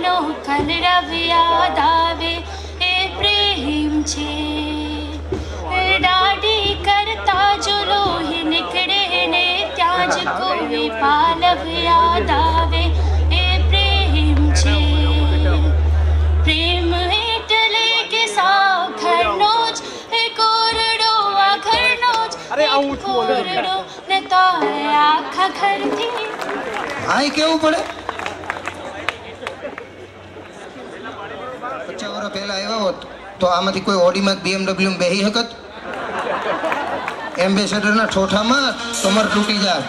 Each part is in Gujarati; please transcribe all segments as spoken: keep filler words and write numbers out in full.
નો કલરવ યાદ આવે એ પ્રેમ છે દાઢી કરતા જો લોહી નીકળે ને ત્યાં જ કોઈ પાલવ યાદ આવે એ પ્રેમ છે પ્રેમ એટલે કે સાખરનો જ એ કોરડો આ ઘરનો જ કોરડો ને તારે આખા ઘરથી આય કેવું પડે પચાસ વર્ષ પહેલા આવ્યા હોત તો આમાંથી કોઈ ઓડીમાં બીએમડબલ્યુ માં બેહી શકત એમ્બેસેડરના ઠોઠામાં કમર તૂટી જાય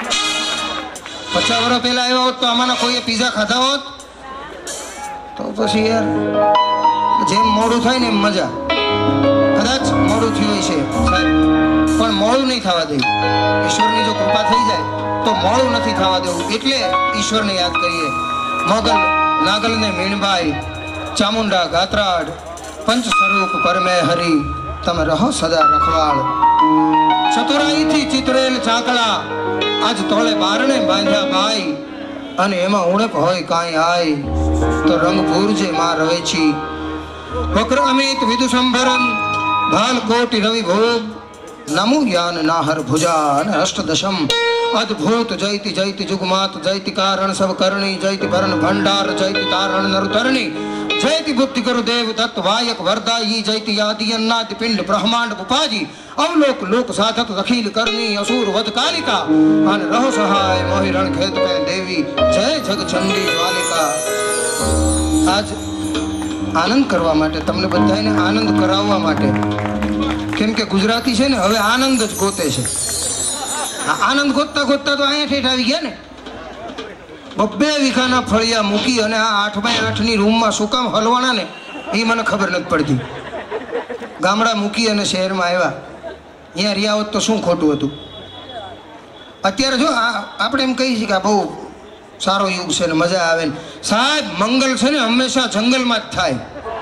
પચાસ વર્ષ પહેલા આવ્યા હોત તો આમાંના કોઈએ પીઝા ખાધા હોત તો પછી યાર જેમ મોડું થાય ને એમ મજા કદાચ મોડું થયું હોય છે સાહેબ પણ મોડું નહીં થવા દેવું ઈશ્વરની જો કૃપા થઈ જાય તો મોડું નથી થવા દેવું એટલે ઈશ્વરને યાદ કરીએ મોગલ નાગલ ને મીણબાઈ ચામુંડા ગાત્રાડ પંચ સ્વરૂપ પરમે હરી તમે રહો સદા રખવાળ ચતુરાઈથી ચિતરેલ ચાકડા આજ તોળે બારણે બાંધ્યા બાઈ અને એમાં ઉણપ હોય કાંઈ આય તો રંગ ભૂરજે માં રહે છી વક્ર અમિત વિદુષંભરન ભાલ કોટી રવિ ભોગ નમુ યાન નાહર ભુજા અને અષ્ટદશમ અદ્ભુત જયતિ જયતિ જુગમાત જયતિ કારણ સબ કરણી જયતિ ભરણ ભંડાર જયતિ તારણ નરુતરણી जयति बुद्धि गुरु देव दत्त वायक वरदाई जयति आदि अन्नादि पिंड ब्रह्मांड उपाजी अवलोक लोक साधक अखिल करनी असुर वध कालिका अन रहो सहाय मोहि रण खेत में देवी जय जग चंडी वालिका आज आनंद करवा माटे तमने बधाईने आनंद कराववा माटे केम के गुजराती छे ने हवे आनंद ज गोते छे आनंद गोतता गोतता तो अहींया ठेठ आवी गया ने बब्बे वीघाना फळिया मूकी अने आ आठ बाय आठ नी रूम में शुं काम हलवाना ने ए मने खबर नथी पड़ती गामड़ा मूकी अने शहर में आव्या अहींया रिया होत तो शुं खोटुं हतुं अत्यारे जो आपणे एम कही छीए के बहु सारो युग छे ने मजा आवे ने साहेब मंगल छे ने हमेशा जंगल में ज थाय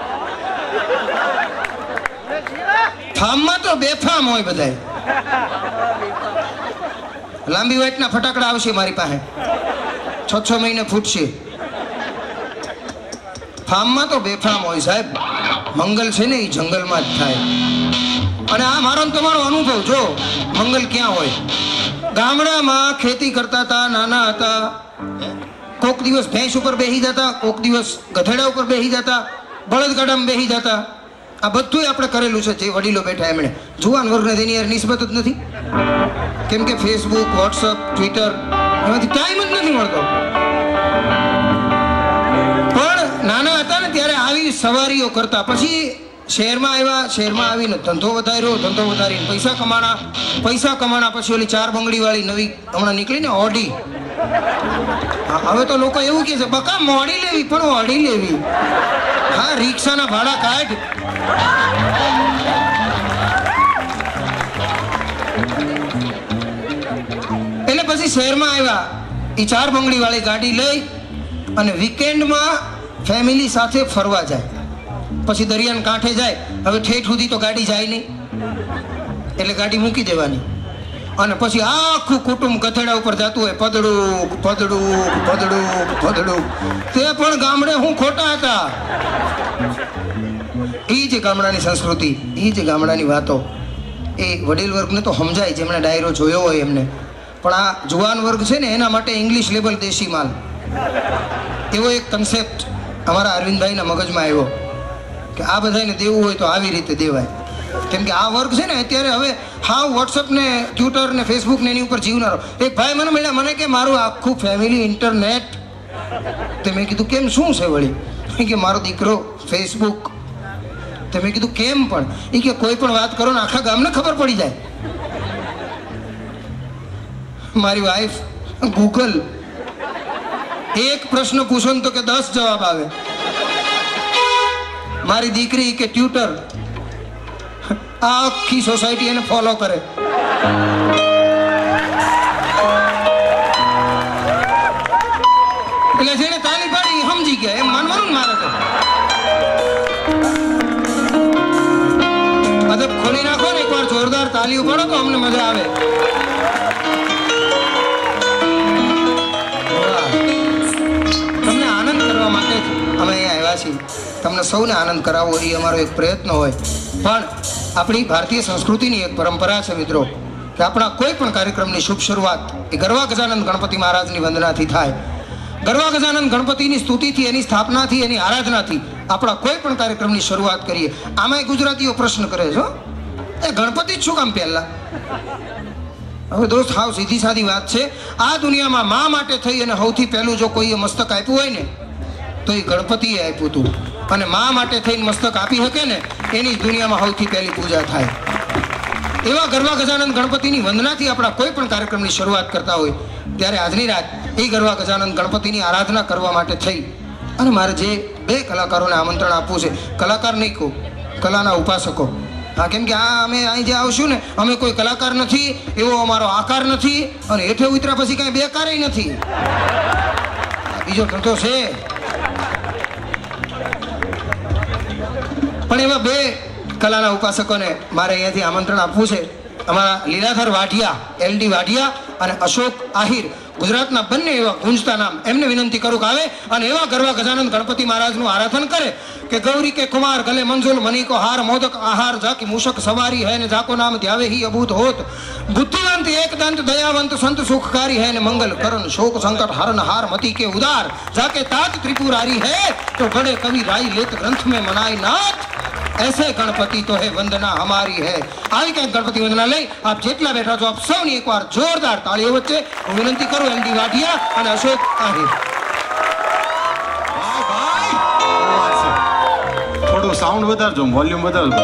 फार्म में तो बेफाम होय बधाय लांबी वाइटना फटाकड़ा आवशे मारी पासे छ छ महीने फूटशे फार्म में तो बेफाम होय साहेब मंगल छे ने ई जंगल में ज थाय अने आ मारो ने तमारो अनुभव जो मंगल क्या होय गामड़ा में खेती करता था नाना हता कोक दिवस भैंस पर बेही जाता कोक दिवस गधेड़ा पर बेही जाता बळदगाड़ा में बेही जाता आ बधुंय आपणे करेलुं छे जे वडीलो बेठा एमणे जुवान वर्गने तेनी यार निस्बत ज नथी केम के फेसबुक व्हाट्सएप ट्विटर एमांथी टाइम ज नथी मळतो पण नाना हता ने त्यारे आवी सवारीओ करता पछी शहर में आव्या शहर में आवीने धंधो वधार्यो धंधो वधारीने पैसा कमाणा पैसा कमाणा पछी ओली चार बंगड़ी वाली नवी हमणां निकळी ने ऑडी हवे तो लोको एवुं कहे छे बका मोडी लेवी पण ऑडी लेवी हाँ रिक्शाना भाड़ा काढ એટલે પછી શહેરમાં આવ્યા એ ચાર બંગડી વાળી ગાડી લઈ અને વીકેન્ડ માં ફેમિલી સાથે ફરવા જાય પછી દરિયાના કાંઠે જાય હવે ઠેઠ સુધી તો ગાડી જાય નહીં એટલે ગાડી મૂકી દેવાની અને પછી આખું કુટુંબ ગધેડા ઉપર જતું હોય પદડું પદડું પદડું પદડું તે પણ ગામડે હું ખોટા હતા એ જ ગામડાની સંસ્કૃતિ એ જ ગામડાની વાતો એ વડીલ વર્ગને તો સમજાય જેમણે ડાયરો જોયો હોય એમને પણ આ જુવાન વર્ગ છે ને એના માટે ઇંગ્લિશ લેબલ દેશી માલ એવો એક કન્સેપ્ટ અમારા અરવિંદભાઈના મગજમાં આવ્યો કે આ બધાને દેવું હોય તો આવી રીતે દેવાય કેમ કે આ વર્ગ છે ને અત્યારે હવે હા વોટ્સઅપ ને ટ્વિટર ને ફેસબુક ને એની ઉપર જીવનારો એક ભાઈ મને મળ્યા મને કે મારું આખું ફેમિલી ઇન્ટરનેટ તો મેં કીધું કેમ શું છે વળી કે મારો દીકરો ફેસબુક તો મેં કીધું કેમ પણ એ કે કોઈ પણ વાત કરો ને આખા ગામને ખબર પડી જાય મારી વાઈફ ગૂગલ એક પ્રશ્ન પૂછો ને તો કે દસ જવાબ આવે મારી દીકરી કે ટ્વિટર આખી સોસાયટી એને ફોલો કરે એટલે જેને તાલી પાડી સમજી ગયા એમ માનવાનું ને મારે તો અદબ ખોલી નાખો ને એકવાર જોરદાર તાલીઓ પાડો તો અમને મજા આવે તમને આનંદ કરવા માટે છીએ. તમને સૌને આનંદ કરાવવો એ અમારો એક પ્રયત્ન હોય. પણ આપણી ભારતીય સંસ્કૃતિની એક પરંપરા છે મિત્રો કે આપણા કોઈ પણ કાર્યક્રમની શુભ શરૂઆત એ ગરવા ગજાનંદ ગણપતિ મહારાજની વંદનાથી થાય. ગરવા ગજાનંદ ગણપતિની સ્તુતિથી, એની સ્થાપનાથી, એની આરાધનાથી આપણા કોઈ પણ કાર્યક્રમની શરૂઆત કરીએ. આમાંય ગુજરાતીઓ પ્રશ્ન કરે છે, એ ગણપતિ જ શું કામ પહેલા? હવે દોસ્ત, હાવ સીધી સાદી વાત છે. આ દુનિયામાં મા માટે થઈ અને સૌથી પહેલું જો કોઈએ મસ્તક આપ્યું હોય ને તો એ ગણપતિએ આપ્યું હતું. અને મા માટે થઈને મસ્તક આપી શકે ને એની દુનિયામાં સૌથી પહેલી પૂજા થાય. એવા ગરવા ગજાનંદ ગણપતિની વંદનાથી આપણા કોઈ પણ કાર્યક્રમની શરૂઆત કરતા હોય ત્યારે આજની રાત એ ગરવા ગજાનંદ ગણપતિની આરાધના કરવા માટે થઈ અને મારે જે બે કલાકારોને આમંત્રણ આપવું છે, કલાકાર નહીં કહું, કલાના ઉપાસકો. હા, કેમ કે આ અમે અહીં જે આવશું ને, અમે કોઈ કલાકાર નથી, એવો અમારો આકાર નથી, અને હેઠે ઉતર્યા પછી કાંઈ બેકારેય નથી. બીજો ધંધો છે. પણ એવા બે કલાના ઉપાસકોને મારે અહીંયાથી આમંત્રણ આપવું છે. અમારા લીલાધર વાઢિયા, એલડી વાઢિયા અને અશોક આહિર, ગુજરાતના બંને એવા ગુંજતા નામ, એમને વિનંતી કરું કે આવે અને એવા ગરવા ગજાનંદ ગણપતિ મહારાજનું આરાધન કરે કે ગૌરી કે કુમાર ગલે મંજુલ મની કો હાર મોદક આહાર જાકી મૂષક સવારી હૈ ને જાકો નામ ધ્યાવે હી અભૂત હોત બુદ્ધિવંત એકદંત દયાવંત સંત સુખકારી હૈ ને મંગલ કરણ શોક સંકટ હરણ હાર મતિ के उदार जाके तात त्रिपुरारी है तो बड़े कवि राई लेत ग्रंथ में मनाई नाथ ऐसे गणपति तो है वंदना हमारी है. આવી કંઈક ગણપતિ વંદના લઈ આપ જેટલા બેઠા છો આપ સૌની એકવાર જોરદાર તાળીઓ વચ્ચે હું વિનંતી કરું એલડી વાઢિયા અને અશોક આહિર. થોડું સાઉન્ડ વધારજો, વોલ્યુમ વધારજો.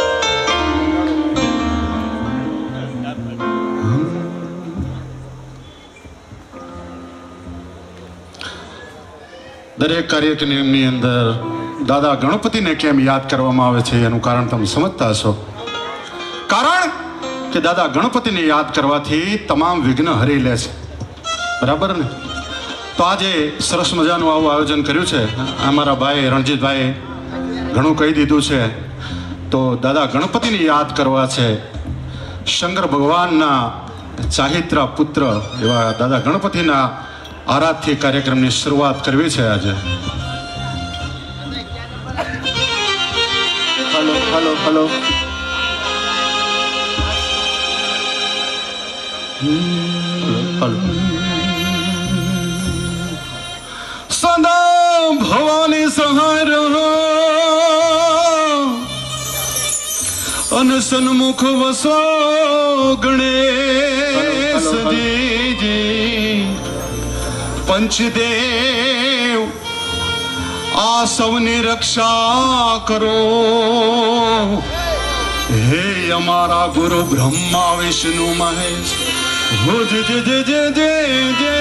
દરેક કાર્યક્રમની અંદર દાદા ગણપતિને કેમ યાદ કરવામાં આવે છે એનું કારણ તમે સમજતા હશો. કારણ કે દાદા ગણપતિને યાદ કરવાથી તમામ વિઘ્ન હરી લે છે, બરાબર ને? તો આજે સરસ મજાનું આવું આયોજન કર્યું છે. અમારા ભાઈ રણજીતભાઈ ઘણું કહી દીધું છે. તો દાદા ગણપતિને યાદ કરવા છે, શંકર ભગવાનના ચાહિત્રા પુત્ર એવા દાદા ગણપતિના આરાધથી કાર્યક્રમની શરૂઆત કરવી છે આજે. હલો હલો હલો સદા ભવાની સહાય રહો અને સન્મુખ વસો ગણેશજી પંચદેવ આ સૌની રક્ષા કરો. હે અમારા ગુરુ બ્રહ્મા વિષ્ણુ મહેશ હો જે જે જે જે જે જે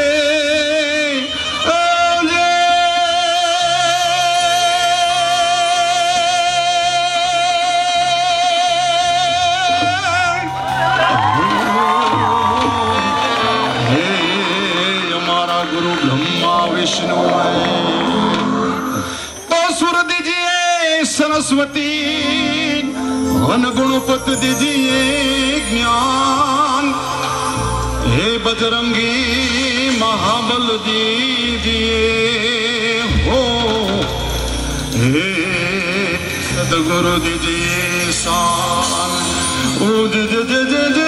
विष्णु तो सुर दीजिए सरस्वती वन गुणपत दीजिए ज्ञान. हे बजरंगी महाबल दीजिए हो. हे सदगुरु दीजिए शान. ओ जय जय जय जय जय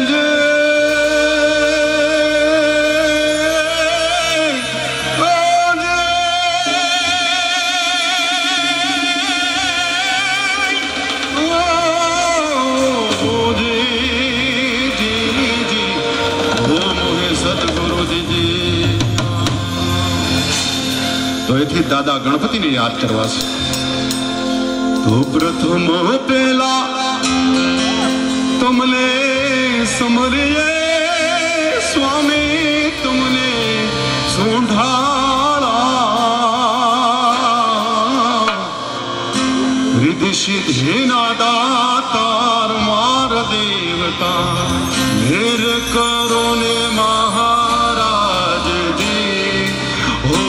દાદા ગણપતિને યાદ કરવા છે. તો પ્રથમ પેલા તમને સમરીએ સ્વામી તમને સોંઢાળા રિદ્ધિ સિદ્ધિ ના દાતાર માર દેવતા મેર કરો ને મહારાજજી હો.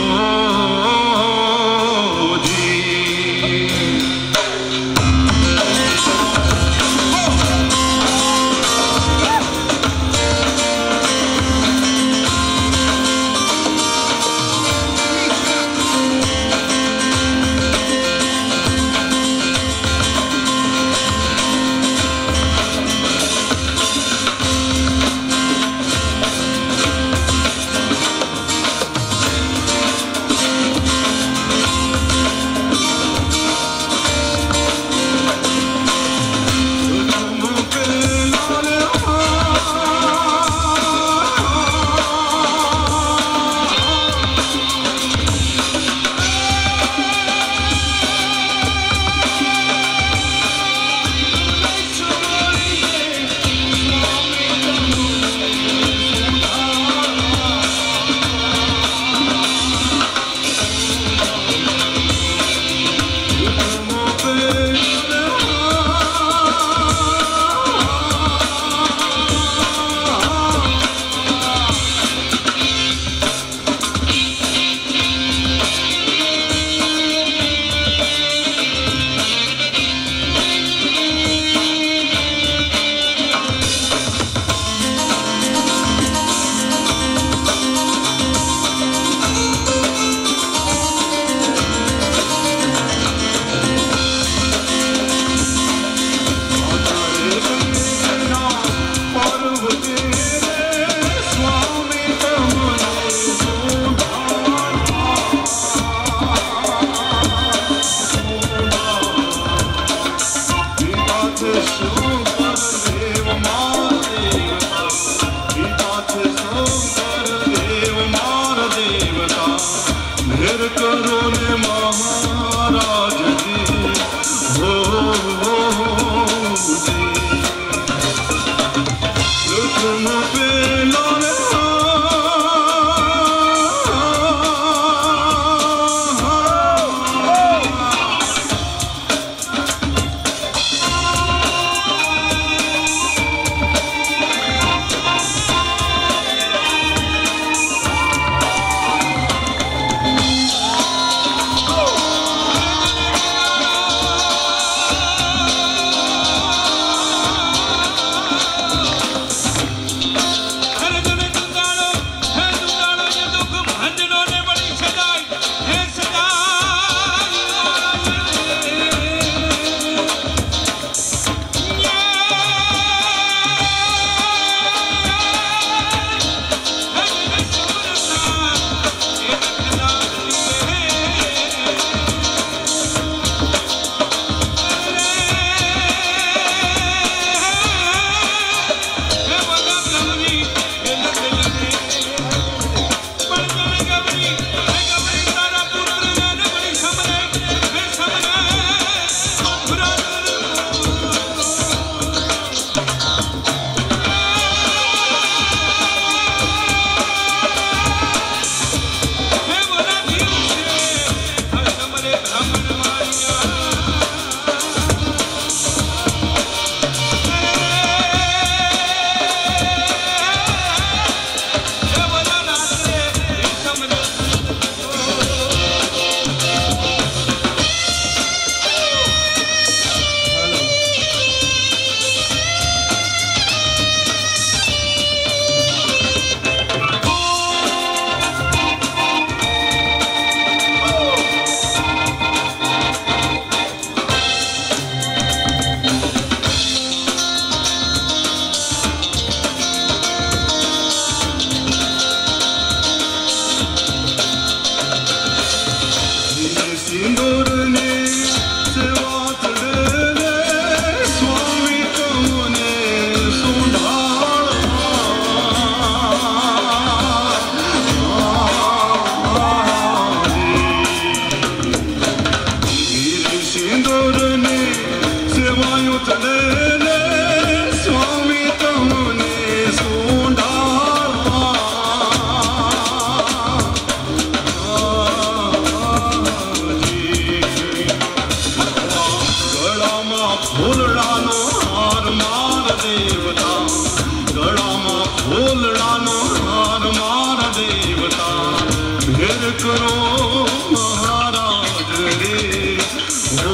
करो महाराज रे हो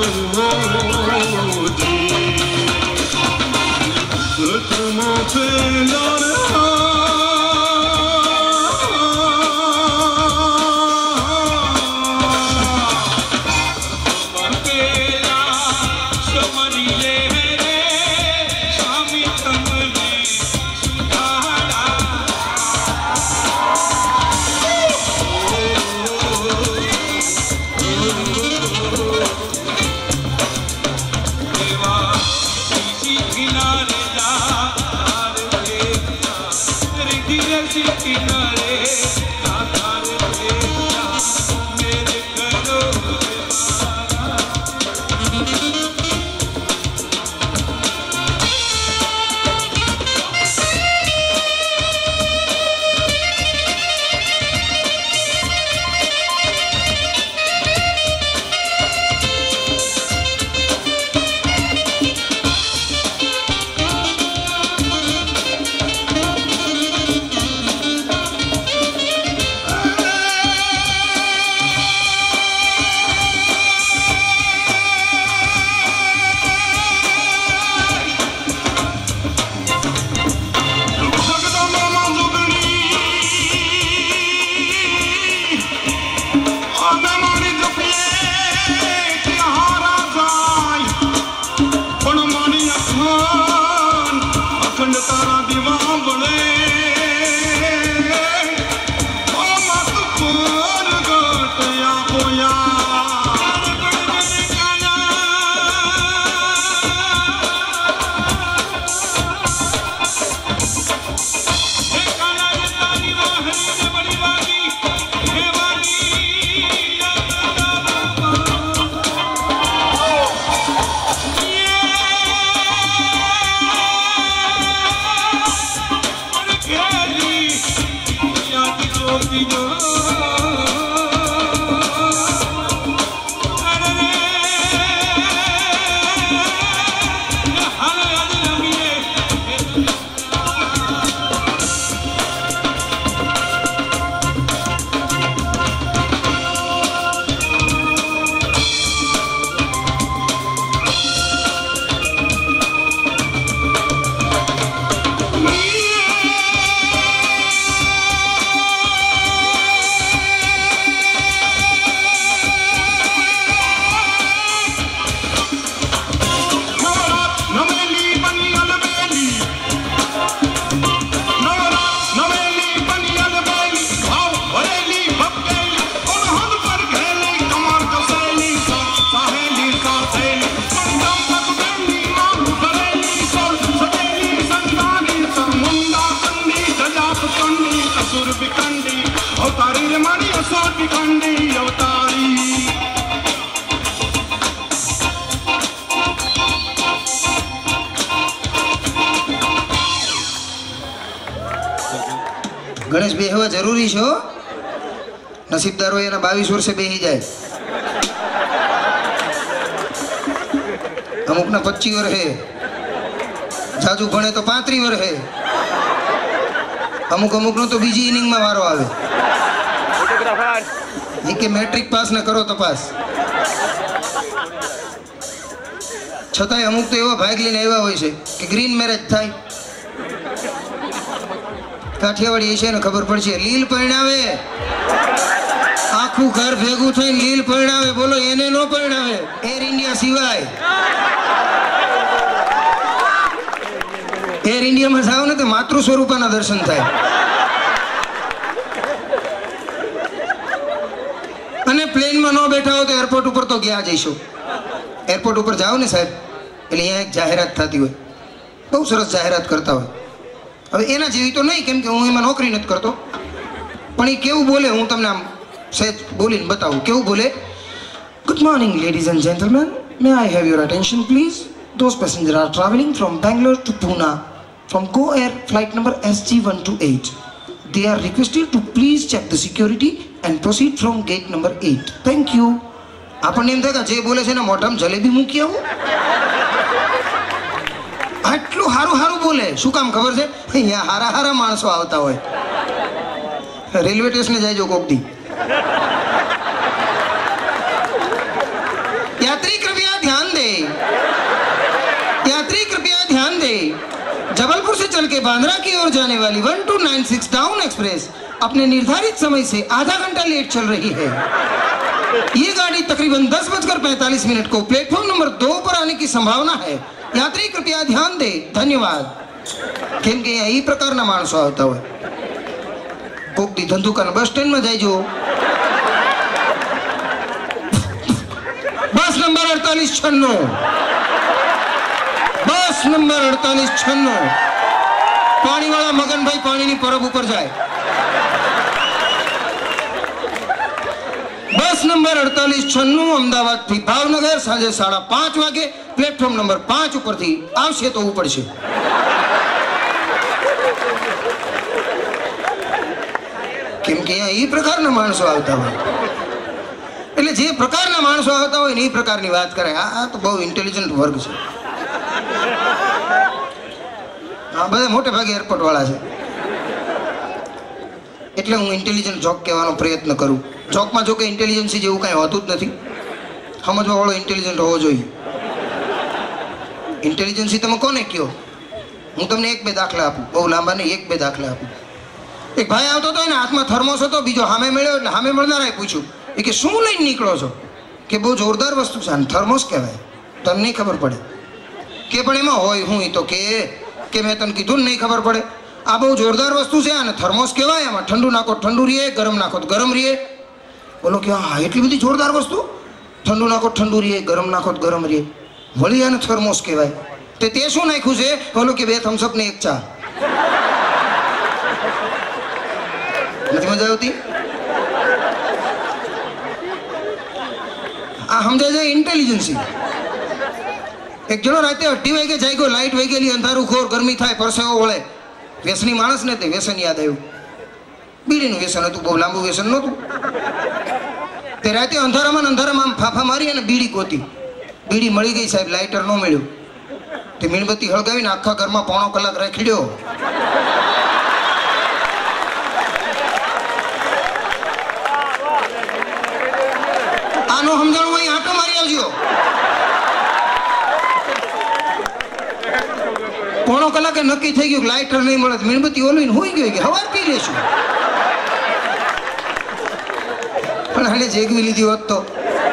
जी तुम पे गणेश बेहवा जरूरी छो नसीबदारो एना बावीस वर्षे बेही जाए अमुक ना पच्चीस वर्ष है जाजू भणे तो पात्री वर्ष है अमुक अमुक नो तो बीजी इनिंग में वारो आवे के मैट्रिक पास न करो तो पास छतांय अमुक तो एवा भाग लईने आव्या होय छे कि ग्रीन मैरेज थाय काठियावाड़ी है ने खबर पड़े लील परिणावे आखू घर भेगू थई लील परिणावे बोलो एने नो परिणावे एयर इंडिया सिवाय एयर इंडिया में जाओ ने तो मातृ स्वरूपाना दर्शन थाय अने प्लेन में न बैठा हो तो एरपोर्ट ऊपर तो गया जईशो एरपोर्ट ऊपर जाओ ने साहेब એટલે અહીંયા એક જાહેરાત થતી હોય બહુ સરસ જાહેરાત કરતા હોય હવે એના જેવી તો નહીં કેમ કે હું એમાં નોકરી નથી કરતો પણ એ કેવું બોલે હું તમને આમ સહેજ બોલીને બતાવું કેવું બોલે good morning ladies and gentlemen may I have your attention please those passenger are travelling from Bangalore to Poona from Go Air flight number S G one two eight they are requested to please check the security and proceed from gate number eight thank you આપણને એમ થાય કે જે બોલે છે ને મોઢામાં જલેબી મૂકી આવું આટલું હારું હારું બોલે શું કામ ખબર છે અહીંયા હારા હારા માણસો આવતા હોય રેલવે સ્ટેશને જાય જો કોક દી यात्री कृपया ध्यान दे, यात्री कृपया ध्यान दे, जबलपुर से चल के बांद्रा की ओर जाने वाली one two nine six down express अपने निर्धारित समय से आधा घंटा लेट चल रही है। ये गाड़ी तकरीबन दस बजकर पैंतालीस मिनट को प्लेटफॉर्म नंबर दो पर आने की संभावना है। यात्री कृपया ध्यान दे, धन्यवाद। केम के यही प्रकार ना माणसो आवता હોય કોક દી ધંધુકા બસ સ્ટેન્ડ માં જાય જો बस नंबर अड़तालीस छन्नू, बस नंबर अड़तालीस छन्नू, पानी वाला मगन भाई पानी नी परब ऊपर जाए। बस नंबर अड़तालीस छन्नू अमदावाद थी भावनगर साजे साढ़ा पांच वागे प्लेटफॉर्म नंबर पांच ऊपर थी आवशे तो ऊपर छे। केम के ई प्रकारना माणसो आवता હોય એટલે જે પ્રકારના માણસો આવતા હોય ને એ પ્રકારની વાત કરે। આ આ તો બહુ ઇન્ટેલિજન્ટ વર્ગ છે। આ બધા મોટે ભાગે એરપોર્ટ વાળા છે એટલે હું ઇન્ટેલિજન્ટ જોક કહેવાનો પ્રયત્ન કરું। જોકમાં જો કે ઇન્ટેલિજન્સી જેવું કાંઈ હોતું જ નથી, સમજવા વાળો ઇન્ટેલિજન્ટ હોવો જોઈએ। ઇન્ટેલિજન્સી તમે કોને કહો? હું તમને એક બે દાખલા આપું, બહુ લાંબા નહીં, એક બે દાખલા આપું। એક ભાઈ આવતો હતો ને હાથમાં થર્મોસ હતો, બીજો સામે મળ્યો એટલે સામે મળનારાએ પૂછ્યું એ કે શું લઈને નીકળો છો? કે બહુ જોરદાર વસ્તુ છે, થર્મોસ કહેવાય, તને નહીં ખબર પડે। કે પણ એમાં હોય હું? એ તો કે કે મેં તને કીધું ને નહીં ખબર પડે, આ બહુ જોરદાર વસ્તુ છે અને થર્મોસ કહેવાય, આમાં ઠંડુ નાખો ઠંડુ રહીએ, ગરમ નાખો તો ગરમ રહીએ। બોલો કે હા એટલી બધી જોરદાર વસ્તુ, ઠંડુ નાખો ઠંડુ રહીએ, ગરમ નાખો તો ગરમ રહીએ, વળી આને થર્મોસ કહેવાય। તે તે શું નાખ્યું છે? બોલો કે બે થમ્સઅપ ને એક ચા। નથી મજા આવતી? આ સમજાય છે ઇન્ટેલિજન્સી। એક જણો રાતે અઢી વાગે જાગ્યો, લાઈટ વહી ગયેલી, અંધારું ઘોર, ગરમી થાય, પરસેવો વળે, વ્યસની માણસ ને તે વ્યસન યાદ આવ્યું। બીડીનું વ્યસન હતું, બહુ લાંબુ વ્યસન નહોતું। તે રાતે અંધારામાં અંધારામાં આમ ફાફા મારી અને બીડી ગોતી, બીડી મળી ગઈ સાહેબ, લાઇટર ન મળ્યું। તે મીણબત્તી હળગાવીને આખા ઘરમાં પોણો કલાક રાખડ્યો। આનો સમજાણું અહીં આંટો મારી આવજો। પોણો કલાકે નક્કી થઈ ગયું લાઇટર નહીં મળે, મીણબત્તી ઓલવીને હોઈ ગયો કે હવાર પી લેશું, પણ આને જેગવી લીધી હોત તો।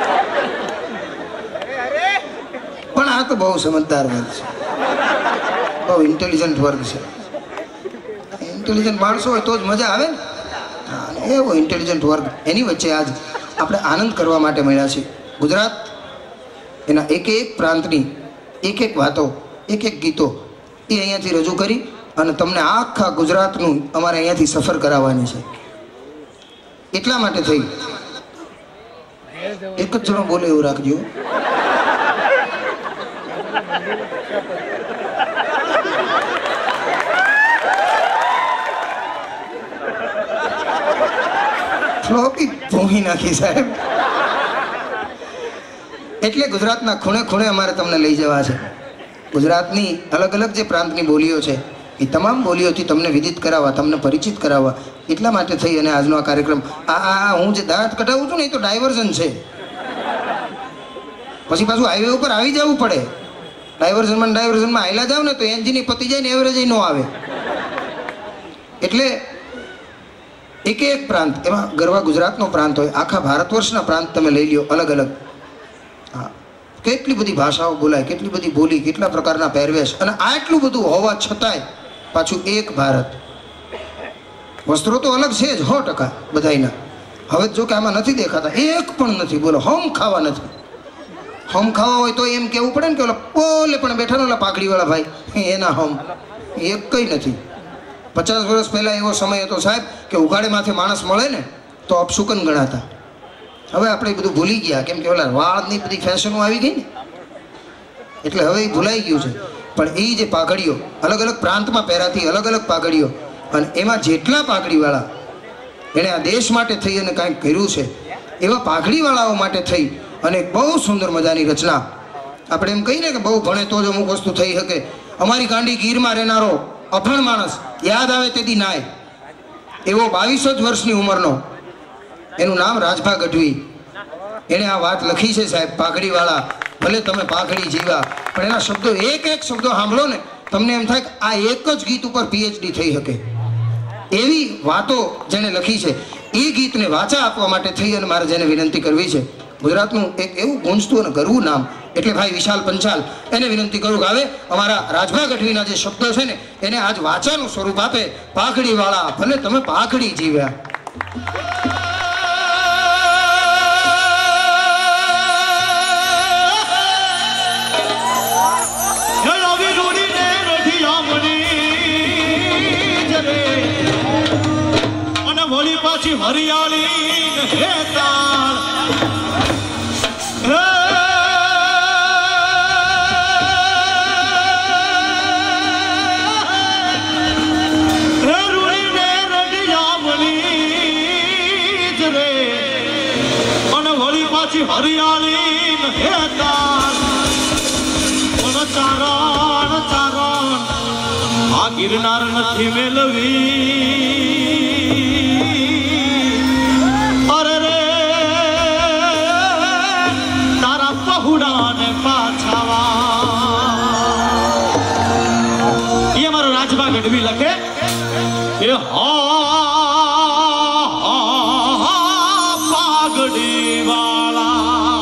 પણ આ તો બહુ સમજદાર વર્ગ છે, બહુ ઇન્ટેલિજન્ટ વર્ગ છે। ઇન્ટેલિજન્ટ માણસો હોય તો જ મજા આવે ને। હા, એવો ઇન્ટેલિજન્ટ વર્ગ, એની વચ્ચે આજ આપણે આનંદ કરવા માટે મળ્યા છે। ગુજરાત એના એક એક પ્રાંતની એક એક વાતો, એક એક ગીતો એ અહીંયાથી રજૂ કરી અને તમને આખા ગુજરાતનું અમારે અહીંયાથી સફર કરાવવાની છે। એટલા માટે થઈ એક જ જણો બોલે એવું રાખજો। ફ્લોપી ભૂંગી નાખી સાહેબ। એટલે ગુજરાતના ખૂણે ખૂણે અમારે તમને લઈ જવા છે। ગુજરાતની અલગ અલગ જે પ્રાંતની બોલીઓ છે એ તમામ બોલીઓથી તમને વિદિત કરાવવા, તમને પરિચિત કરાવવા, એટલા માટે થઈ અને આજનો આ કાર્યક્રમ। આ આ હું જે દાંત કઢાવું છું ને એ તો ડાયવર્ઝન છે, પછી પાછું હાઈવે ઉપર આવી જવું પડે। ડાયવર્ઝનમાં ડાયવર્ઝનમાં હાઈલા જાવ ને તો એન્જિન પતી જાય ને એવરેજ ન આવે। એટલે એક એક પ્રાંત, એમાં ગરવા ગુજરાતનો પ્રાંત હોય, આખા ભારત વર્ષના પ્રાંત તમે લઈ લ્યો અલગ અલગ। હા, કેટલી બધી ભાષાઓ બોલાય, કેટલી બધી બોલી, કેટલા પ્રકારના પહેરવેશ, અને આટલું બધું હોવા છતાંય પાછું એક ભારત। વસ્ત્રો તો અલગ છે જ સો ટકા બધાયના, હવે જો કે આમાં નથી દેખાતા, એક પણ નથી। બોલો હમ ખાવા નથી, હમ ખાવા હોય તો એમ કેવું પડે ને કે ઓલા પોલે પણ બેઠા ને ઓલા પાઘડીવાળા ભાઈ એના હમ, એક કઈ નથી। પચાસ વર્ષ પહેલા એવો સમય હતો સાહેબ કે ઉઘાડે માથે માણસ મળે ને તો અપશુકન ગણાતા। હવે આપણે બધું ભૂલી ગયા, કેમ કે ઓલા વાળની બધી ફેશનો આવી ગઈ ને, એટલે હવે એ ભૂલાઈ ગયું છે। પણ એ જે પાઘડીઓ અલગ અલગ પ્રાંતમાં પહેરાતી અલગ અલગ પાઘડીઓ, અને એમાં જેટલા પાઘડીવાળા એણે આ દેશ માટે થઈ અને કાંઈક કર્યું છે એવા પાઘડીવાળાઓ માટે થઈ અને એક બહુ સુંદર મજાની રચના। આપણે એમ કહીને કે બહુ ભણે તો જ અમુક વસ્તુ થઈ શકે। અમારી ગાંડી ગીરમાં રહેનારો અભણ માણસ યાદ આવે તેથી નાય એવો બાવીસો જ વર્ષની ઉંમરનો એનું નામ રાજભા ગઢવી. એણે આ વાત લખી છે સાહેબ, પાઘડીવાળા ભલે તમે પાઘડી જીવા, પણ એના શબ્દો એક એક શબ્દો સાંભળો ને તમને એમ થાય કે આ એક જ ગીત ઉપર પીએચડી થઈ શકે એવી વાતો જેને લખી છે. એ ગીતને વાચા આપવા માટે થઈ અને મારે જેને વિનંતી કરવી છે, ગુજરાતનું એક એવું ગુંજતું અને ગરવું નામ એટલે ભાઈ વિશાલ પંચાલ, એને વિનંતી કરું કે હવે અમારા રાજભા ગઢવીના જે શબ્દો છે ને એને આજ વાચાનું સ્વરૂપ આપે. પાઘડીવાળા ભલે તમે પાઘડી જીવ્યા. પાછી હરિયાળી હે તાળ હે રૂડી ને રડિયામણી જ રે અને વળી પાછી હરિયાળી હે તાળ પણ ચારણ ચારણ આ ગિરનાર નથી મેલવી. ગઢવી લખે એ પાઘડી વાળા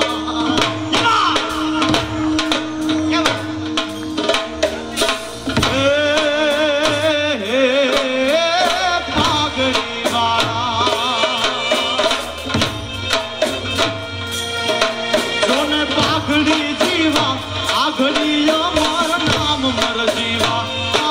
પાઘડી વાળા જોને પાઘડી જીવા આઘડી માર નામ મર જીવા.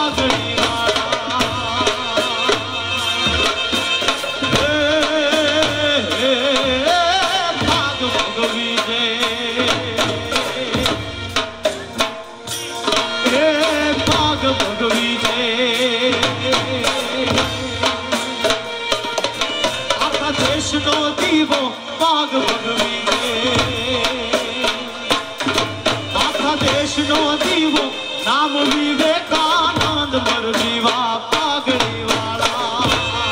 નામ વિવેકાનંદ મર જીવા પાઘડી વાળા.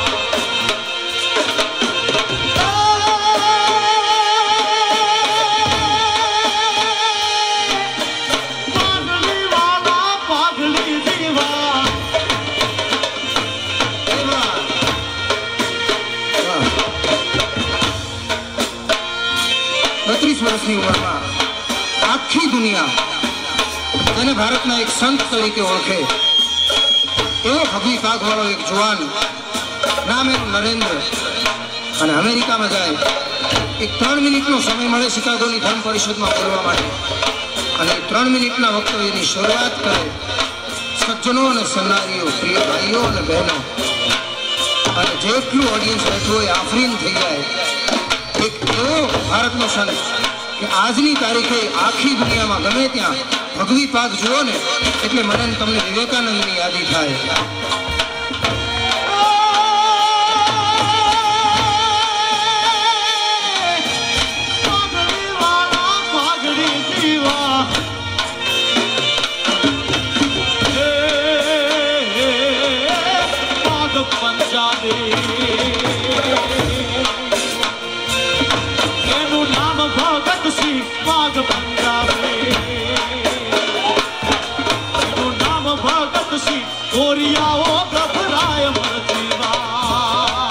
પાઘડી વાળા પાઘડી જીવા. બત્રીસ વર્ષની ઉંમરમાં આખી દુનિયા તેને ભારતના એક સંત તરીકે ઓળખે એવો ભગવી પાઘવાળો એક જુવાન, નામ એનું નરેન્દ્ર, અને અમેરિકામાં જાય. એક ત્રણ મિનિટનો સમય મળે શિકાગોની ધર્મ પરિષદમાં બોલવા માટે, અને ત્રણ મિનિટના વક્તવ્યની શરૂઆત કરે. સજ્જનો અને સન્નારીઓ, પ્રિય ભાઈઓ અને બહેનો, અને જેટલું ઓડિયન્સ બેઠું હોય આફરીન થઈ જાય. એક એવો ભારતનો સંત કે આજની તારીખે આખી દુનિયામાં ગમે ત્યાં ભગવી પાક જુઓ ને એટલે મને તમને વિવેકાનંદની યાદી થાય. એનું નામ ભગત સિંહ પાઘ પંજાબી. એનું નામ ભગત સિંહ ગોરિયાઓ ગભરાય મર જીવા.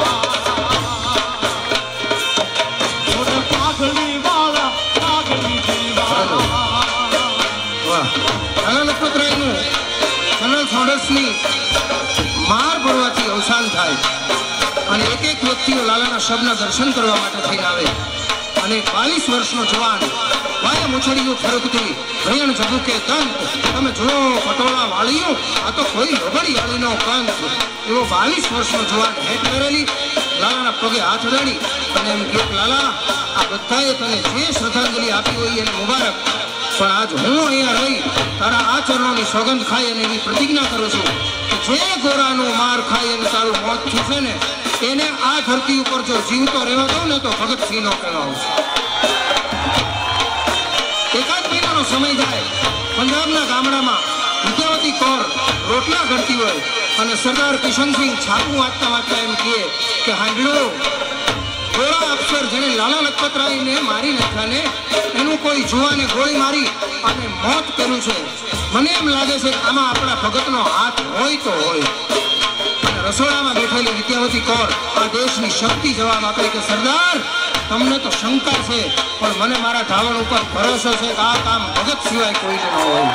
પાઘડી વાળા પાઘડી જીવા. વાહ, લાલા લખપતરાયનું કર્નલ સોન્ડર્સની માર પડવાથી અવસાન થાય અને એક એક વ્યક્તિઓ લાલાના શબના દર્શન કરવા માટે થઈને આવે. અને બાવીસ વર્ષનો જવાન વાયા મૂછડીઓ ફરકતી ભયણ ઝબુકે દંત, તમે જુઓ પટોળા વાળીઓ, આ તો કોઈ નબળી વાળીનો કંત. એવો બાવીસ વર્ષનો જવાન હેટ કરેલી લાલાના પગે હાથ અડાડી અને એમ કે લાલા, આ બધાએ તને જે શ્રદ્ધાંજલિ આપી હોય એને મુબારક, પણ આજ હું અહીંયા રહી તારા આ ચરણોની સોગંદ ખાઈ અને એવી પ્રતિજ્ઞા કરું છું કે જે ગોરાનો માર ખાઈ અને તારું મોત થશે ને એને આ ધરતી ઉપર જો જીવતો રહેવા દઉં ને તો ભગતસિંહનો કહેવાઉં છું. એકાદ મહિનાનો સમય જાય, પંજાબના ગામડામાં વિદ્યાવતી કૌર રોટલા ઘડતી હોય અને સરદાર કિશનસિંહ છાપું વાંચતા વાંચતા એમ કહે કે હાંડલો ગોળા આપશો લાલા લખપતરાયને મારી નાખ્યા ને એનું કોઈ જુવાને ગોળી મારી અને મોત કર્યું છે. મને એમ લાગે છે કે આમાં આપણા ભગતનો હાથ હોય તો હોય. અને રસોડામાં બેઠેલી વિદ્યાવતી કૌર આ દેશની શક્તિ જવાબ આપે કે સરદાર તમને તો શંકા છે પણ મને મારા ધાવણ ઉપર ભરોસો છે કે આ કામ ભગત સિવાય કોઈ ન હોય.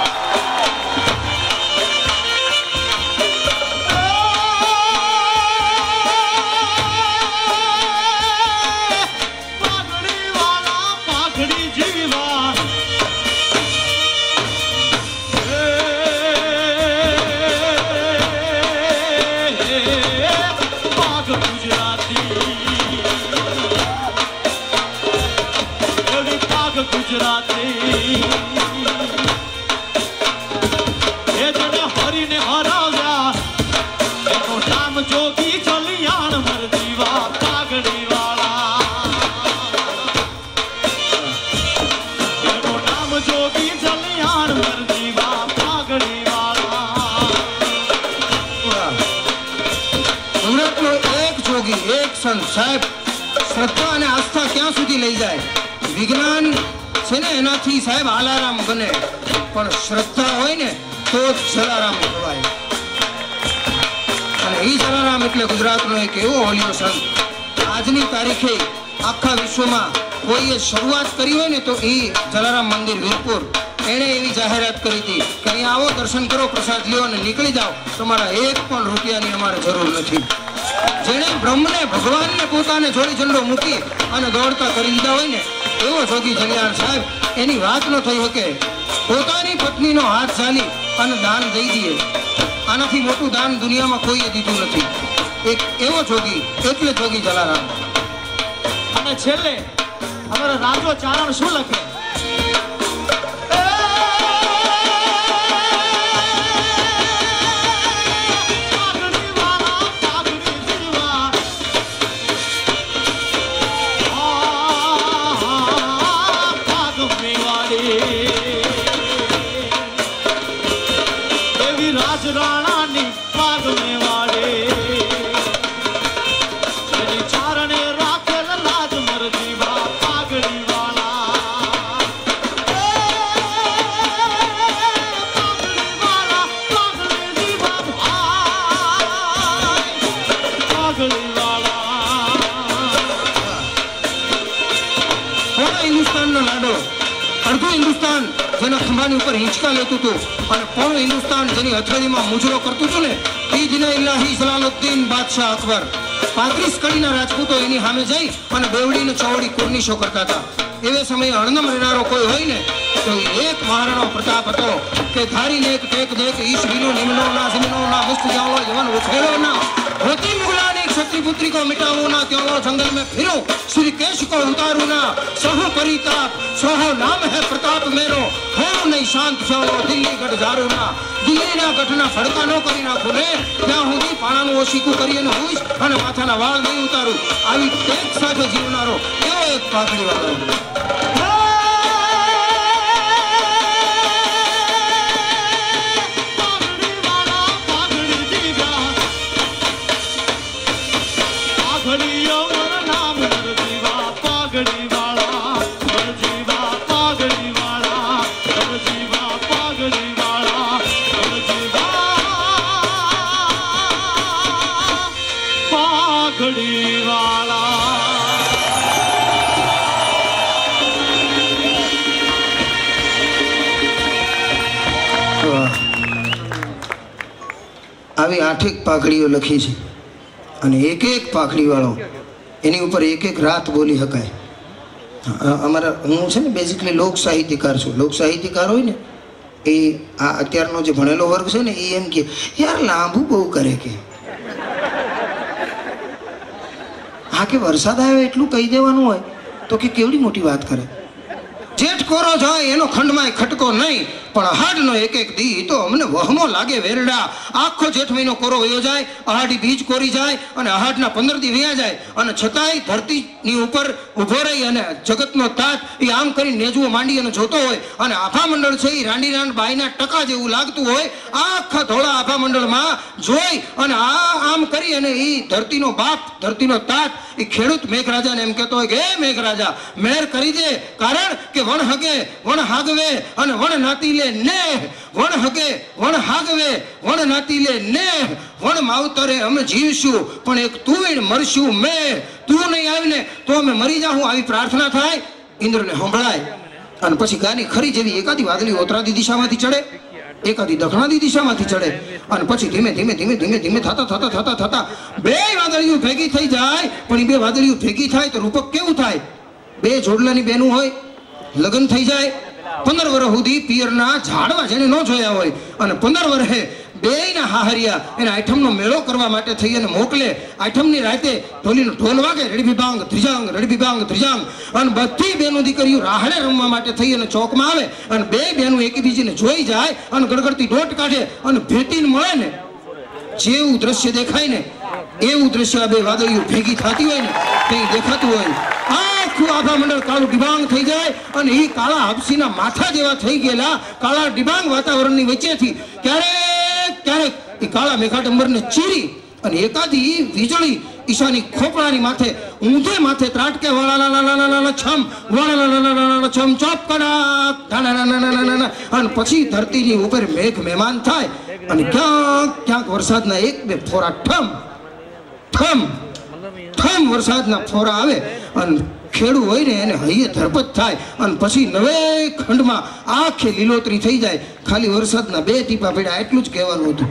સાહેબ શ્રદ્ધા અને આસ્થા ક્યાં સુધી લઈ જાય? વિજ્ઞાન છે ને એનાથી સાહેબ આલારામ બને પણ શ્રદ્ધા હોય ને તો જ જલારામ કહેવાય. અને એ જલારામ એટલે ગુજરાતનો એક એવો હોલિયો સંત આજની તારીખે આખા વિશ્વમાં કોઈએ શરૂઆત કરી હોય ને તો એ જલારામ મંદિર વીરપુર એણે એવી જાહેરાત કરી હતી કે અહીંયા આવો દર્શન કરો પ્રસાદ લ્યો અને નીકળી જાઓ તમારા એક પણ રૂપિયાની અમારે જરૂર નથી. જેણે બ્રહ્મને ભગવાનને પોતાને જોડી ઝંડો મૂકી અને દોડતા કરી દીધા હોય ને એવો જોગી જલિયાણ સાહેબ એની વાત ન થઈ શકે. પોતાની પત્નીનો હાથ ઝાલી અને દાન દઈ દઈએ આનાથી મોટું દાન દુનિયામાં કોઈએ દીધું નથી. એક એવો જોગી એટલે જોગી જલારામ. અને છેલ્લે અમારો રાજો ચારણ શું લખે? ઉપર હિંચકા લેતું હતું અને પૂર્ણ હિન્દુસ્તાન જેની હથેળીમાં મુજરો કરતું હતું ને ઈજને ઇલાહી જલાલુદ્દીન બાદશાહ અકબર પાંત્રીસ કડીના રાજપૂતો એની સામે જઈ અને બેવડીને ચોવડી કુર્નિશો કરતા હતા. એવે સમયે અણનમ રહેનારો કોઈ હોય ને તો એક મહારાણો પ્રતાપ હતો કે ધારીને એક ટેક દેખ ઈશ વિનો નિમનો ના જમીનો ના મુસ્ત જાઓ જવન ઉછેળો ના होती मुगलानी क्षत्रिय पुत्री को मिटाओ ना क्यों जंगल में फिरो श्री केश को उतारू ना सहो परिताप सहो नाम है प्रताप मेरो हो नहीं शांत जाओ दिल्ली गढ़ जारू ना दिल्ली ना गढ़ना फड़का नो करी ना खुले ત્યાં સુધી પાણાનું ઓશીકું કરીને હોઈશ અને માથાના વાળ નહીં ઉતારું. આવી ટેક સાથે જીવનારો એવો એક પાઘડી વાળો. આવી આઠેક પાઘડીઓ લખી છે અને એક એક પાઘડી વાળો એની ઉપર એક એક રાત બોલી શકાય. અમારા હું છે ને બેઝિકલી લોક સાહિત્યકાર છું. લોક સાહિત્યકાર હોય ને એ આ અત્યારનો જે ભણેલો વર્ગ છે ને એ એમ કે યાર લાંબુ બહુ કરે કે હા કે વરસાદ આવ્યો એટલું કહી દેવાનું હોય તો કે કેવડી મોટી વાત કરે. જેઠ કોરો જાય એનો ખંડમાં ખટકો નહીં પણ અહાડનો એક એક દી તો અમને વહમો લાગે વેરડા. આખો જેઠ મહિનો કોરો વયો જાય અહાડી બીજ કોરી જાય અને અહાડના પંદર દી વયા જાય અને છતાંય ધરતી ની ઉપર ઊભો રહી અને જગતનો તાત એ આમ કરી નેજવો માંડી અને જોતો હોય અને આભા મંડળ છે એ રાંડીના બાઈના ટકા જેવું લાગતું હોય. આખા ધોળા આભા મંડળમાં જોઈ અને આ આમ કરી અને એ ધરતીનો બાપ ધરતીનો તાત એ ખેડૂત મેઘરાજાને એમ કહેતો હોય કે હે મેઘરાજા મેર કરી દે, કારણ કે વણ હગે વણ હાગવે અને વણ નાતી લે ને, વણ હગે વણ હાગવે વણ નાતી લે ને, વણ માવતરે અમે જીવશું પણ એક તું મરશું મેં, તું નહીં આવીને તો અમે મરી જાઉં, આવી પ્રાર્થના થાય. ઇન્દ્રને સંભળાય અને પછી ગાની ખરી જેવી એકાદી વાદળી ઓતરાદી દિશામાંથી ચડે, એકાદી દક્ષિણાદી દિશામાંથી ચડે અને પછી ધીમે ધીમે ધીમે ધીમે ધીમે થતા થતા થતા થતા બે વાદળીઓ ભેગી થઈ જાય. પણ એ બે વાદળીઓ ભેગી થાય તો રૂપક કેવું થાય? બે જોડલાની બેનું હોય, લગ્ન થઈ જાય, પંદર વર્ષ સુધી પિયરના ઝાડવા જેને ન જોયા હોય અને પંદર વર્ષે બેયના હાહરિયા એને આઠમનો મેળો કરવા માટે થઈ અને મોકલે. આઠમની રાતે ઢોલીનો ઢોલ વાગે, રડબીબાંગ ત્રિજાંગ રડબીબાંગ ત્રિજાંગ અને બધી બેનો દીકરીઓ રાહડે રમવા માટે થઈ અને ચોકમાં આવે અને બે બેનો એકબીજીને જોઈ જાય અને ગડગડતી દોટ કાઢે અને ભેટીને મળે ને જેવું દ્રશ્ય દેખાય ને એવું દ્રશ્ય આ બે વાદળીઓ ભેગી થતી હોય ને કંઈ દેખાતું હોય. આખું આભા મંડળ કાળું ડિબાંગ થઈ જાય અને એ કાળા હબસીના માથા જેવા થઈ ગયેલા કાળા ડિબાંગ વાતાવરણની વચ્ચેથી ક્યારેક ક્યારેક એ કાળા મેઘાડંબરને ચીરી અને એકાદી વીજળી ઈશાની ખોપડાની માથે ઊંધે માથે ત્રાટકે વળાલા છમ વળાલા છમ ચોપ કડાક અને પછી ધરતીની ઉપર મેઘ મહેમાન થાય અને ક્યાંક ક્યાંક વરસાદના એક બે ફોરા ઠમ ઠમ ઠમ વરસાદના ફોરા આવે અને ખેડૂ હોય ને એને હૈયે ધરપત થાય અને પછી નવે ખંડમાં આખે લીલોતરી થઈ જાય. ખાલી વરસાદના બે ટીપા પડ્યા એટલું જ કહેવાનું હતું.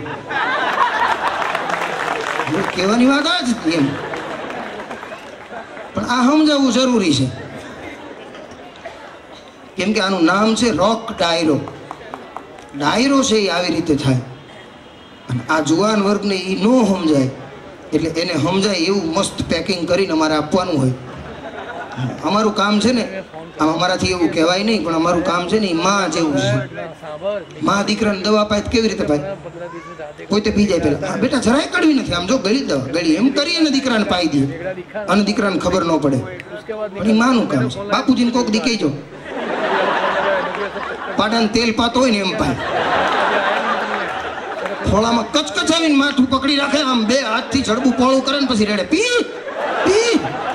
કહેવાની વાત આ જ એમ, પણ આ સમજાવવું જરૂરી છે કેમ કે આનું નામ છે રોક ડાયરો. ડાયરો છે એ આવી રીતે થાય અને આ જુવાન વર્ગને એ ન સમજાય એટલે એને સમજાય એવું મસ્ત પેકિંગ કરીને અમારે આપવાનું હોય. અમારું કામ છે ને આમ અમારાથી એવું કહેવાય નહીં પણ અમારું કામ છે ને એ માં જેવું છે. માં દીકરાને દવા પાય કેવી રીતે પાય? કોઈ તે પી જાય પેલા હા બેટા જરાય કડવી નથી, આમ જો ગળી દવા ગળી એમ કરી અને દીકરાને પાઈ દે અને દીકરાને ખબર ન પડે. પણ એ માનું કામ છે. બાપુજીને કોક દી કહેજો પાડાને તેલ પાતો હોય ને એમ પાય, ખોળામાં કચકચાવીને માથું પકડી રાખે, આમ બે હાથથી જડબું પોળું કરે ને પછી રેડે પી પી.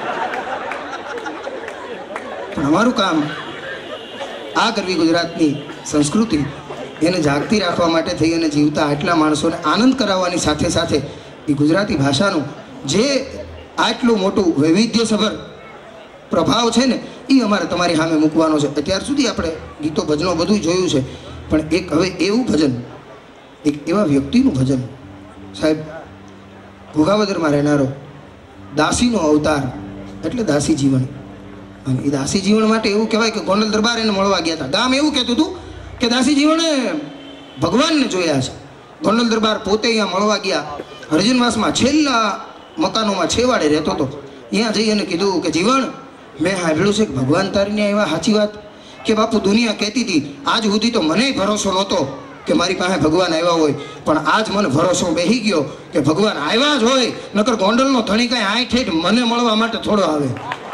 પણ અમારું કામ આ કરવી ગુજરાતની સંસ્કૃતિ એને જાગતી રાખવા માટે થઈ અને જીવતા આટલા માણસોને આનંદ કરાવવાની સાથે સાથે એ ગુજરાતી ભાષાનું જે આટલું મોટું વૈવિધ્યસભર પ્રભાવ છે ને એ અમારે તમારી સામે મૂકવાનો છે. અત્યાર સુધી આપણે ગીતો ભજનો બધું જોયું છે પણ એક હવે એવું ભજન, એક એવા વ્યક્તિનું ભજન, સાહેબ ભોગાવદરમાં રહેનારો દાસીનો અવતાર એટલે દાસી જીવન. અને એ દાસી જીવન માટે એવું કહેવાય કે ગોંડલ દરબાર એને મળવા ગયા હતા. ગામ એવું કહેતું હતું કે દાસી જીવણે ભગવાનને જોયા છે. ગોંડલ દરબાર પોતે અહીંયા મળવા ગયા. હરિજનવાસમાં છેલ્લા મકાનોમાં છેવાડે રહેતો હતો. અહીંયા જઈ અને કીધું કે જીવન મેં સાંભળ્યું છે કે ભગવાન તારીને આવ્યા, સાચી વાત? કે બાપુ દુનિયા કહેતી હતી આજ સુધી તો મને ભરોસો નહોતો કે મારી પાસે ભગવાન આવ્યા હોય, પણ આજ મને ભરોસો બેસી ગયો કે ભગવાન આવ્યા જ હોય, નકર ગોંડલનો ધણી કાંઈ આઠ ઠેઠ મને મળવા માટે થોડો આવે.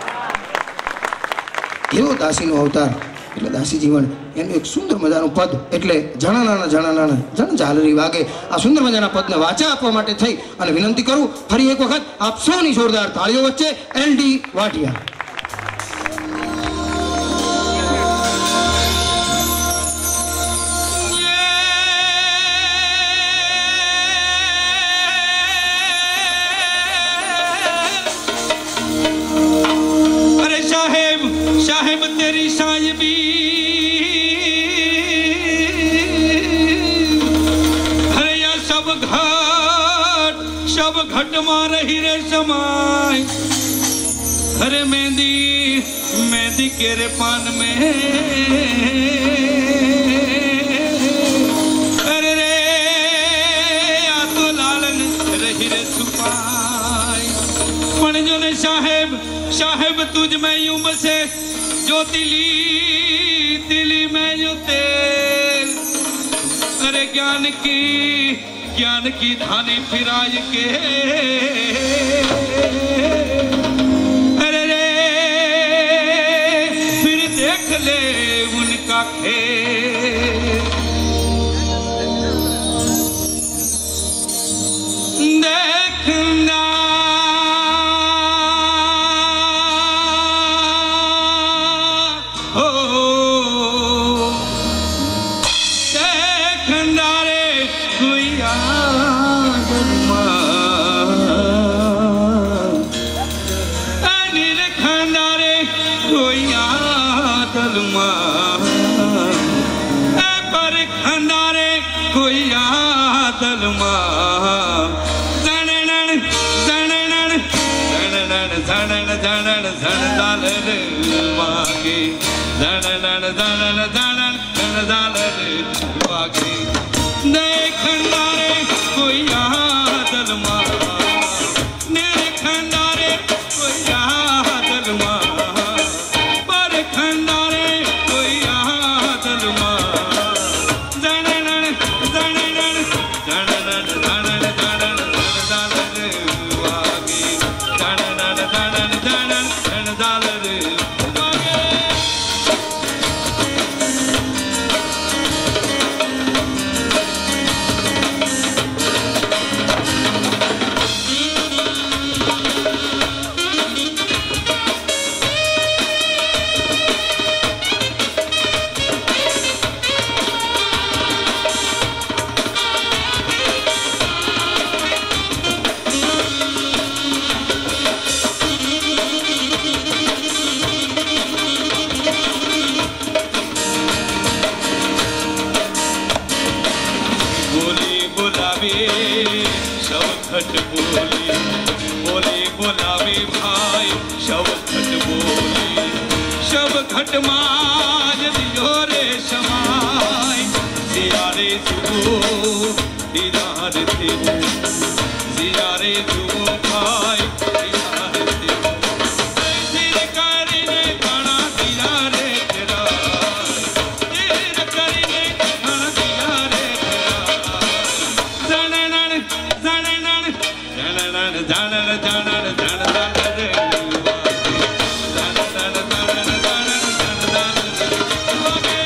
એવો દાસીનો અવતાર એટલે દાસી જીવન. એનું એક સુંદર મજાનું પદ એટલે જણા નાના જણા નાના જણ ઝાલરી વાગે. આ સુંદર મજાના પદને વાચા આપવા માટે થઈ અને વિનંતી કરું ફરી એક વખત આપ સૌની જોરદાર તાળીઓ વચ્ચે એલ ડી વાટિયા. साहेब तेरी साहिबी अरे या सब घाट सब घट मार रही रे समाय. अरे मेहंदी मेहंदी के रे पान में अरे रे आ तो लालन रही रे छुपाय. पण जो ने साहेब साहेब तुझ में यूं बसे जो तिली तिली में जो तेल. अरे ज्ञान की ज्ञान की धानी फिराय के अरे रे आखे देखना हो देखना रे कोई आदमा अनिल खंदा रे कोई आदमा पर खंदा रे कोई आदमा धनन धनन धन दालन मागे धनन धनन धनन धन दालन मागे देखना रे कोई आदल मा देखना रे कोई आदल मा पर खंदा रे कोई आदल मा धनन धनन धनन धनन धनन दालन मागे धनन धनन धनन धन दालन मागे बोली बुलावे शव खट बोली बोली बुलावे भाई शव खट बोली शव खट माज दियो रे समाय जियारे जुगो दीदार देवो जियारे जुगो भाई दीदार देवो सिर करने गाना दिया रे तेरा सिर करने गाना दिया रे धनन धनन धनन धनन धनन धन दालन धनन धनन धनन धन दालन मागे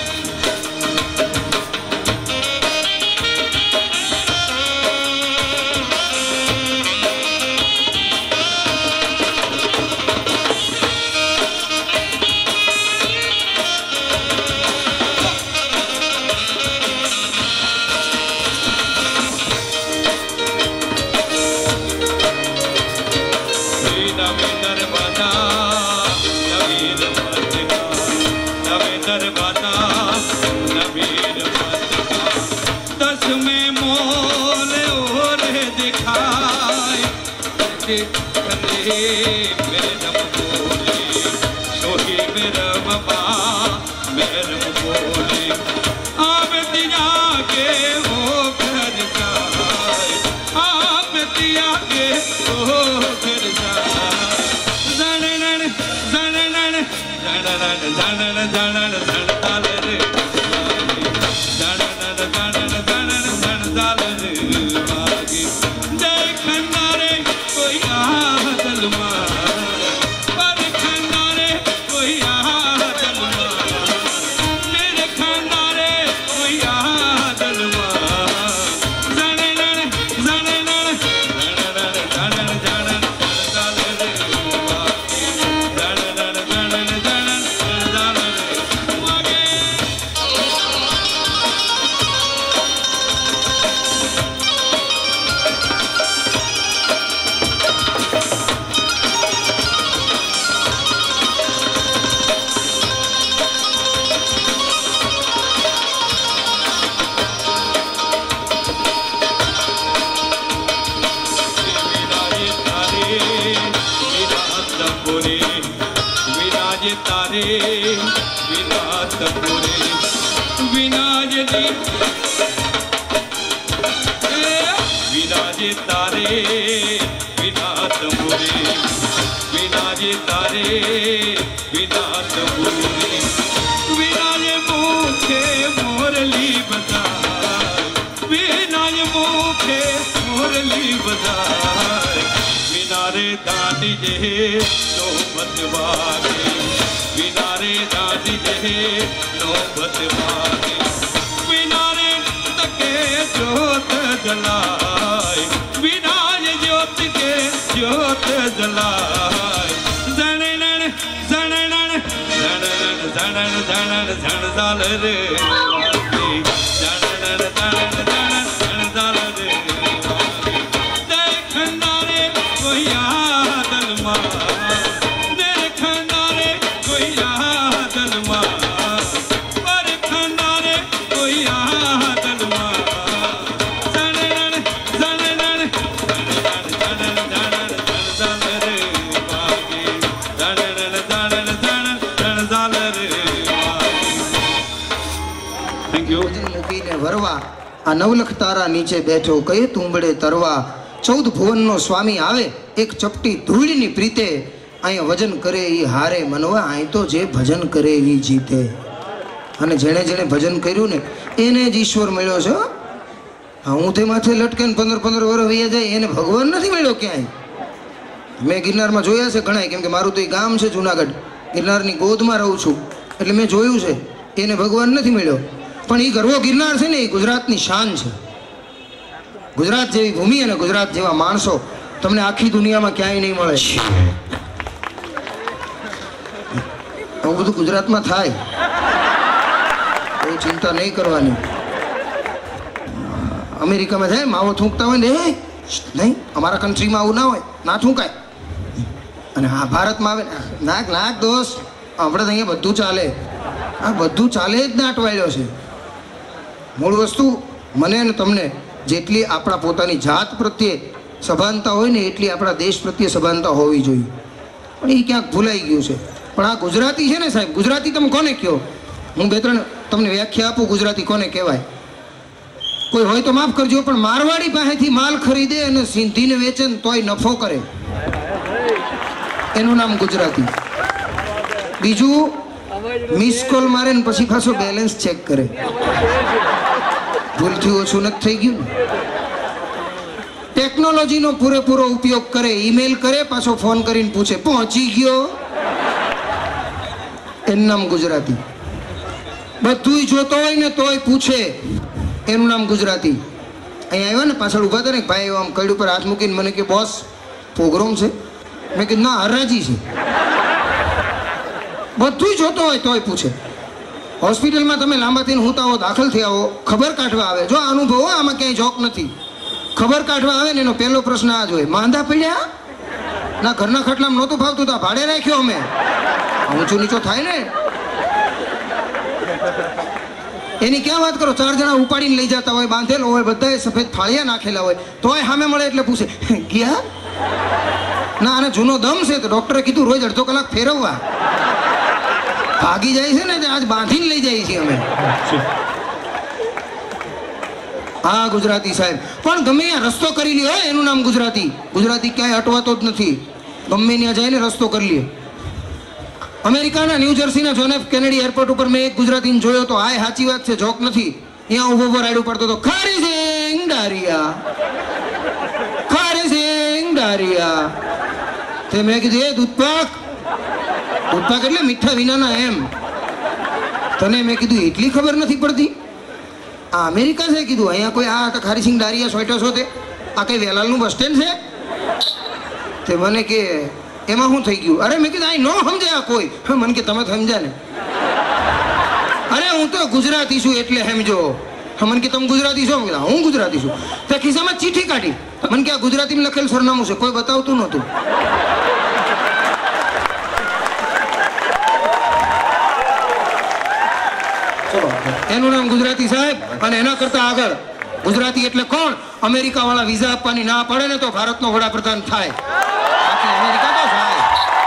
नवे दरवाजा नवीर मस्का नवे दरवाजा नवीर मस्का दस में मोल और दिखाए कले मेरे नम बोले सोही मेरा बाबा मेरे नम बोले आप दिया के वो घर जाए आप दिया के वो घर जाए धनन धनन धनन धनन धनन धन दालन धनन धनन धनन धन दालन मागे देखना रे कोई आदल मा पर खंदा रे कोई आदल मा मेरे खंदा रे कोई आदल मा धनन धनन धनन धनन धनन दालन मागे धनन धनन धनन दालन मागे विराजे तारे विराटपुरे विराजे तारे विराटपुरे विराजे दी विराजे तारे विराटपुरे विराजे तारे विराटपुरे विराजे मुखे मोरली बजाए विराजे मुखे मोरली बजाए विनारे दांडी जे तो मतवागे विनारे दादी जे नौबत वागे विनारे तके जोत जलाए विनार ज्योत के ज्योत जलाए जनन जनन जनन जनन जनन जन जाल रे जनन जनन जनन जन जाल रे देखना रे कोई आदल मां देखना रे कोई आदल मां परखना रे कोई आदल मां जनन जनन जनन जनन जनन जन जाल रे बागे जनन जनन जनन जन जाल रे थैंक यू ભજન મૂકીને વરવા આ નવલખ તારા નીચે બેઠો કયે તુંબડે તરવા ચૌદ ભુવનનો સ્વામી આવે એક ચપટી ધૂળની પ્રીતે અહીંયા વજન કરે ઈ હારે મનવા અહીં તો જે ભજન કરે ઈ જીતે અને જેણે જેણે ભજન કર્યું ને એને જ ઈશ્વર મળ્યો છે હા હું તે માથે લટકે ને પંદર પંદર વર્ષ વયા જાય એને ભગવાન નથી મળ્યો ક્યાંય મેં ગિરનારમાં જોયા છે ઘણા કેમ કે મારું તો એ ગામ છે જુનાગઢ ગિરનારની ગોદમાં રહું છું એટલે મેં જોયું છે એને ભગવાન નથી મળ્યો પણ એ ગરવો ગિરનાર છે ને એ ગુજરાતની શાન છે ગુજરાત જેવી ભૂમિ અને ગુજરાત જેવા માણસો તમને આખી દુનિયામાં ક્યાંય નહીં મળે આવું બધું ગુજરાતમાં થાય કોઈ ચિંતા નહીં કરવાની અમેરિકામાં જાય માવો થૂંકતા હોય ને એ નહીં અમારા કન્ટ્રીમાં આવું ના હોય ના થૂંકાય અને હા ભારતમાં આવે નાક નાક દોસ્ત આપણે તો અહીંયા બધું ચાલે આ બધું ચાલે જ ના અટવાયેલો છે મૂળ વસ્તુ મને અને તમને જેટલી આપણા પોતાની જાત પ્રત્યે સભાનતા હોય ને એટલી આપણા દેશ પ્રત્યે સભાનતા હોવી જોઈએ પણ એ ક્યાંક ભૂલાઈ ગયું છે પણ આ ગુજરાતી છે ને સાહેબ ગુજરાતી તમે કોને કહો હું બે ત્રણ તમને વ્યાખ્યા આપું ગુજરાતી કોને કહેવાય કોઈ હોય તો માફ કરજો પણ મારવાડી પાસેથી માલ ખરીદે અને સિંધીને વેચે ને તોય નફો કરે એનું નામ ગુજરાતી બીજું મિસ કોલ મારે ને પછી પાછો બેલેન્સ ચેક કરે ભૂલથી ઓછું નથી થઈ ગયું ટેકનોલોજીનો પૂરેપૂરો ઉપયોગ કરે ઈમેલ કરે પાછો ફોન કરીને પૂછે પહોંચી ગયો એનું નામ ગુજરાતી બધું જોતો હોય ને તોય પૂછે એનું નામ ગુજરાતી અહીંયા આવ્યો ને પાછળ ઊભા હતા ને ભાઈ આમ કડ ઉપર હાથ મૂકીને મને કે બોસ પ્રોગ્રામ છે મેં કીધું ના હરાજી છે બધું જોતો હોય તોય પૂછે હોસ્પિટલમાં તમે લાંબા થઈને હુતા હો દાખલ થયા હો ખબર કાઢવા આવે જો અનુભવો આમાં ક્યાંય જોક નથી ખબર કાઢવા આવે ને એનો પહેલો પ્રશ્ન આ જ હોય માંદા પડ્યા ના ઘરના ખટલામાં નહોતું ફાવતું તો ભાડે રાખ્યો અમે ઊંચું નીચો થાય ને એની ક્યાં વાત કરો ચાર જણા ઉપાડીને લઈ જતા હોય બાંધેલો હોય બધાએ સફેદ ફાળિયા નાખેલા હોય તોય સામે મળે એટલે પૂછે ગયા ના આને જૂનો દમ છે તો ડોક્ટરે કીધું રોજ અડધો કલાક ફેરવવા ભાગી જાય છે ને આજ બાંધીને લઈ જાય છીએ અમે હા ગુજરાતી સાહેબ પણ ગમે ત્યાં રસ્તો કરી લ્યો એનું નામ ગુજરાતી ગુજરાતી ક્યાંય અટવાતો જ નથી ગમે ત્યાં જઈને રસ્તો કરી લ્યો અમેરિકાના ન્યૂ જર્સીના જોન એફ કેનેડી એરપોર્ટ ઉપર મેં એક ગુજરાતીને જોયો તો હાય સાચી વાત છે જોક નથી ત્યાં ઉભો ઉભો રાઈડ પડતો તો ખારી સિંગ ડારિયા ખારી સિંગ ડારિયા તે મેં કીધું એ દૂધપાક દૂધપાક એટલે મીઠા વિનાના એમ તને મેં કીધું એટલી ખબર નથી પડતી આ અમેરિકા છે કીધું અહીંયા કોઈ આ ખારી સિંગ ડારિયા સોઈટો છો તે આ કઈ વેલાલનું બસ સ્ટેન્ડ છે તે મને કે એમાં શું થઈ ગયું અરે મેં કીધું અહીં નો સમજાય કોઈ મને કે તમે સમજ્યા ને અરે હું તો ગુજરાતી છું એટલે સમજો મને કે તમે ગુજરાતી છો કીધા હું ગુજરાતી છું તે ખિસ્સામાં ચીઠી કાઢી મને કે આ ગુજરાતીમાં લખેલ સરનામું છે કોઈ બતાવતું નહોતું એનું નામ ગુજરાતી સાહેબ અને એના કરતા આગળ ગુજરાતી એટલે કોણ અમેરિકા વાળા વિઝા આપવાની ના પડે ને તો ભારતનો વડાપ્રધાન થાય અમેરિકા તો થાય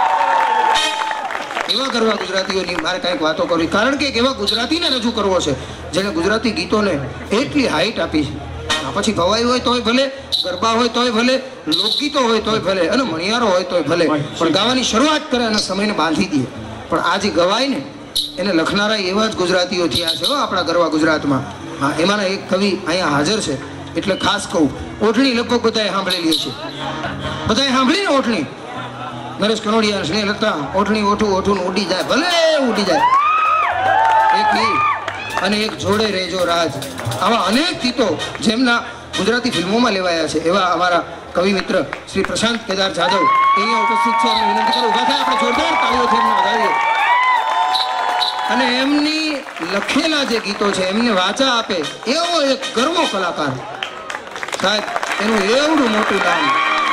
એવા કરવા ગુજરાતીઓની મારે કાંઈક વાતો કરવી કારણ કે એવા ગુજરાતીને રજૂ કરવો છે જેને ગુજરાતી ગીતોને એટલી હાઈટ આપી છે પછી ભવાઈ હોય તોય ભલે ગરબા હોય તોય ભલે લોકગીતો હોય તોય ભલે અને મણિયારો હોય તોય ભલે પણ ગાવાની શરૂઆત કરે અને સમયને બાંધી દે પણ આ જે ગવાય ને એને લખનારા એવા જ ગુજરાતીઓ થયા છે હો આપણા ગરવા ગુજરાતમાં હા એમાંના એક કવિ અહીંયા હાજર છે એટલે ખાસ કહું ઓઢણી લગભગ બધાએ સાંભળેલી છે બધાએ સાંભળી ને ઓઢણી નરેશ કનોડિયા, સ્નેહલતા, ઓઠણી ઓઠું ઓઠું ઉડી જાય, ભલે ઉડી જાય. એક ઈ અને એક જોડે રહેજો રાજ. આવા અનેક ગીતો જેમના ગુજરાતી ફિલ્મોમાં લેવાયા છે એવા અમારા કવિ મિત્ર શ્રી પ્રશાંત કેદાર જાદવ અહીંયા ઉપસ્થિત છે. એમને વિનંતી કરું ઉભા થાય, આપણે જોરદાર તાળીઓથી એમને વધાવીએ. અને એમની લખેલા જે ગીતો છે એમને વાચા આપે એવો એક ગર્વો કલાકાર સાહેબ, એનું એવડું મોટું નામ.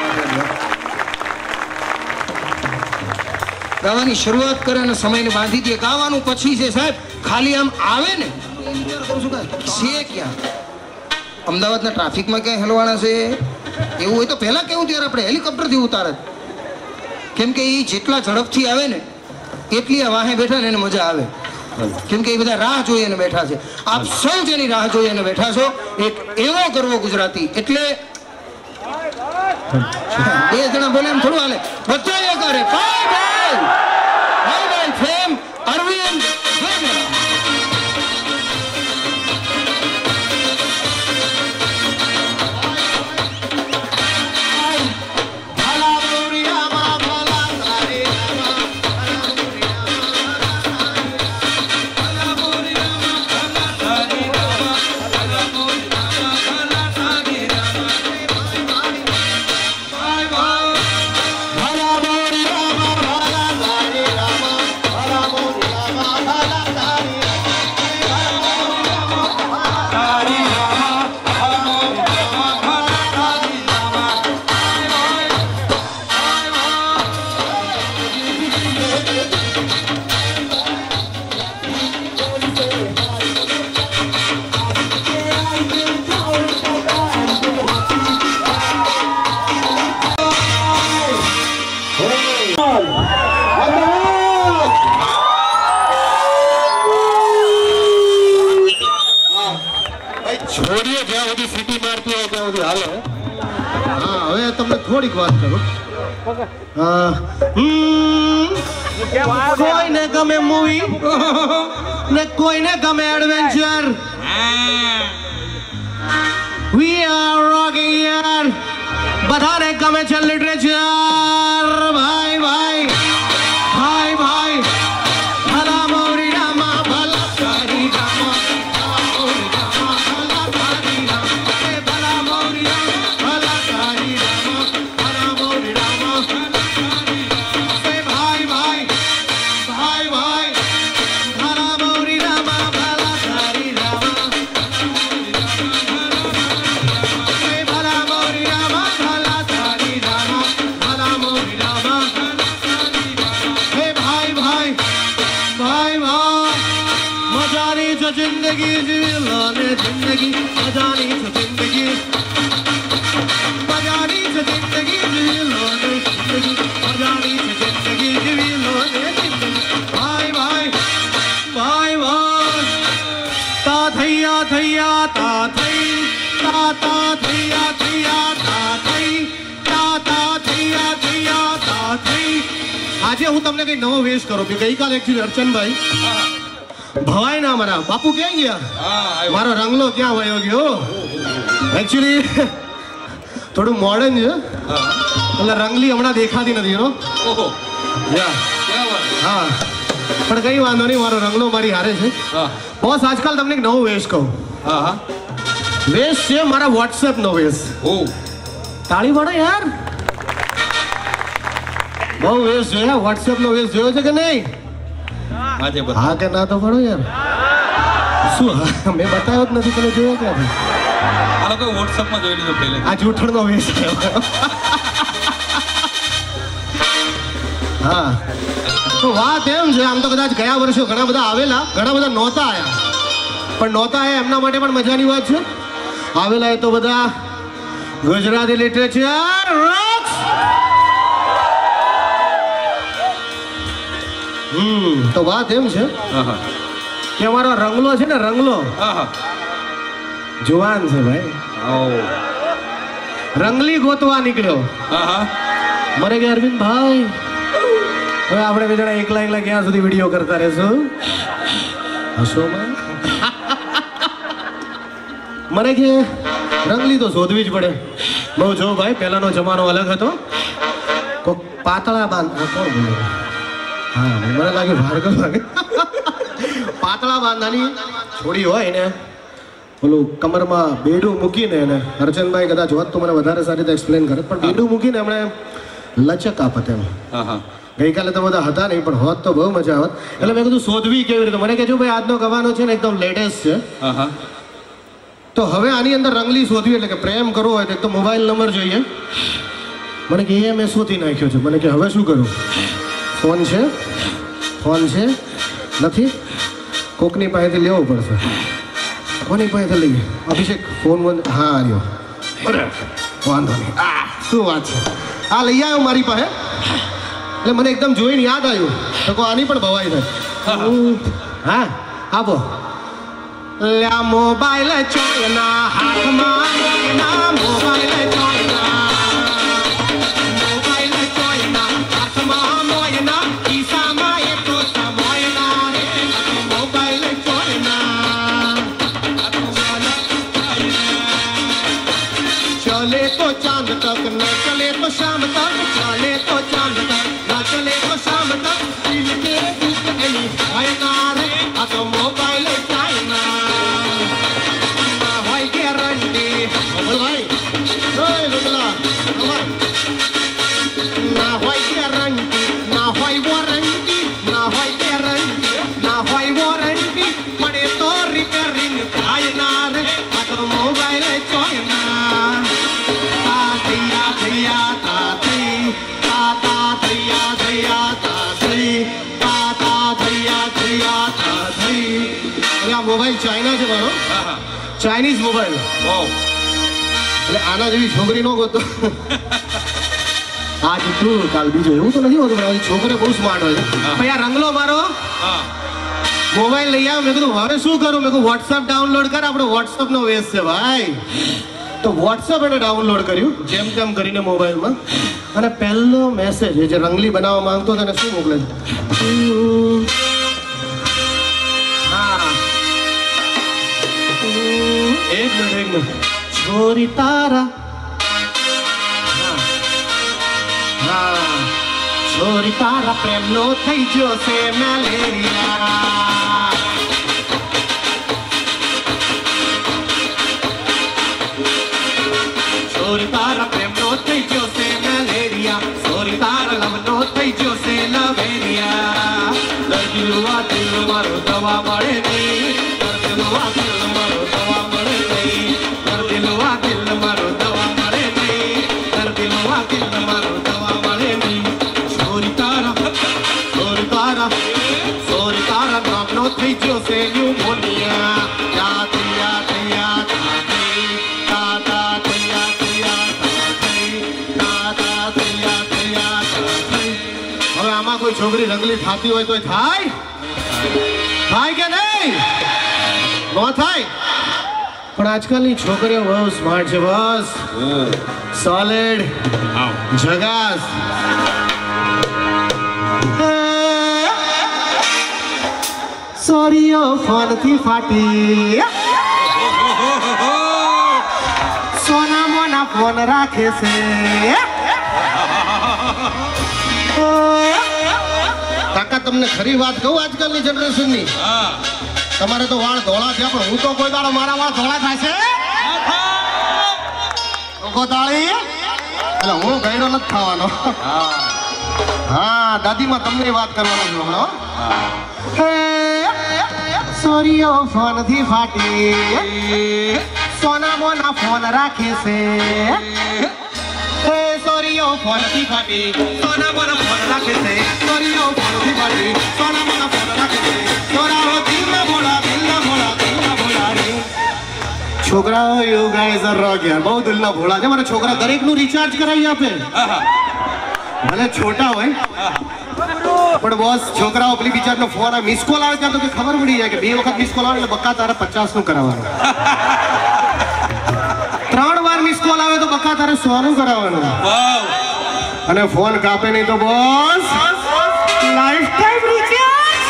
ગાવાની શરૂઆત કરે અને સમયને બાંધી દે. ગાવાનું પછી છે સાહેબ, ખાલી આમ આવે ને છે ક્યાં અમદાવાદના ટ્રાફિકમાં ક્યાંય હલવાના છે એવું હોય તો પહેલા કેવું ત્યારે આપણે હેલિકોપ્ટરથી ઉતારે, કેમ કે એ જેટલા ઝડપથી આવે ને એટલી આ વાહે બેઠા ને એને મજા આવે, કેમ કે એ બધા રાહ જોઈને બેઠા છે. આપ સૌ જેની રાહ જોઈને બેઠા છો, એક એવો ગર્વ ગુજરાતી. એટલે બે જણા બોલે એમ થોડું હાલે, બધા એ કરે ભાઈ ભાઈ ભાઈ ભાઈ ફેમ અરવિંદ. છોડીએ જ્યાં સુધી સિટી મારતી હોય ત્યાં સુધી હાલે. હા, હવે તમને થોડીક વાત કરું. કોઈને ગમે મૂવી ને કોઈને ગમે એડવેન્ચર. વી આર રોકિંગ યાર. બધાને ગમે છે લિટરેચર. ભાઈ ભાઈ ભાઈ ભાઈ ભલા મોરી રામા ભલા તારી રામા जिंदगी जीलो ने जिंदगी मजानी तो जिंदगी मजानी तो जिंदगी जीलो ने जिंदगी मजानी तो जिंदगी जीलो ने जिंदगी. भाई भाई भाई भाई ता थैया थैया ता થઈ તા તા થૈયા થૈયા તા થઈ તા તા થૈયા થૈયા તા થઈ. આજે હું તમને કઈ નવો વેશ કરું કે ગઈકાલે એકચ્યુઅલી અર્ચનભાઈ ભવાઈ ના મારા બાપુ ક્યાં ગયા, મારો રંગલો ક્યાં વયો ગયો. એકચ્યુઅલી થોડું મોડર્ન છે એટલે રંગલી હમણાં દેખાતી નથી એનો. હા, પણ કઈ વાંધો નહીં, મારો રંગલો મારી હારે છે. બોસ આજકાલ તમને એક નવો વેશ કહું. વેશ છે મારા વોટ્સએપ નો વેશ. તાળી પાડો યાર, બહુ વેશ જોયા. વોટ્સએપ નો વેશ જોયો છે કે નહીં? હા કે ના તો પડો યાર. શું મેં બતાવ્યો જ નથી, તમે જોયો ક્યાંથી? આ લોકો વોટ્સએપમાં જોઈ લીધો પહેલે. આ જૂઠણનો વેશ. હા, તો વાત એમ છે, આમ તો કદાચ ગયા વર્ષે ઘણા બધા આવેલા, ઘણા બધા નહોતા આયા, પણ નહોતા આયા એમના માટે પણ મજાની વાત છે. આવેલા એ તો બધા ગુજરાતી લિટરેચર રોક્સ. હમ તો વાત એમ છે કે અમારો રંગલો છે ને, રંગલો જુવાન છે ભાઈ. રંગલી ગોતવા નીકળ્યો. મને કે અરવિંદ ભાઈ હવે આપણે બે જણા એકલા એકલા ક્યાં સુધી વિડીયો કરતા રહેશું? હસો મને કે રંગલી તો શોધવી જ પડે. બહુ જો ભાઈ, પહેલાનો જમાનો અલગ હતો. પાતળા બાંધ કોણ બોલે હા મને લાગે ભાર્ગવ લાગે પાતળા બાંધાની છોડી હોય ને ઓલું કમરમાં બેડું મૂકીને એને હરચંદભાઈ કદાચ હોત તો મને વધારે સારી રીતે એક્સપ્લેન કરે પણ બેડું મૂકીને એમણે લચક આપત એમ ગઈકાલે તો બધા હતા નહીં પણ હોત તો બહુ મજા આવત એટલે મેં કીધું શોધવી કેવી રીતે મને કહેજો ભાઈ આજનો ગવાનો છે ને એકદમ લેટેસ્ટ છે તો હવે આની અંદર રંગલી શોધવી એટલે કે પ્રેમ કરવો હોય તો એક તો મોબાઈલ નંબર જોઈએ મને કે એ મેં શોધી નાખ્યો છે મને કે હવે શું કરું ફોન છે ફોન છે નથી કોકની પાસેથી લેવો પડશે કોની પાસેથી લઈએ અભિષેક ફોન વન હા આવ્યો બરાબર વાંધો નહીં આ શું વાત છે આ લઈ આવ્યો મારી પાસે એટલે મને એકદમ જોઈને યાદ આવ્યું તો કોઈ આની પણ ભવાઈ થાય હા આપો લ્યા મોબાઈલ ચોયના હાથમાં ના મોબાઈલ ચોયના મોબાઈલ ચોયના હાથમાં મોયના ખિસ્સામાં એ તો સમોયના રે મોબાઈલ ચોયના ચલે તો ચાંદ તક ન ચલે તો શામ તક ચલે તો ચાંદ તક ન ચલે તો શામ તક દિલ કે દુખ એની ભાઈના રે આ તો મોબાઈલ ચાઇના ના હોય ગેરંટી ભાઈ ઓય લુગલા ના હોય ગેરંટી ના હોય વોરંટી ના હોય ગેરંટી ના હોય વોરંટી પડે તો રિપેરિંગ થાય ના રે આ તો મોબાઈલ ચાઇના તા થયા થયા તા થઈ તા તા થયા થયા તા થઈ તા તા થયા થયા તા થઈ અરે આ મોબાઈલ ચાઇના છે મારો ચાઇનીઝ મોબાઈલ એટલે આના જેવી છોકરી નો ગોતો આજ તું કાલ બીજો એવું તો નથી હોતું પણ છોકરી બહુ સ્માર્ટ હોય છે ભાઈ આ રંગલો મારો મોબાઈલ લઈ આવ્યો મેં કીધું હવે શું કરું મેં કીધું વોટ્સઅપ ડાઉનલોડ કર આપણો વોટ્સઅપ નો વેસ છે ભાઈ તો વોટ્સઅપ એને ડાઉનલોડ કર્યું જેમ તેમ કરીને મોબાઈલમાં અને પહેલો મેસેજ જે રંગલી બનાવવા માંગતો હતો એને શું મોકલે છે હા એક મિનિટ એક મિનિટ છોરી તારા હા છોરી તારા પ્રેમનો થઈ ગયો છે મેલેરિયા છોરી તારા પ્રેમનો થઈ ગયો છે મેલેરિયા છોરી તારા લવનો થઈ ગયો છે લવેરિયા દર્દીલુઆ દિલ મારો દવા મળે નહીં દર્દીલુઆ દિલ મારો દવા મળે નહીં દર્દીલુઆ દિલ મારો દવા મળે નહીં દર્દીલુઆ દિલ મારો દવા મળે નહીં છોરી તારા છોરી તારા છોરી તારા નામનો થઈ ગયો છે ન્યુમોનિયા યાદ યાદ યાદ તાતા તૈયા તૈયા તાતા તૈયા તૈયા હવે આમાં કોઈ છોકરી રંગલી થતી હોય તો થાય થાય કે નહીં નો થાય પણ આજકાલની છોકરીઓ બહુ સ્માર્ટ છે બસ સોલિડ જગાસ સોરીઓ ફોનથી ફાટી સોના મોના ફોન રાખે છે કાકા તમને ખરી વાત કહું આજકાલની જનરેશનની તમારે તો વાળ ધોળા થયા પણ હું તો કોઈ દાડો મારા વાળ ધોળા થાય છે તાળી એટલે હું ગયડો નથી થવાનો હા દાદીમાં તમને વાત કરવાનો છું હમણાં સોરીઓ ફોન થી ફાટી સોના મોના ફોન રાખે છે સોરીઓ ફોન થી ફાટી સોના મોના ફોન રાખે છે સોરીઓ ફોન થી ફાટી સોના મોના ફોન રાખે છે સોરાઓ દિલના ભોળા દિલના ભોળા દિલના ભોળા રે છોકરાઓ યુ ગાઈઝ આર રોક યાર બહુ દિલના ભોળા છે મારા છોકરા દરેક નું રિચાર્જ કરાવી આપે ભલે છોટા હોય પણ બોસ છોકરાઓ પેલી બિચારનો ફોન આવે મિસ કોલ આવે ત્યાં તો ખબર પડી જાય કે બે વખત મિસ કોલ આવે એટલે બક્કા તારે પચાસ નું કરાવવાનું ત્રણ વાર મિસ કોલ આવે તો બક્કા તારે સો નું કરાવવાનું અને ફોન કાપે નહીં તો બોસ લાઈફ ટાઈમ રિચાર્જ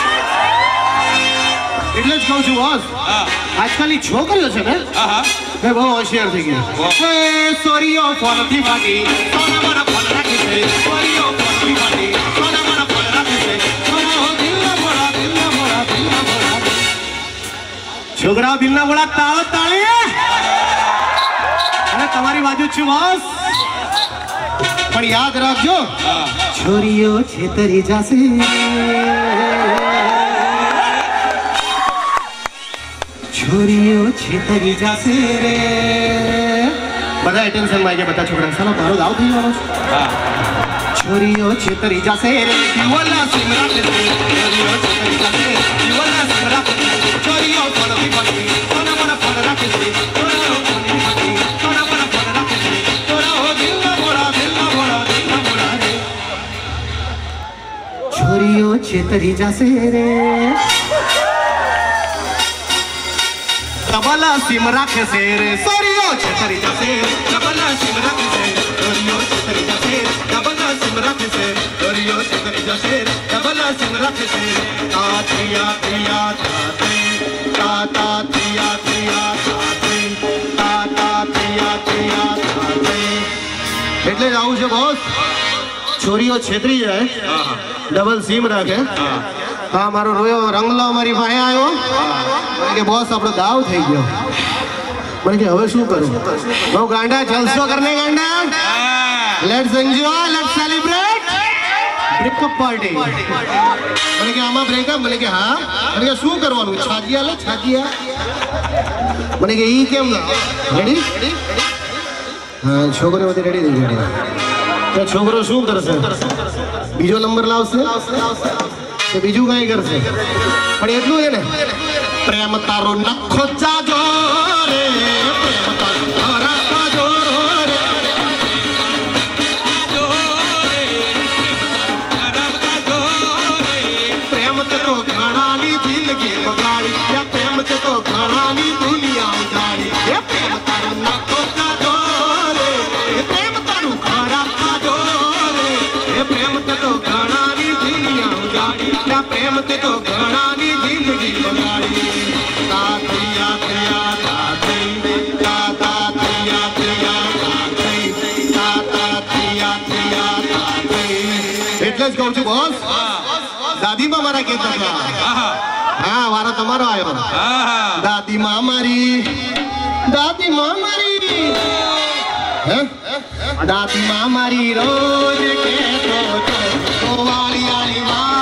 એટલે જ કહું છું બોસ આજકાલની છોકરીઓ છે ને એ બહુ હોશિયાર થઈ ગઈ સોરીઓ ફોન થી ફાટી સોના મારા ફોન રાખી છે સોરીઓ ફોન मोरी बाटी सोना मोरा फल राखे से सोना हो दिल ना मोरा दिल ना मोरा दिल ना मोरा छोकरा दिल ना मोरा ताळो ताळी अरे તમારી બાજુ છું બોસ પણ યાદ રાખજો છોરીઓ છેતરી જાશે છોરીઓ છેતરી જાશે રે બધા એટેન્શન માં ગયા બધા છોકરા સાલો મારો દાવ થઈ ગયો હા છોરીઓ છેતરી જાશે રે દીવાલા સિમરા કે છોરીઓ છેતરી જાશે દીવાલા સિમરા કે છોરીઓ ફળવી પડી સોના મને ફળ રાખે છે છોરીઓ ફળવી પડી સોના મને ફળ રાખે છે છોરા હો દિલ ના મોરા દિલ ના મોરા દિલ ના મોરા રે છોરીઓ છેતરી જાશે રે डबला सिम राखे से रे सोरियो छतरी जासे डबला सिम राखे से सोरियो छतरी जासे डबला सिम राखे से सोरियो छतरी जासे डबला सिम राखे से ता तिया तिया ताते ता ता तिया तिया ताते ता ता तिया तिया ताते એટલે જ આવું છે બોસ છોરીઓ છેતરી જાય ડબલ સિમ રાખે હા મારો રોયો રંગલો મારી પાસે આવ્યો મને કે બોસ આપણો દાવ થઈ ગયો મને કે હવે શું કરું બહુ ગાંડા જલસો કરને ગાંડા let's enjoy let's celebrate breakup party મને કે આમાં બ્રેકઅપ મને કે હા મને કે શું કરવાનું છાજિયા લે છાજિયા મને કે ઈ કેમ ના રેડી હા છોકરો બધી રેડી થઈ ગઈ તો છોકરો શું કરશે બીજો નંબર લાવશે તો બીજું કઈ કરશે પણ એટલું છે ને પ્રેમ તારો નખો જાજો રે પ્રેમ તારો તારા જાજો રે પ્રેમ તે તો ઘણાની જિંદગી બગાડી યા પ્રેમ તે તો ઘણાની દુનિયા ઉજાડી એ પ્રેમ તારો નખો જાજો રે એ પ્રેમ તારું ખરા જાજો રે એ પ્રેમ તે તો ઘણાની દુનિયા ઉજાડી या प्रेम ते तो घणानी जिंदगी बगाड़ी ता तिया तिया ताते ता ता तिया तिया ताते ता ता तिया तिया ताते એટલે જ કહું છું બોસ દાદીમાં મારા કહેતા હતા હા વારો તમારો આવ્યો દાદીમાં મારી દાદીમાં મારી હે દાદીમાં મારી રોજ કહેતો તો વાળી આલી વાત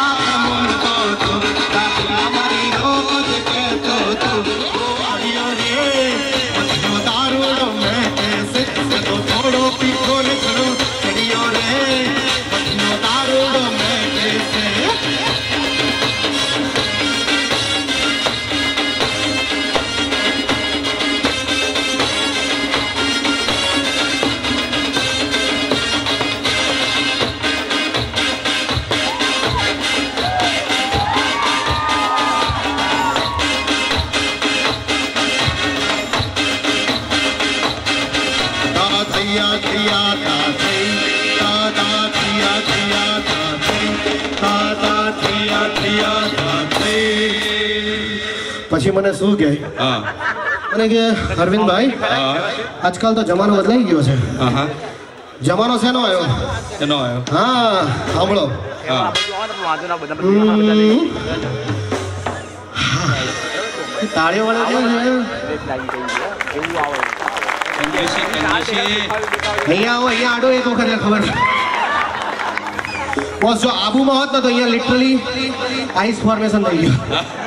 પછી મને શું કહે મને કે અરવિંદભાઈ આજકાલ તો જમાનો બદલાઈ ગયો છે જમાનો શેનો આવ્યો એનો આવ્યો હા સાંભળો તાળીઓ વાળા કેવું છે અહીંયા આવો અહીંયા આડો એક વખત ખબર બોસ જો આબુમાં હોત ને તો અહીંયા લિટરલી આઈસ ફોર્મેશન થઈ ગયું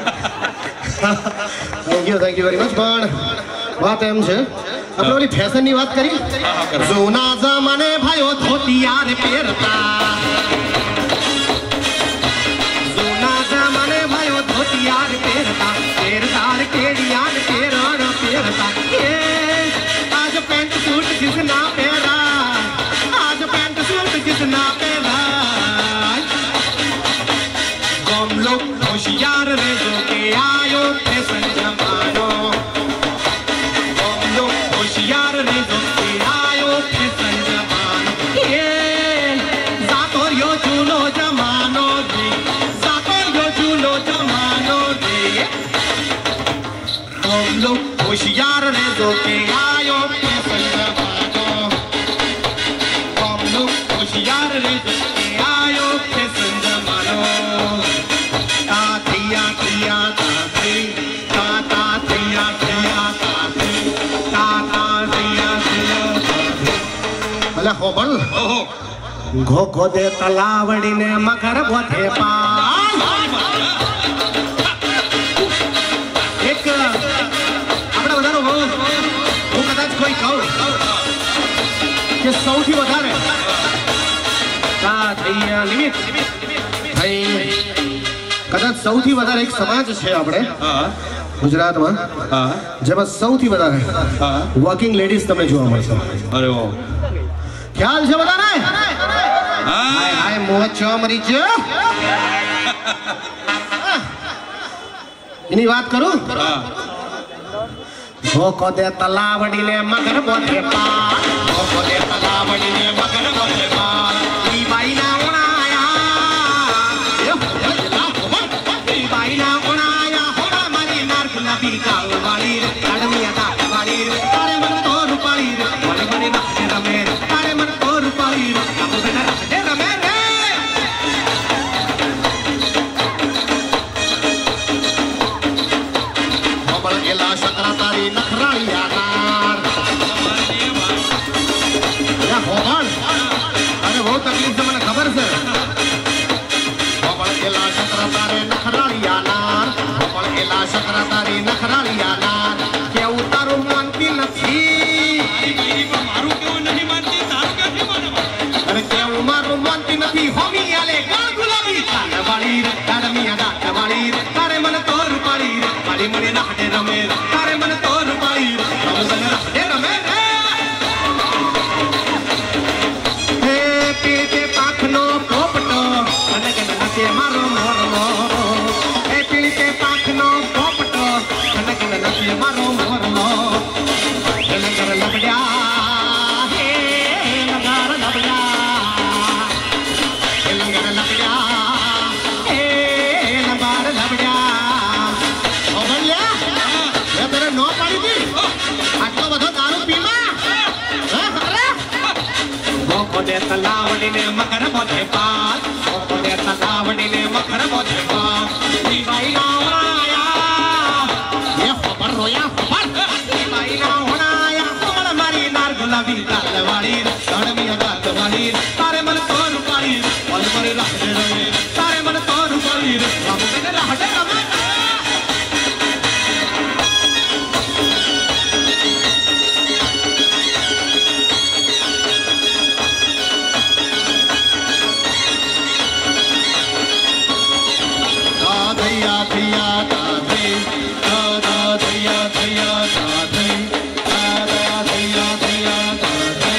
thank you thank you very much પણ વાત એમ છે આપણે ઓલી ફેશનની વાત કરી જૂના જમાને ભાઈઓ ધોતિયા રે પહેરતા જૂના જમાને ભાઈઓ ધોતિયા રે પહેરતા પહેરતા રે કેડિયા રે પહેરણ પહેરતા એ આજ પેન્ટ सूट जिसना पहरा आज पेंट सूट जिसना पहरा हम लोग होशियार रे जो के आयो फैशन जमानो हम लोग होशियार रे जो के आयो फैशन जमानो ये जातोर यो चूलो जमानो रे जातोर यो चूलो जमानो रे हम लोग होशियार रे जो के आयो फैशन जमानो हम लोग होशियार रे जो के आयो ઘોઘો દે તલાવડીને મગર બોધે પાલ. એક આપણે બધાનો હું હું કદાચ કોઈ કહું કે સૌથી વધારે તા થઈ નિમિત્ત થઈ કદાચ સૌથી વધારે એક સમાજ છે આપણે ગુજરાતમાં જેમાં સૌથી વધારે વર્કિંગ લેડીઝ તમને જોવા મળશે. અરે વાહ, ખ્યાલ છે બધાને? હાય હાય મોજ છો મરી છે. એની વાત કરું. ધોકો દે તલાવડીને મગર બોધે પાલ. ધોકો દે તલાવડીને મગર બોધે પાલ. ઈ બાઈના ઉણાયા ઈ બાઈના ઉણાયા હોડા મારી નાર ગુલાબી કાલ વાળી રે કાળમિયા દાટ વાળી રે તારે મન તો રૂપાળી રે મને મને નાખે રમે રે તારે મન તો રૂપાળી રે કાબુ બેટા નાખે રમે રે. હોબળ ગેલા શકરા તારી નખરાળિયા નાર. હોબળ અરે બહુ તકલીફ છે મને ખબર છે. હોબળ ગેલા શકરા તારે નખરાળિયા નાર. હોબળ ગેલા શકરા તારી નખરાળિયા નાર. કેવું તારું માનતી નથી. મારું કેવું નહીં માનતી, તારું ક્યાંથી માને? અરે કેવું મારું માનતી નથી. હોમી આલે ગાળ ગુલાબી કાલ વાળી રે કાળમિયા દાટ વાળી રે તારે મને તો રૂપાળી રે મારી મને નાખે રમે રે તારે મને તો રૂપાળી રે રમે મને નાખે રમે રે. હે પીળે પાંખનો પોપટો અને કે નચે મારો મોરલો. હે પીળે પાંખનો પોપટો અને કે નચે મારો મોરલો. હે લગર લબડ્યા હે લગર લબડ્યા હે લગર લબડ્યા હે લગર લબડ્યા. ઓ ભલ્યા મેં તને નો પાડી દી આટલો બધો દારૂ પીવા. હે અરે ધોકો દે તલાવડીને મગર બોધે પાલ. ધોકો દે તલાવડીને મગર બોધે પાલ. ઈ બાઈના ઉણાયા એ ખબર રોયા ખબર. ઈ બાઈના ઉણાયા ખબર મારી નાર ગુલાબી કાલ વાળી રે કાળમિયા દાટ વાળી રે તારે મન તો રૂપાળી રે મને મને રાખે રમે તારે મન તો રૂપાળી રે રમે મને રાખે રમે. ધૈયા ધૈયા ધે ધા ધૈયા ધૈયા ધે ધા ધૈયા ધૈયા ધે.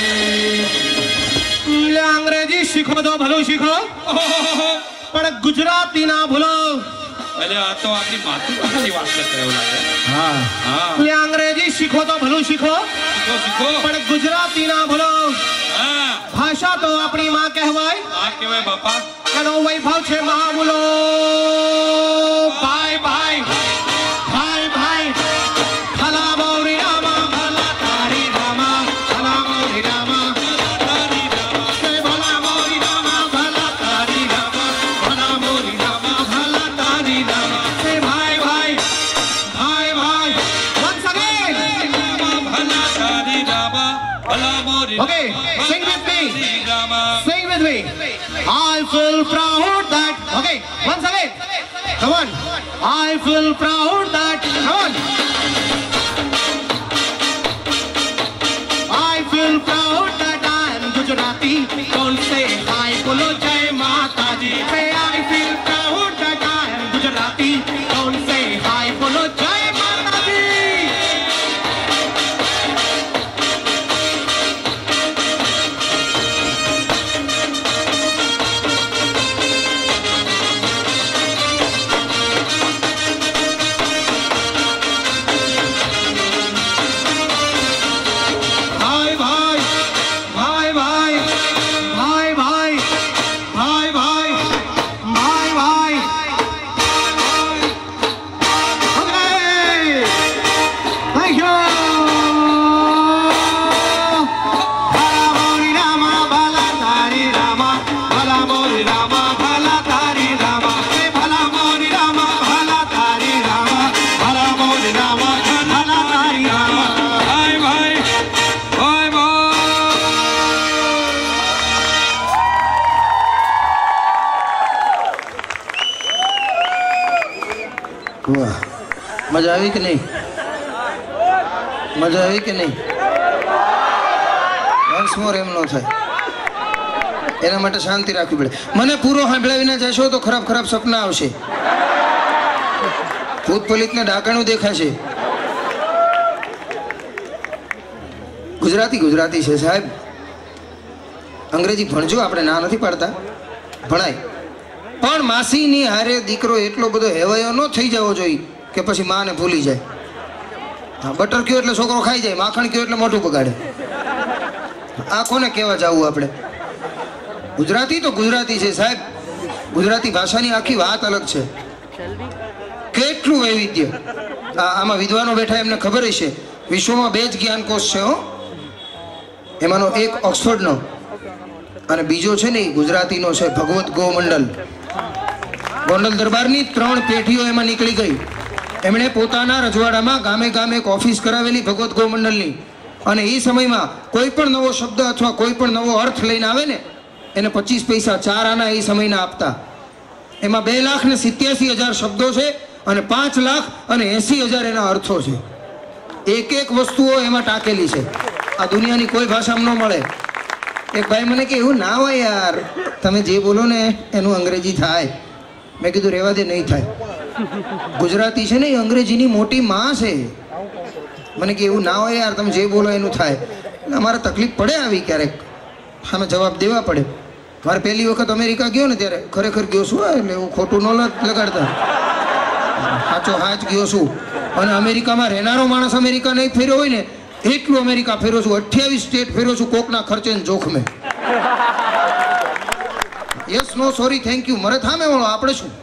અંગ્રેજી શીખો તો ભલું શીખો પણ ગુજરાતી ના ભૂલો. એટલે આ તો આપણી માતૃભાષાની વાત કરતા એવું લાગે. હા હા, અંગ્રેજી શીખો તો ભલું શીખો શીખો શીખો. પણ ગુજરાતી ના ભૂલો. હા, ભાષા તો આપણી માં કહેવાય આ કહેવાય બાપા. એનો વૈભવ છે મહામૂલો. ભાઈ ભાઈ ભાઈ ભાઈ ભલા મોરી રામા ભલા તારી રામા ભલા મોરી રામા તારી રામા જય ભલા મોરી રામા ભલા તારી રામા ભલા મોરી રામા ભલા તારી રામા. જય ભાઈ ભાઈ ભાઈ ભાઈ once again. ભલા તારી રામા, ભલા મોરી Okay, sing with me. તારી Rama. Sing with me. I feel proud that. Okay, once again. Come on. I feel proud that. Come on. I feel proud that I am Gujarati. Don't say hi, bolo jai Mata Ji. Say I feel proud that I am Gujarati. Don't say hi, bolo jai Mata Ji. વાહ, મજા આવી કે નહીં? મજા આવી કે નહીં? વન્સ મોર એમ ન થાય, એના માટે શાંતિ રાખવી પડે. મને પૂરો સાંભળ્યા વિના જશો તો ખરાબ ખરાબ સપના આવશે, ભૂત પલિતને ડાકણું દેખાશે. ગુજરાતી ગુજરાતી છે સાહેબ, અંગ્રેજી ભણજો, આપણે ના નથી પાડતા, ભણાય, પણ માસીની હારે દીકરો એટલો બધો હેવાયો ન થઈ જવો જોઈએ કે પછી માને ભૂલી જાય. હા, બટર કયો એટલે છોકરો ખાઈ જાય, માખણ કયો એટલે મોઢું બગાડે. આ કોને કહેવા જવું આપણે? ગુજરાતી તો ગુજરાતી છે સાહેબ, ગુજરાતી ભાષાની આખી વાત અલગ છે, કેટલું વૈવિધ્ય. આમાં વિદ્વાનો બેઠા એમને ખબર હશે, વિશ્વમાં બે જ જ્ઞાનકોશ છે હો, એમાંનો એક ઓક્સફર્ડનો અને બીજો છે ને એ ગુજરાતીનો છે, ભગવત ગોમંડલ. ગોંડલ દરબારની ત્રણ પેઢીઓ એમાં નીકળી ગઈ. એમણે પોતાના રજવાડામાં ગામે ગામે એક ઓફિસ કરાવેલી ભગવત ગોમંડલની, અને એ સમયમાં કોઈ પણ નવો શબ્દ અથવા કોઈ પણ નવો અર્થ લઈને આવે ને એને પચીસ પૈસા ચાર આના એ સમયના આપતા. એમાં બે લાખ ને સિત્યાસી હજાર શબ્દો છે અને પાંચ લાખ અને એસી હજાર એના અર્થો છે. એક એક વસ્તુઓ એમાં ટાંકેલી છે, આ દુનિયાની કોઈ ભાષામાં ન મળે. એક ભાઈ મને કે એવું ના હોય યાર, તમે જે બોલો ને એનું અંગ્રેજી થાય. મેં કીધું રહેવા દે, નહીં થાય. ગુજરાતી છે ને એ અંગ્રેજીની મોટી માં છે. મને કે એવું ના હોય યાર, તમે જે બોલો એનું થાય. અમારે તકલીફ પડે આવી ક્યારેક, સામે જવાબ દેવા પડે. મારે પહેલી વખત અમેરિકા ગયો ને ત્યારે ખરેખર ગયો છું, એટલે એવું ખોટું ન લગાડતા, સાચો હાચ ગયો છું. અને અમેરિકામાં રહેનારો માણસ અમેરિકા નહીં ફેર્યો હોય ને એટલું અમેરિકા ફેર્યો છું, અઠ્યાવીસ સ્ટેટ ફેર્યો છું, કોકના ખર્ચે ને જોખમે. Yes no sorry thank you, મરે થામે વાળો, આપણે શું.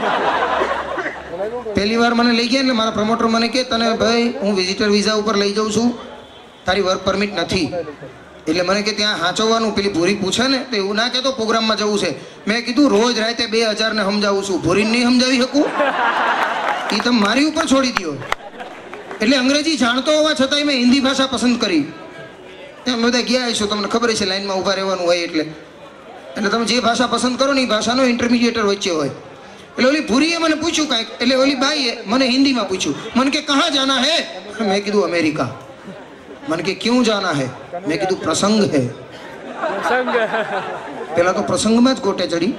પહેલી વાર મને લઈ ગયા એટલે મારા પ્રમોટર મને કે તને ભાઈ હું વિઝિટર વિઝા ઉપર લઈ જાઉં છું, તારી વર્ક પરમિટ નથી. એટલે મને કે ત્યાં હાંચવવાનું, પેલી ભૂરી પૂછે ને તો એવું ના કહેતો પ્રોગ્રામમાં જવું છે. મેં કીધું રોજ રાતે બે હજાર ને સમજાવું છું, ભૂરીને નહીં સમજાવી શકું, એ તમે મારી ઉપર છોડી દો. એટલે અંગ્રેજી જાણતો હોવા છતાંય મેં હિન્દી ભાષા પસંદ કરી. ત્યાં બધા ગયા છો, તમને ખબર છે લાઈનમાં ઊભા રહેવાનું હોય, એટલે એટલે તમે જે ભાષા પસંદ કરો ને એ ભાષાનો ઇન્ટરમીડિયેટર વચ્ચે હોય. એટલે ઓલી ભૂરીએ મને પૂછ્યું કાંઈક, એટલે ઓલી બાઈએ મને હિન્દીમાં પૂછ્યું. મને કે કહાં જાના હે? મેં કીધું અમેરિકા. મને કે ક્યું જાના હે? મેં કીધું પ્રસંગ હે. પેલા તો પ્રસંગમાં જ ગોટે ચડી,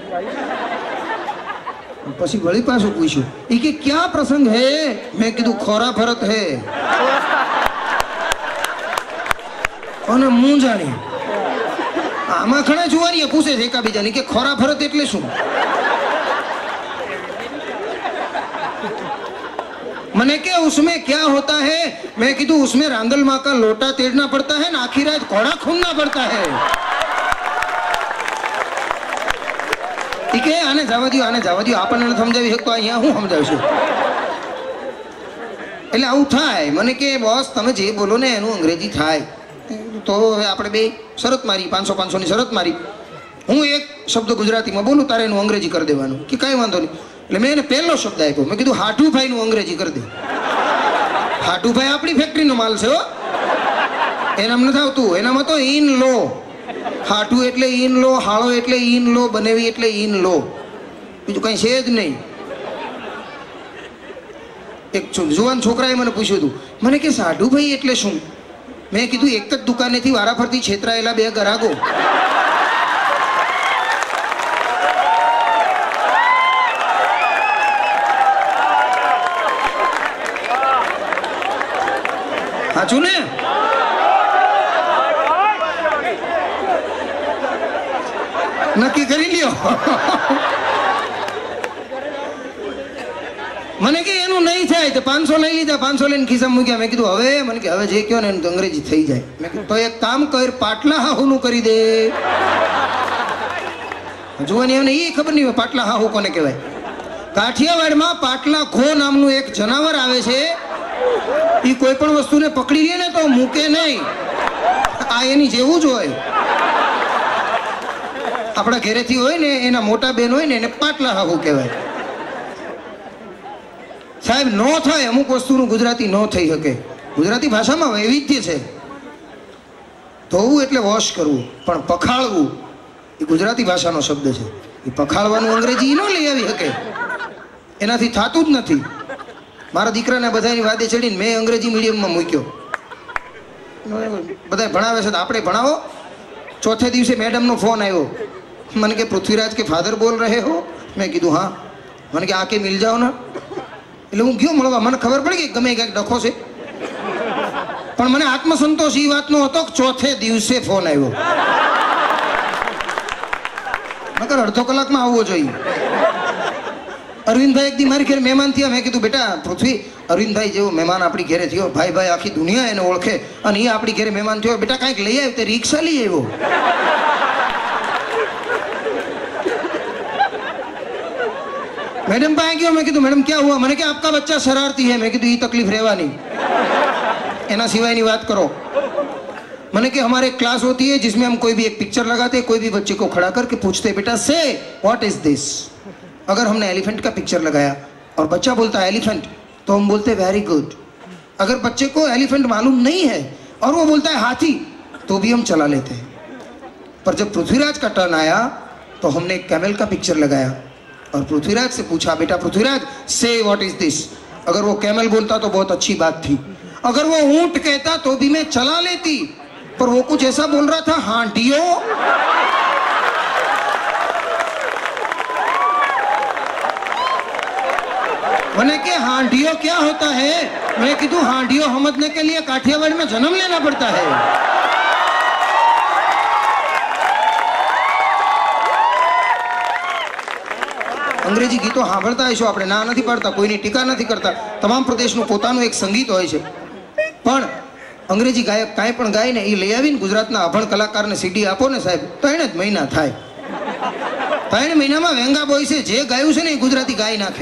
પછી વળી પાછું પૂછ્યું, એ કે ક્યાં પ્રસંગ હે? મેં કીધું ખોરા ભરત હે. અને હું જાણી આમાં ઘણા જુવાનીએ પૂછે છે એકાબીજાની કે ખોરા ભરત એટલે શું? મને કે उसमें क्या होता है? मैं કીધું उसमें रांदल माँ का लोटा तेड़ना पड़ता है ना आखिर रात घोड़ा खूनना पड़ता है. કે આને જવા દો, આને જવા દો, આપણને સમજાવી શકતો, અહીંયા હું સમજાવશું. એટલે આવું થાય. મને કે બોસ તમે જે બોલો ને એનું અંગ્રેજી થાય. તો હવે આપણે બે શરત મારી, પાંચસો પાંચસો ની શરત મારી. હું એક શબ્દ ગુજરાતીમાં બોલું, તારે એનું અંગ્રેજી કરી દેવાનું. કે કાંઈ વાંધો નહીં. એટલે મેં એને પહેલો શબ્દ આપ્યો, મેં કીધું હાટુભાઈ નું અંગ્રેજી કરી દે. હાટુભાઈ આપણી ફેક્ટરીનો માલ છે હો, એનામ નથી આવતું. એનામાં તો ઇન લો, હાટુ એટલે ઇન લો, હાળો એટલે ઇન લો, બનેવી એટલે ઇન લો, બીજું કઈ છે જ નહીં. એક જુવાન છોકરાએ મને પૂછ્યું હતું, મને કે સાઢુભાઈ એટલે શું? મેં કીધું એક જ દુકાનેથી વારાફરતી છેતરાયેલા બે ગ્રાહકો. સાચું ને? નક્કી કરી લ્યો. મને કે એનું નહીં થાય તો પાંચસો લઈ લીધા, પાંચસો લઈને ખિસ્સા મૂક્યા. મેં કીધું હવે મને કે હવે જે કહો ને એનું તો અંગ્રેજી થઈ જાય. મેં કીધું તો એક કામ કર, પાટલા હાહુનું કરી દે. જોવાની એમને એ ખબર નહીં પાટલા હાહુ કોને કહેવાય. કાઠિયાવાડમાં પાટલા ઘો નામનું એક જનાવર આવે છે, એ કોઈ પણ વસ્તુને પકડી લે ને તો મૂકે નહીં. આ એની જેવું જ હોય. આપણા ઘરેથી હોય ને એના મોટા બેન હોય ને એને પાટલા હાહુ કહેવાય. સાહેબ ન થાય, અમુક વસ્તુનું ગુજરાતી ન થઈ શકે. ગુજરાતી ભાષામાં વૈવિધ્ય છે. ધોવું એટલે વોશ કરવું, પણ પખાળવું એ ગુજરાતી ભાષાનો શબ્દ છે. એ પખાળવાનું અંગ્રેજી ન લઈ આવી શકે, એનાથી થતું જ નથી. મારા દીકરાને બધાની વાદે ચડીને મેં અંગ્રેજી મીડિયમમાં મૂક્યો. બધા ભણાવે છે તો આપણે ભણાવો. ચોથે દિવસે મેડમનો ફોન આવ્યો. મને કે પૃથ્વીરાજ કે ફાધર બોલ રહે હો? મેં કીધું હા. મને કે આકે મિલ જાઓ ને. એટલે હું ગયો મળવા. મને ખબર પડી કે ગમે ક્યાંક ડખો છે, પણ મને આત્મસંતોષ એ વાતનો હતો કે ચોથે દિવસે ફોન આવ્યો. નકર અડધો કલાકમાં આવવો જોઈએ. અરવિંદભાઈ એક દી મારી ઘરે મહેમાન થયા. મેં કીધું બેટા પૃથ્વી, અરવિંદભાઈ જેવો મહેમાન આપણી ઘરે થયો, ભાઈ ભાઈ આખી દુનિયા એને ઓળખે, અને એ આપણી ઘરે મહેમાન થયો, બેટા કાંઈક લઈ આવ્યો. તે રિક્ષા લઈ આવ્યો. मैडम पाए गया. मैं कीधु मैडम क्या हुआ? मैंने कहा आपका बच्चा शरारती है. मैं कीधु ये तकलीफ રહેવાની, એના સિવાયની વાત કરો. मैंने कि हमारे क्लास होती है जिसमें हम कोई भी एक पिक्चर लगाते, कोई भी बच्चे को खड़ा करके पूछते बेटा से व्हाट इज दिस. अगर हमने एलिफेंट का पिक्चर लगाया और बच्चा बोलता है एलिफेंट, तो हम बोलते वेरी गुड. अगर बच्चे को एलिफेंट मालूम नहीं है और वो बोलता है हाथी, तो भी हम चला लेते हैं. पर जब पृथ्वीराज का टर्न आया तो हमने एक कैमल का पिक्चर लगाया और पृथ्वीराज से पूछा बेटा पृथ्वीराज से व्हाट इज दिस. अगर वो कैमल बोलता तो बहुत अच्छी बात थी, अगर वो ऊंट कहता तो भी मैं चला लेती, पर वो कुछ ऐसा बोल रहा था हांडियो. मैंने कि हांडियो क्या होता है? मैं कीधु हांडियो समझने के लिए काठियावाड़ में जन्म लेना पड़ता है. અંગ્રેજી ગીતો સાંભળતા હશો આપણે, ના નથી પાડતા, કોઈની ટીકા નથી કરતા. તમામ પ્રદેશનું પોતાનું એક સંગીત હોય છે, પણ અંગ્રેજી ગાયક કાંઈ પણ ગાય ને એ લઈ આવીને ગુજરાતના અભણ કલાકારને સીડી આપો ને સાહેબ, ત્રણ જ મહિના થાય. ત્રણ મહિનામાં વેંગા બોય છે જે ગાયું છે ને એ ગુજરાતી ગાઈ નાખે.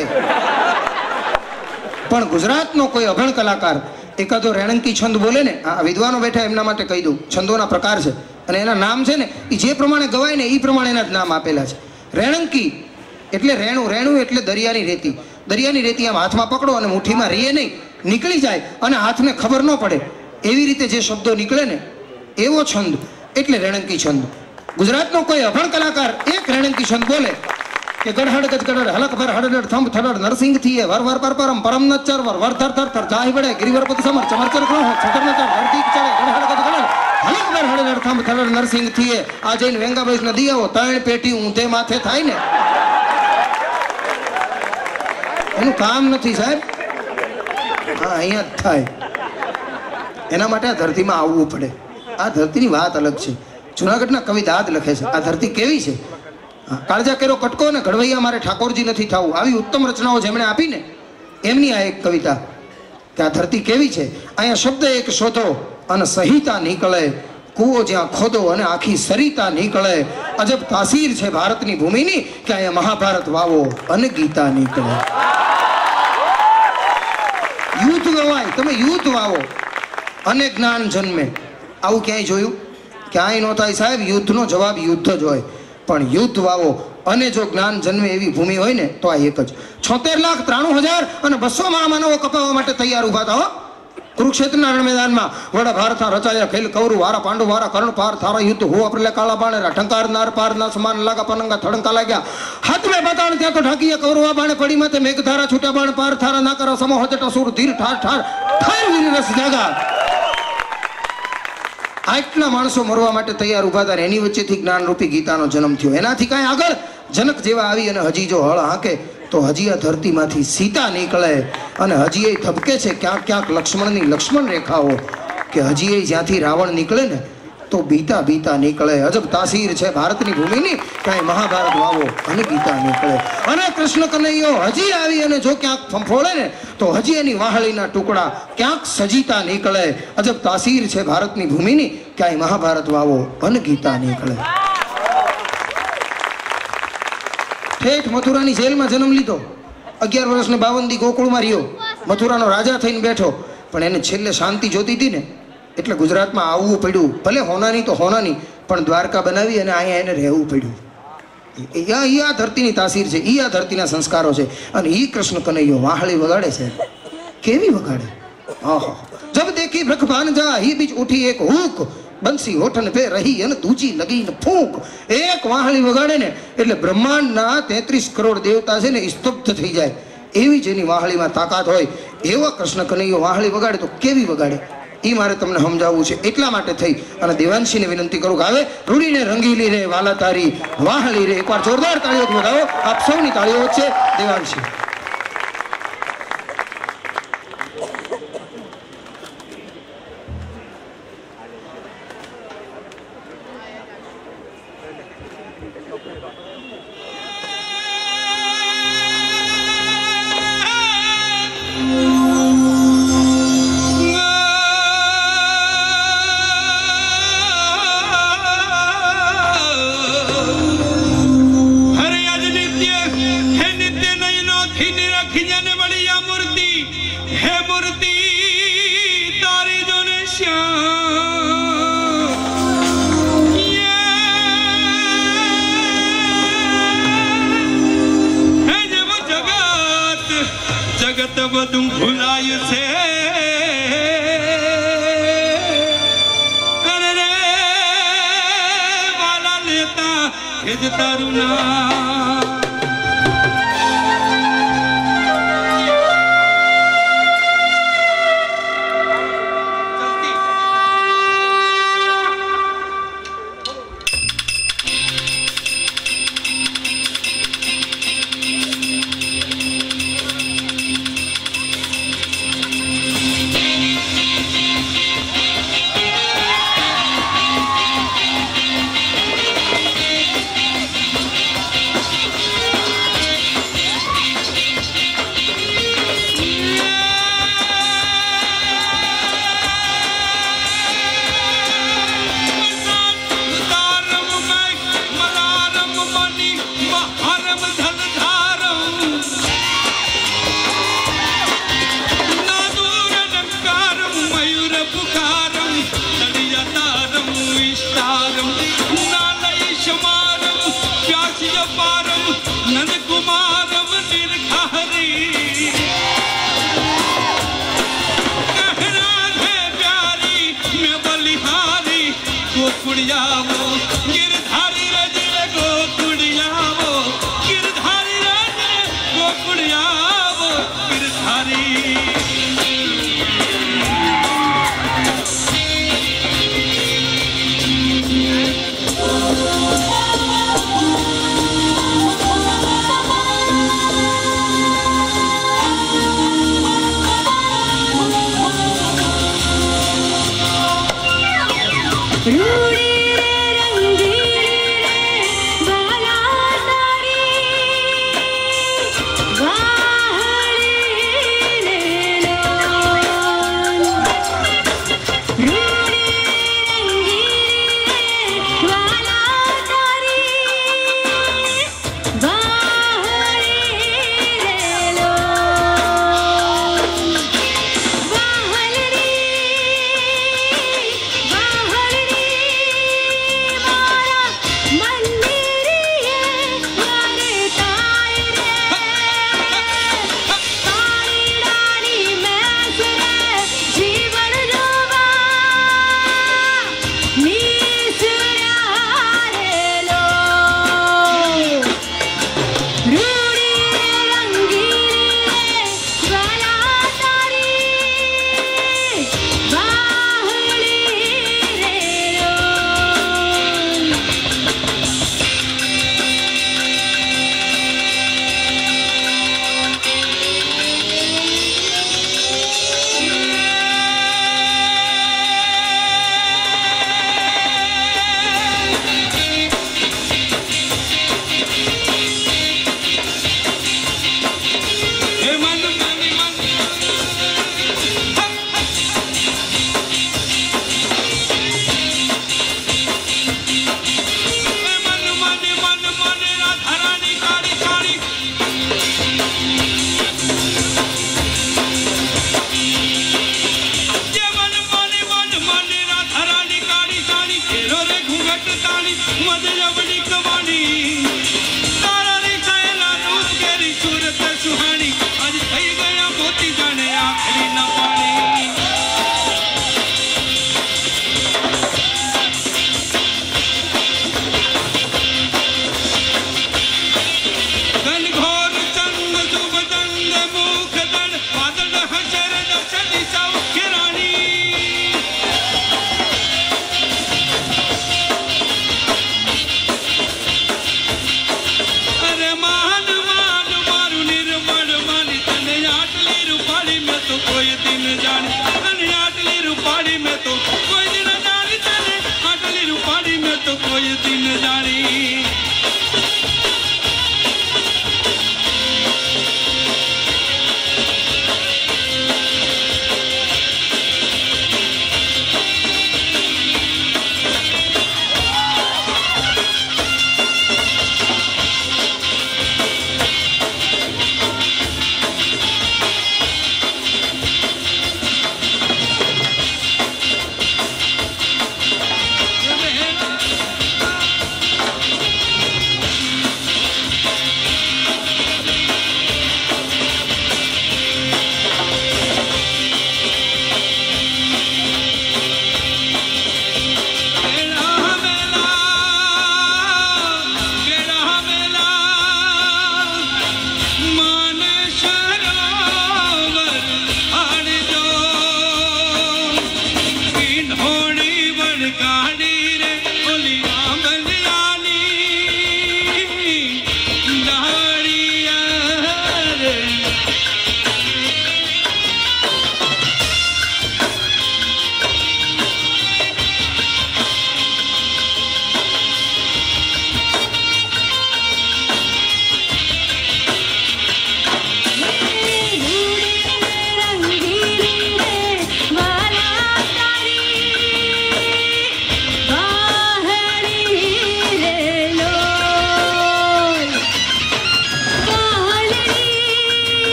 પણ ગુજરાતનો કોઈ અભણ કલાકાર એકાદો રેણંકી છંદ બોલે ને, આ વિદ્વાનો બેઠા એમના માટે કહી દઉં, છંદોના પ્રકાર છે અને એના નામ છે ને એ જે પ્રમાણે ગવાય ને એ પ્રમાણેના જ નામ આપેલા છે. રેણંકી એટલે રેણું, રેણું એટલે દરિયાની રેતી. દરિયાની રેતી આમ હાથમાં પકડો અને મુઠ્ઠીમાં રીએ નહીં, નીકળી જાય અને હાથને ખબર ન પડે એવી રીતે જે શબ્દો નીકળે ને એવો છંદ એટલે રેણંકી છંદ. ગુજરાતનો કોઈ અભણ કલાકાર એક રેણંકી છંદ બોલે કે ગઢહડ ગજ ગઢડ હલક ભર હડડ થંભ થડડ નરસિંહ થીએ વર વર પર પરમ પરમ ન ચર વર વર થર થર થર જાહી વડે ગિરિવર પદ સમર ચમર ચર ગ્રહ છટર ન ચર ધરતી ચડે ગઢહડ ગજ ગઢડ હલક ભર હડડ થંભ થડડ નરસિંહ થીએ. આ જઈને વેંગાબાઈ નદી આવો, ત્રણ પેટી ઊંધે માથે થાય ને એનું કામ નથી સાહેબ. હા અહીંયા જ થાય. એના માટે આ ધરતીમાં આવવું પડે. આ ધરતીની વાત અલગ છે. જુનાગઢના કવિ દાદ લખે છે આ ધરતી કેવી છે. કાળજા કેરો કટકો ને ઘડવૈયા મારે ઠાકોરજી નથી થવું, આવી ઉત્તમ રચનાઓ જેમણે આપીને એમની આ એક કવિતા કે આ ધરતી કેવી છે. અહીંયા શબ્દ એક શોધો અને સહિતા નીકળે, કૂવો જ્યાં ખોદો અને આખી સરિતા નીકળે. અજબ તાસીર છે ભારતની ભૂમિની કે અહીંયા મહાભારત વાવો અને ગીતા નીકળે. યુદ્ધ વવાય, તમે યુદ્ધ વાવો અને જ્ઞાન જન્મે. આવું ક્યાંય જોયું? ક્યાંય ન થાય સાહેબ. યુદ્ધનો જવાબ યુદ્ધ જ હોય, પણ યુદ્ધ વાવો અને જો જ્ઞાન જન્મે એવી ભૂમિ હોય ને તો આ એક જ. છોતેર લાખ ત્રાણું હજાર અને બસો મહામાનવો કપાવવા માટે તૈયાર ઉભા હતા. કુરુક્ષેત્રના રણ મેદાનમાં વડા ભારતના રચાયા ખેલ કૌરવ વારા પાંડુ વારા કર્ણ પાર થારા યુદ્ધ હો આપણે કાળા બાણે ઠંકાર નાર પાર ના સમાન લાગા પનંગા થડંકા લાગ્યા હાથ મેં બતાણ ત્યાં તો ઢાકીએ કૌરવા બાણે પડી માથે મેઘધારા છૂટા બાણ પાર થારા ના કરો સમો હજટ સુર ધીર ઠાર ઠાર ઠાર વીર રસ જાગા. આટલા માણસો મરવા માટે તૈયાર ઉભા હતા. એની વચ્ચેથી જ્ઞાનરૂપી ગીતાનો જન્મ થયો. એનાથી કાંઈ આગળ જનક જેવા આવી અને હજી જો હળ હાંકે તો હજી આ ધરતીમાંથી સીતા નીકળે અને હજી એ ધબકે છે ક્યાંક ક્યાંક લક્ષ્મણની લક્ષ્મણ રેખાઓ કે હજી એ જ્યાંથી રાવણ નીકળે ને તો બીતા બીતા નીકળે. અજબ તાસીર છે ભારતની ભૂમિની, કાંઈ મહાભારત વાવો અને ગીતા નીકળે. અને કૃષ્ણ કનૈયો હજી આવી અને જો ક્યાંક ફંફોળે ને તો હજી એની વાહળીના ટુકડા ક્યાંક સજીતા નીકળે. અજબ તાસીર છે ભારતની ભૂમિની, ક્યાંય મહાભારત વાવો અને ગીતા નીકળે. ઠેઠ મથુરાની જેલમાં જન્મ લીધો. અગિયાર વર્ષને બાવન દી ગોકુળમાં રહ્યો. મથુરાનો રાજા થઈને બેઠો, પણ એને છેલ્લે શાંતિ જોતી હતી ને એટલે ગુજરાતમાં આવવું પડ્યું. ભલે હોનાની તો હોનાની, પણ દ્વારકા બનાવી અને અહીંયા એને રહેવું પડ્યું. એ આ ધરતીની તાસીર છે, એ આ ધરતીના સંસ્કારો છે. અને એ કૃષ્ણ કનૈયો વાહળી વગાડે છે. કેવી વગાડે! આહા! જબ દેખી ભ્રખ ભાનજા હી બીચ ઉઠી એક હૂક બંસી હોઠન પે રહી અને દૂજી લગી ને ફૂંક. એક વાહળી વગાડે ને એટલે બ્રહ્માંડના તેત્રીસ કરોડ દેવતા છે ને સ્તબ્ધ થઈ જાય. એવી જેની વાહળીમાં તાકાત હોય એવા કૃષ્ણ કનૈયો વાહળી વગાડે તો કેવી વગાડે એ મારે તમને સમજાવવું છે. એટલા માટે થઈ અને દેવાંશીને વિનંતી કરું કે હવે રૂડીને રંગીલી રે વાલા તારી વાહળી રે. એકવાર જોરદાર તાળીઓ વધાવો આપ સૌની તાળીઓ વચ્ચે દેવાંશી. જગત બધું ભૂલાયું છે અરે રે વાલા લેતા એ જ તારું નામ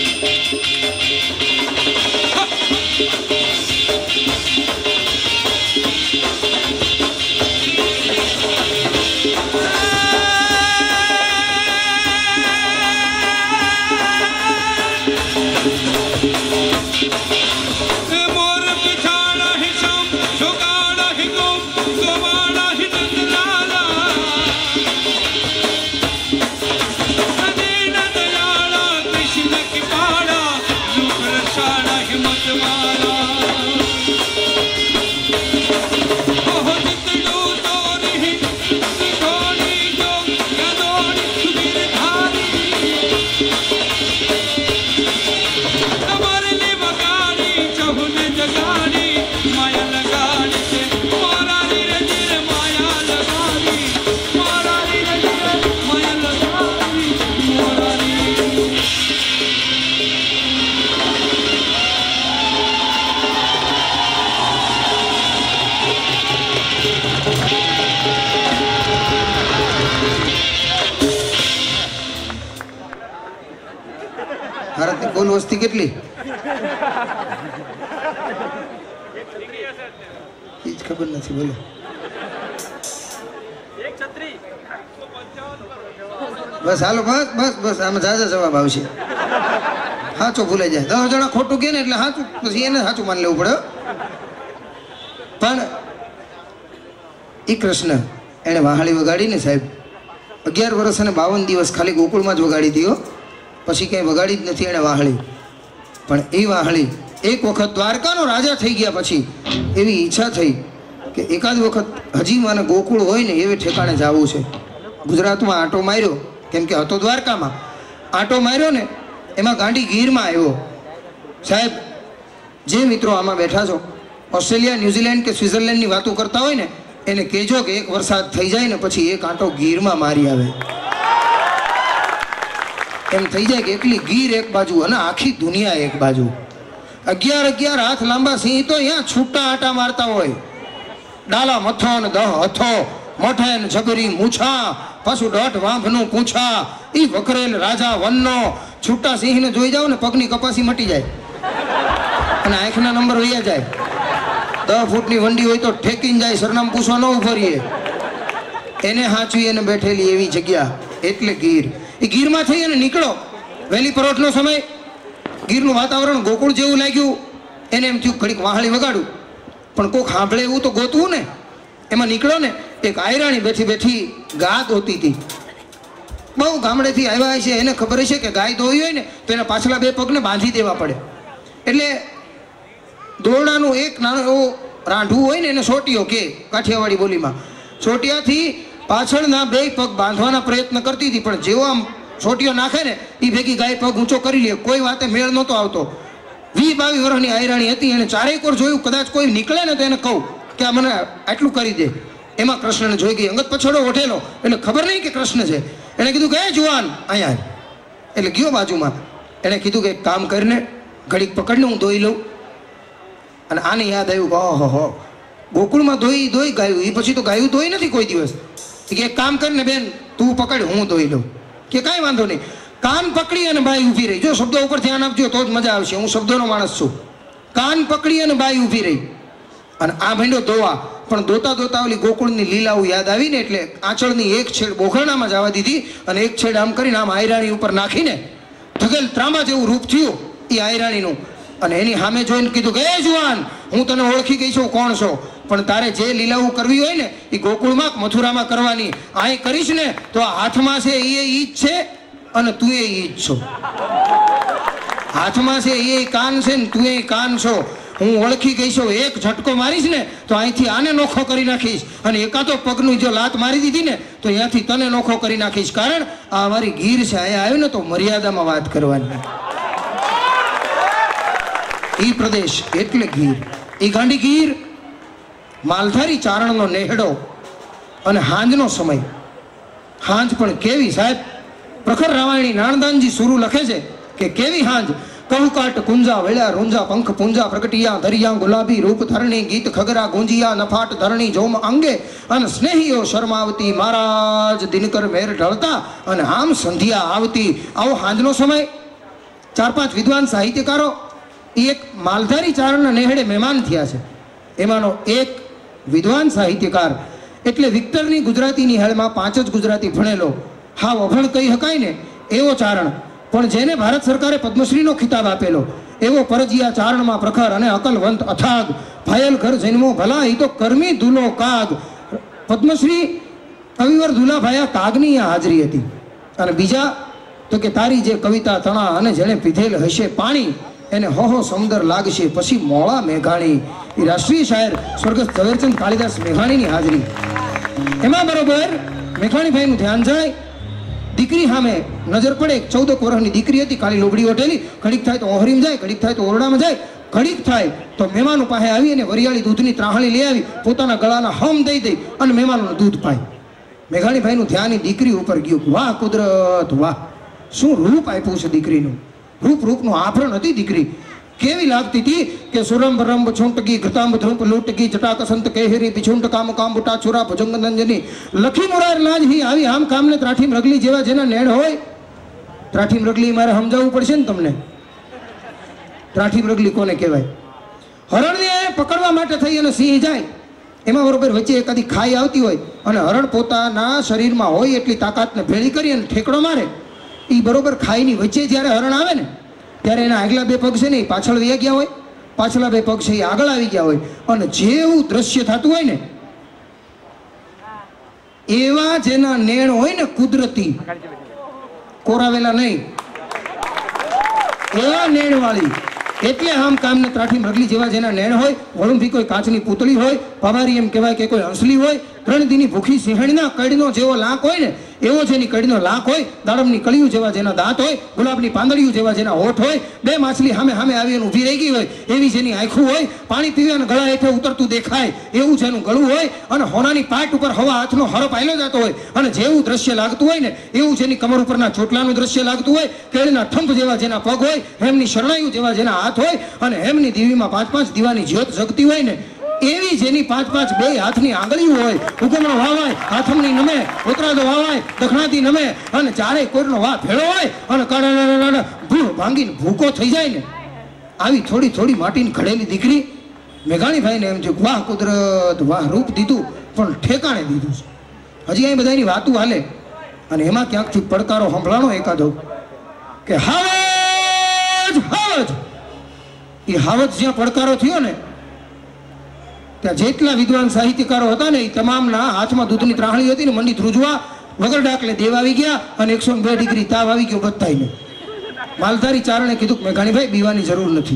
ભારતની કુલ વસ્તી કેટલી? એ જ ખબર નથી. બોલો. બસ હાલો, બસ બસ બસ આમાં જાજા જવાબ આવશે. સાચો ભૂલાઈ જાય. દસ જણા ખોટું કે ને એટલે સાચું, પછી એને સાચું માની લેવું પડે. પણ એ કૃષ્ણ એને વાહાળી વગાડીને સાહેબ અગિયાર વર્ષ અને બાવન દિવસ ખાલી ગોકુળમાં જ વગાડી દીધો, પછી ક્યાંય વગાડી જ નથી એને વાહળી. પણ એ વાહળી એક વખત દ્વારકાનો રાજા થઈ ગયા પછી એવી ઈચ્છા થઈ કે એકાદ વખત હજી મને ગોકુળ હોય ને એવે ઠેકાણે જવું છે. ગુજરાતમાં આંટો માર્યો, કેમ કે હતો દ્વારકામાં. આંટો માર્યો ને એમાં ગાંડી ગીરમાં આવ્યો. સાહેબ જે મિત્રો આમાં બેઠા છો ઓસ્ટ્રેલિયા, ન્યૂઝીલેન્ડ કે સ્વિટ્ઝરલેન્ડની વાતો કરતા હોય ને એને કહેજો કે એક વરસાદ થઈ જાય ને પછી એક આંટો ગીરમાં મારી આવે. એમ થઈ જાય કે એકલી ગીર એક બાજુ અને આખી દુનિયા એક બાજુ. અગિયાર અગિયાર હાથ લાંબા સિંહ તો અહીંયા છૂટા આટા મારતા હોય. ડાલા મથો ને દહ હથો, મોઢે ને જબરી મૂછા, પાછું દોઢ વાંભનું પૂંછા. ઈ વકરેલ રાજા વનનો છૂટા સિંહને જોઈ જાવ ને પગની કપાસી મટી જાય અને આંખના નંબર વૈયા જાય. દસ ફૂટની વંડી હોય તો ઠેકીને જાય, સરનામ પૂછવા ન ઉભો રહીએ. એને હાચવી એને બેઠેલી એવી જગ્યા એટલે ગીર. એ ગીરમાં થઈ અને નીકળો વહેલી પરોઠનો સમય. ગીરનું વાતાવરણ ગોકુળ જેવું લાગ્યું. એને એમ થયું ઘડીક વાહળી વગાડું, પણ કોક સાંભળે એવું તો ગોતવું ને. એમાં નીકળો ને એક આયરાણી બેઠી બેઠી ગા દોતી હતી. બહુ ગામડેથી આવ્યા છે, એને ખબર છે કે ગાય દોઈ હોય ને તો એના પાછલા બે પગને બાંધી દેવા પડે. એટલે દોરડાનું એક નાનો એવો રાંઢવું હોય ને એને સોટિયો કે કાઠિયાવાડી બોલીમાં. સોટિયાથી પાછળના બે પગ બાંધવાના પ્રયત્ન કરતી હતી, પણ જેવો આમ સોટિયો નાખે ને એ ભેગી ગાય પગ ઊંચો કરી લે. કોઈ વાતે મેળ નહોતો આવતો. વીસ બાવીસ વર્ષની આયરાણી હતી. એને ચારેક વાર જોયું કદાચ કોઈ નીકળે ને તો એને કહું કે આ મને આટલું કરી દે. એમાં કૃષ્ણને જોઈ ગઈ. અંગત પછાડો ઓઠેલો એટલે ખબર નહીં કે કૃષ્ણ છે. એણે કીધું કે એ જુવાન અહીંયા. એટલે ગયો બાજુમાં. એણે કીધું કે એક કામ કરીને ઘડીક પકડને હું ધોઈ લઉં. અને આને યાદ આવ્યું કે ઓહો હો ગોકુળમાં ધોઈ ધોઈ ગાયું, એ પછી તો ગાયું ધોઈ નથી કોઈ દિવસ. કે એક કામ કરીને બેન તું પકડ હું ધોઈ લઉં. કે કાંઈ વાંધો નહીં. કાન પકડી અને બાઈ ઊભી રહી. જો શબ્દો ઉપર ધ્યાન આપજો તો જ મજા આવશે. હું શબ્દોનો માણસ છું. કાન પકડી અને બાઈ ઊભી રહી અને આ ભેંડો ધોવા. પણ દોતા દોતા ઓલી ગોકુળની લીલાઓ યાદ આવીને એટલે આંચળની એક છેડ બોઘરણામાં જવા દીધી અને એક છેડ આમ કરીને આમ આયરાણી ઉપર નાખીને ધગેલ ત્રાંબા જેવું રૂપ થયું એ આયરાણીનું. અને એની સામે જોઈને કીધું કે એ જુવાન હું તને ઓળખી ગઈ છું કોણ છો, પણ તારે જે લીલાઓ કરવી હોય ને એ ગોકુળમાં મથુરામાં કરવાની. અહીં કરીશ ને તો આ હાથમાં છે એ ઈ જ છે અને તું એ ઈ જ છો. હાથમાં છે એ કાન છે ને તું એ કાન છો. હું ઓળખી ગઈ છું. એક ઝટકો મારીશ ને તો અહીંથી આને નોખો કરી નાખીશ અને એકાદો પગનું જો લાત મારી દીધી ને તો અહીંયાથી તને નોખો કરી નાખીશ. કારણ આ અમારી ગીર છે. અહીંયા આવ્યું ને તો મર્યાદામાં વાત કરવાની. ઈ પ્રદેશ એટલે ગીર. ઈ ગાંડી ગીર માલધારી ચારણનો નેહડો અને હાંજનો સમય. હાંજ પણ કેવી સાહેબ. પ્રખર રામાયણી નાણદાનજી સુરુ લખે છે કે કેવી હાંજ. કહુકાટ કુંજા વેળા રૂંજા પંખ પૂંજા પ્રગટિયા ધરિયા ગુલાબી રૂપ ધરણી ગીત ખગરા ગુંજિયા નફાટ ધરણી જોમ અંગે અને સ્નેહીઓ શર્માવતી મહારાજ દિનકર મેર ઢળતા અને આમ સંધ્યા આવતી. આવો હાંજનો સમય. ચાર પાંચ વિદ્વાન સાહિત્યકારો એ એક માલધારી ચારણના નેહડે મહેમાન થયા છે. એમાંનો એક વિદ્વાન સાહિત્યકાર એટલે વિક્ટરની ગુજરાતીની હેળમાં પાંચ જ ગુજરાતી ભણેલો, હા અભણ કહી શકાય ને એવો ચારણ, પણ જેને ભારત સરકારે પદ્મશ્રીનો ખિતાબ આપેલો એવો પરજીયા ચારણમાં પ્રખર અને અકલવંત અથાગ, ભાયલ ઘર જન્મો ભલા એ તો કર્મી ધૂલો કાગ. પદ્મશ્રી કવિવર ધુલાભાયા કાગની આ હાજરી હતી. અને બીજા તો કે તારી જે કવિતા તણા અને જેણે પીધેલ હશે પાણી એને હોહો સમુદર લાગશે પછી મોળા મેઘાણી. એ રાષ્ટ્રીય શાયર સ્વર્ગસ્થ ઝવેરચંદ કાલિદાસ મેઘાણીની હાજરી. એમાં બરોબર મેઘાણીભાઈનું ધ્યાન જાય, દીકરી સામે નજર પડે. ચૌદક વર્ષની દીકરી હતી, કાળી લોબડી ઓઢેલી, ઘડીક થાય તો ઓહરીમ જાય, ઘડીક થાય તો ઓરડામાં જાય, ઘડીક થાય તો મહેમાનો પાસે આવી અને વરિયાળી દૂધની ત્રાહણી લઈ આવી, પોતાના ગળાના હમ દઈ દઈ અને મહેમાનોનું દૂધ પાય. મેઘાણીભાઈનું ધ્યાન દીકરી ઉપર ગયું. વાહ કુદરત વાહ, શું રૂપ આપ્યું છે દીકરીનું. રૂપ રૂપનું આભરણ હતી દીકરી. કેવી લાગતી હતી કે સુરંભ રંભ છૂંટકી ઘૃતાંબ ધ્રુપ લૂંટકી જટાકસંત કેહરી બિછુંટ કામ કામ બુટા છુરા ભુજંગ નંજની લખી મુરાર લાજ હી આવી આમ કામને ત્રાઠીમ રગલી જેવા જેના નેણ હોય. ત્રાઠીમ રગલી મારે સમજાવવું પડશે ને તમને. ત્રાઠીમ રગલી કોને કહેવાય? હરણને પકડવા માટે થઈ અને સિંહ જાય, એમાં બરોબર વચ્ચે એકાદી ખાઈ આવતી હોય અને હરણ પોતાના શરીરમાં હોય એટલી તાકાતને ભેળી કરી અને ઠેકડો મારે. એ બરોબર ખાઈની વચ્ચે જ્યારે હરણ આવે ને ત્યારે એના આગલા બે પગ છે ને એ પાછળ વહી ગયા હોય, પાછલા બે પગ છે એ આગળ આવી ગયા હોય, અને જેવું દ્રશ્ય થતું હોય ને એવા જેના નેણ હોય ને કુદરતી, કોરાવેલા નહીં, એવા નેણ વાળી, એટલે આમ કામને ત્રાઠી મરગલી જેવા જેના નેણ હોય, વળુંભી કોઈ કાચની પૂતળી હોય, પવારી એમ કહેવાય કે કોઈ હંસલી હોય, ત્રણ દીની ભૂખી સિંહણના કડીનો જેવો લાંક હોય ને એવો જેની કડીનો લાંક હોય, દાડમની કળિયું જેવા જેના દાંત હોય, ગુલાબની પાંદડીયું જેવા જેના હોઠ હોય, બે માછલી સામે સામે આવી અને ઊભી રહી ગઈ હોય એવી જેની આંખું હોય, પાણી પીવે અને ગળા હેઠે ઉતરતું દેખાય એવું જેનું ગળું હોય, અને હોનાની પાટ ઉપર હવા હાથનો હરપ આયલો જતો હોય, અને જેવું દ્રશ્ય લાગતું હોય ને એવું જેની કમર ઉપરના ચોટલાનું દ્રશ્ય લાગતું હોય, કેળના ઠંભ જેવા જેના પગ હોય, હેમની શરણાયું જેવા જેના હાથ હોય, અને હેમની દીવીમાં પાંચ પાંચ દીવાની જ્યોત જગતી હોય ને એવી જેની પાંચ પાંચ બે હાથની આંગળીઓ હોય, ઉગમણો વાવાય હાથમની નમે, ઉતરાદો વાવાય દખણાથી નમે, અને ચારે કોરનો વા ભેળો હોય અને કડ ભૂ ભાંગીને ભૂકો થઈ જાય ને આવી થોડી થોડી માટીની ઘડેલી દીકરી. મેઘાણીભાઈને એમ થયું વાહ કુદરત વાહ, રૂપ દીધું પણ ઠેકાણે દીધું છે. હજી અહીં બધાની વાતું હાલે અને એમાં ક્યાંકથી પડકારો સંભળાણો એકાદો કે હાવજ હાવજ. એ હાવજ જ્યાં પડકારો થયો ને ત્યાં જેટલા વિદ્વાન સાહિત્યકારો હતા ને એ તમામના હાથમાં દૂધની ત્રાહણી હતી ને મંડી ધ્રુજવા વગર ડાકલે દેવ આવી ગયા અને એકસો બે ડિગ્રી તાવ આવી ગયો બધાને. માલધારી ચારણે કીધું કે મેઘાણીભાઈ બીવાની જરૂર નથી,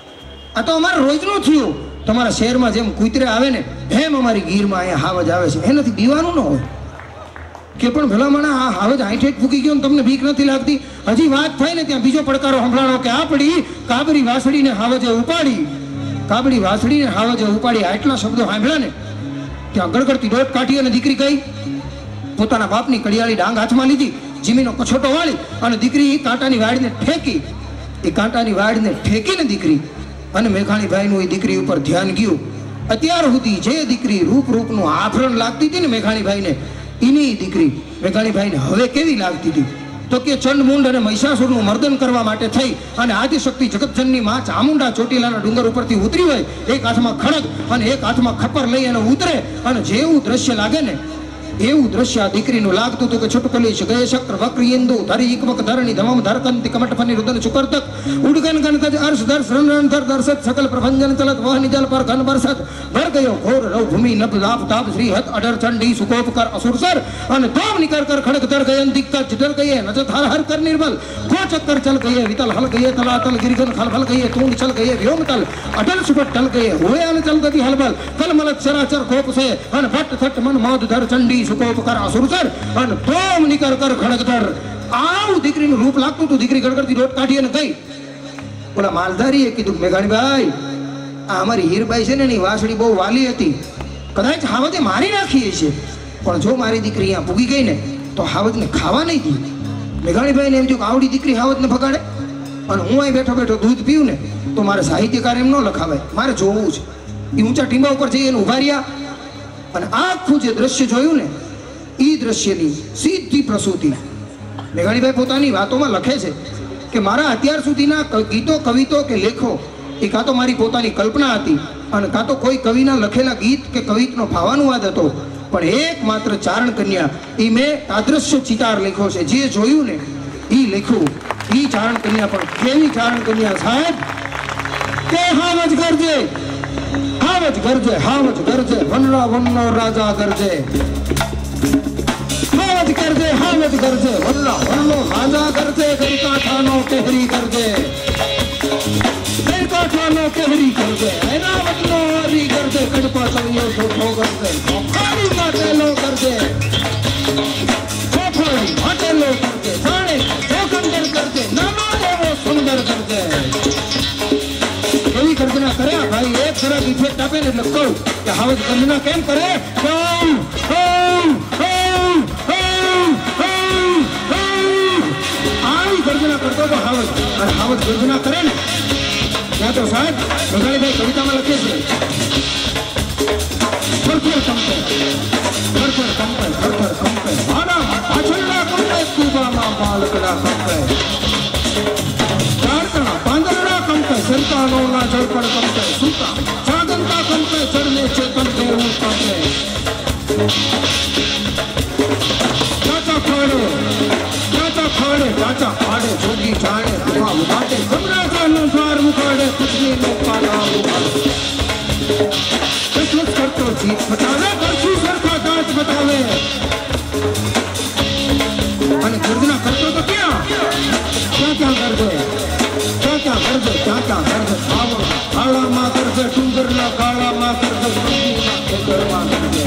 આ તો અમારે રોજનું થયું. તમારા શહેરમાં જેમ કુતરે આવે ને એમ અમારી ગીરમાં અહીંયા હાવજ આવે છે, એનાથી બીવાનું ન હોય કે પણ ભલામણા આ હાવજ આઠ હેઠ ફૂકી ગયો ને તમને બીક નથી લાગતી. હજી વાત થાય ને ત્યાં બીજો પડકારો સંભળાણો કે આપણી કાબરી વાસળીને હાવજે ઉપાડી, કાબડી વાસળીને હાવજે ઉપાડી. આટલા શબ્દો સાંભળ્યા ને ત્યાં ગળગળતી દોટ કાઢી અને દીકરી ગઈ પોતાના બાપની કડિયાળી ડાંગ હાથમાં લીધી, જીમીનો કછોટો વાળી અને દીકરી કાંટાની વાડીને ઠેકી. એ કાંટાની વાડીને ઠેકીને દીકરી અને મેઘાણીભાઈનું એ દીકરી ઉપર ધ્યાન ગયું. અત્યાર સુધી જે દીકરી રૂપ રૂપનું આભરણ લાગતી હતી ને મેઘાણીભાઈને, એની દીકરી મેઘાણીભાઈને હવે કેવી લાગતી હતી તો કે ચંડમુંડ અને મહિષાસુરનું મર્દન કરવા માટે થઈ અને આદિશક્તિ જગતજનની માં ચામુંડા ચોટીલાના ડુંગર ઉપરથી ઉતરી હોય, એક હાથમાં ખડગ અને એક હાથમાં ખપર લઈ અને ઉતરે, અને જેવું દ્રશ્ય લાગે ને એવું દ્રશ્ય આ દીકરીનું લાગતું હતું કે છુટકલી ગયે શક્ર વક્ર ઇન્દુ ધરી ઇકમક ધરણી ધમમ ધરકંતિ કમટફની રુદન ચુકરતક ઉડગન ગણતજ અર્શ દર્શ રણધર દર્શત સકલ પ્રભંજન ચલત વહ નિજલ પર ઘન બરસત ભર ગયો ઘોર રવ ભૂમિ નભ લાપ તાપ શ્રી હત અઢર ચંડી સુકોપકર અસુરસર અને તોમ નિકર કર ખડક ધર ગયન દિક્કત જટર ગયે નજત હર હર કર નિર્મલ ગો ચક્કર ચલ ગયે વિતલ હલ ગયે તલાતલ ગિરગન ખલ ફલ ગયે તૂંડ ચલ ગયે વ્યોમતલ અટલ સુપટ ટલ ગયે હોય અન ચલ ગતિ હલબલ કલમલત ચરાચર કોપ સે અને ભટ્ટ થટ મન મોદ ધર ચંડી સુકોપકર અસુરસર અને તોમ નિકર કર ખડક ધર. આવું દીકરીનું રૂપ લાગતું હતું. દીકરી ગડગડતી દોટ કાઢી અને ગઈ. ઓલા માલધારીએ કીધું મેઘાણીભાઈ આ અમારી હીરબાઈ છે ને એની વાસળી બહુ વાલી હતી, કદાચ હાવજે મારી નાખી છે, પણ જો મારી દીકરી અહીંયા પૂગી ગઈ ને તો હાવજને ખાવા નહીં દી. મેઘાણીભાઈને એમ થયું કે આવડી દીકરી હાવજને ભગાડે અને હું અહીં બેઠો બેઠો દૂધ પીવું ને તો મારે સાહિત્યકાર એમ ન લખાવાય, મારે જોવું છે. એ ઊંચા ટીંબા ઉપર જઈ એને ઉભા રહ્યા અને આખું જે દ્રશ્ય જોયું ને એ દ્રશ્યની સીધી પ્રસૂતિ. મેઘાણીભાઈ પોતાની વાતોમાં લખે છે કે મારા અત્યાર સુધીના ગીતો કવિતો કે લેખો એ કાં તો મારી પોતાની કલ્પના હતી અને કાં તો કોઈ કવિના લખેલા ગીત કે કવિતનો ભાવાનુવાદ હતો, પણ એકમાત્ર ચારણ કન્યા એ મેં આદર્શ ચિતાર લખ્યો છે. જે જોયું ને એ લખ્યું. એ ચારણ કન્યા પણ કેવી ચારણ કન્યા સાહેબ કે હાવજ ગરજે હાવજ ગરજે હાવજ ગરજે વનરા વનનો રાજા ગરજે હાવજ ગરજે હાવજ ગરજે વનરા વનનો રાજા ગરજે ગરકાઠાનો કેહરી ગરજે ગરકાઠાનો કેહરી ગરજે એરાવતનો હરી ગરજે કડપા તળિયો છોટો ગરજે ખાડી માટેલો ગરજે છોટોડી માટેલો ગરજે જાણે જોગંદર ગરજે નામા દેવો સુંદર ગરજે. એવી ગર્જના કર્યા ભાઈ. એક સરસ ઇફેક્ટ આપે ને એટલે કહું કે હાવજ ગર્જના કેમ કરે? આવી ગર્જના કરતો તો હાવજ. અને હાવજ ગર્જના કરે ને ત્યાં તો સાહેબ બંગાળીભાઈ કવિતામાં લખે છે ફરફર કંપે ફરફર કંપે ફરફર કંપે મારા પાછળના કંપે કુબામાં બાળકના કંપે ચારકણા પાંદરડા કંપે સંતાનોના જળપણ કંપે સૂતા સાગંતા કંપે ચરને ચેતન દેવું કંપે ચાચા ખાડે ચાચા ખાડે ચાચા ખાડે જોગી જાણે દુઆ ઉગાડે ગમરાજાનો દ્વાર ઉગાડે કુછનીનો પાલા ઉગાડે કસરત કરતો જીત બતાવે પરસી સરખા દાંત બતાવે. અને ગર્જના કરતો તો ક્યાં ક્યાં ક્યાં ગરજે ક્યાં ક્યાં ગરજે ક્યાં ક્યાં ગરજે ખાવડ ખાડામાં ગરજે ડુંગરના ગાળામાં ગરજે કણબીના ખેતરમાં ગરજે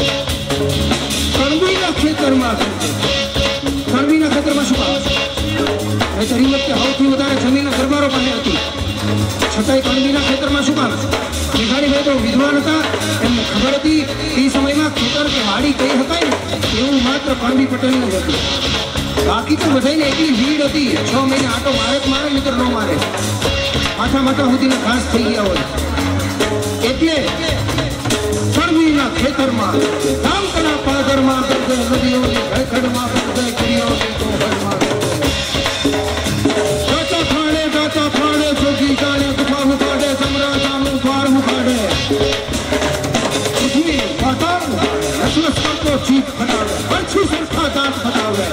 કણબીના ખેતરમાં ગરજે. કણબીના ખેતરમાં શું આવે? નહીંતર એ વખતે સૌથી વધારે જમીન દરબારો પાસે હતી, છતાંય કણબીના ખેતરમાં શું આવે? મેઘાણીભાઈ તો વિદ્વાન હતા, એમને ખબર હતી એ સમયમાં ખેતર કે વાડી કઈ શકાય ને એવું માત્ર કણબી પટેલને જ હતું. બાકી તો બધાને એટલી ભીડ હતી, છ મહિને આટો મારે જ મારે નહીતર ન મારે, માથા માથા સુધીના ઘાસ થઈ ગયા હોય. એટલે કણબીના ખેતરમાં ધામકના પાદરમાં ગરજે નદીઓની ભેખડમાં ગરજે ગીરીઓની કોહડમાં ગરજે ગાતા ખાડે ગાતા ખાડે જોગી જાણે ગુફા ઉખાડે સમરાજાનું દ્વાર ઉખાડે પૃથ્વી પાતાળ રસરસ કરતો જીભ ફટાવે પરછી સરખા દાંત ફટાવે.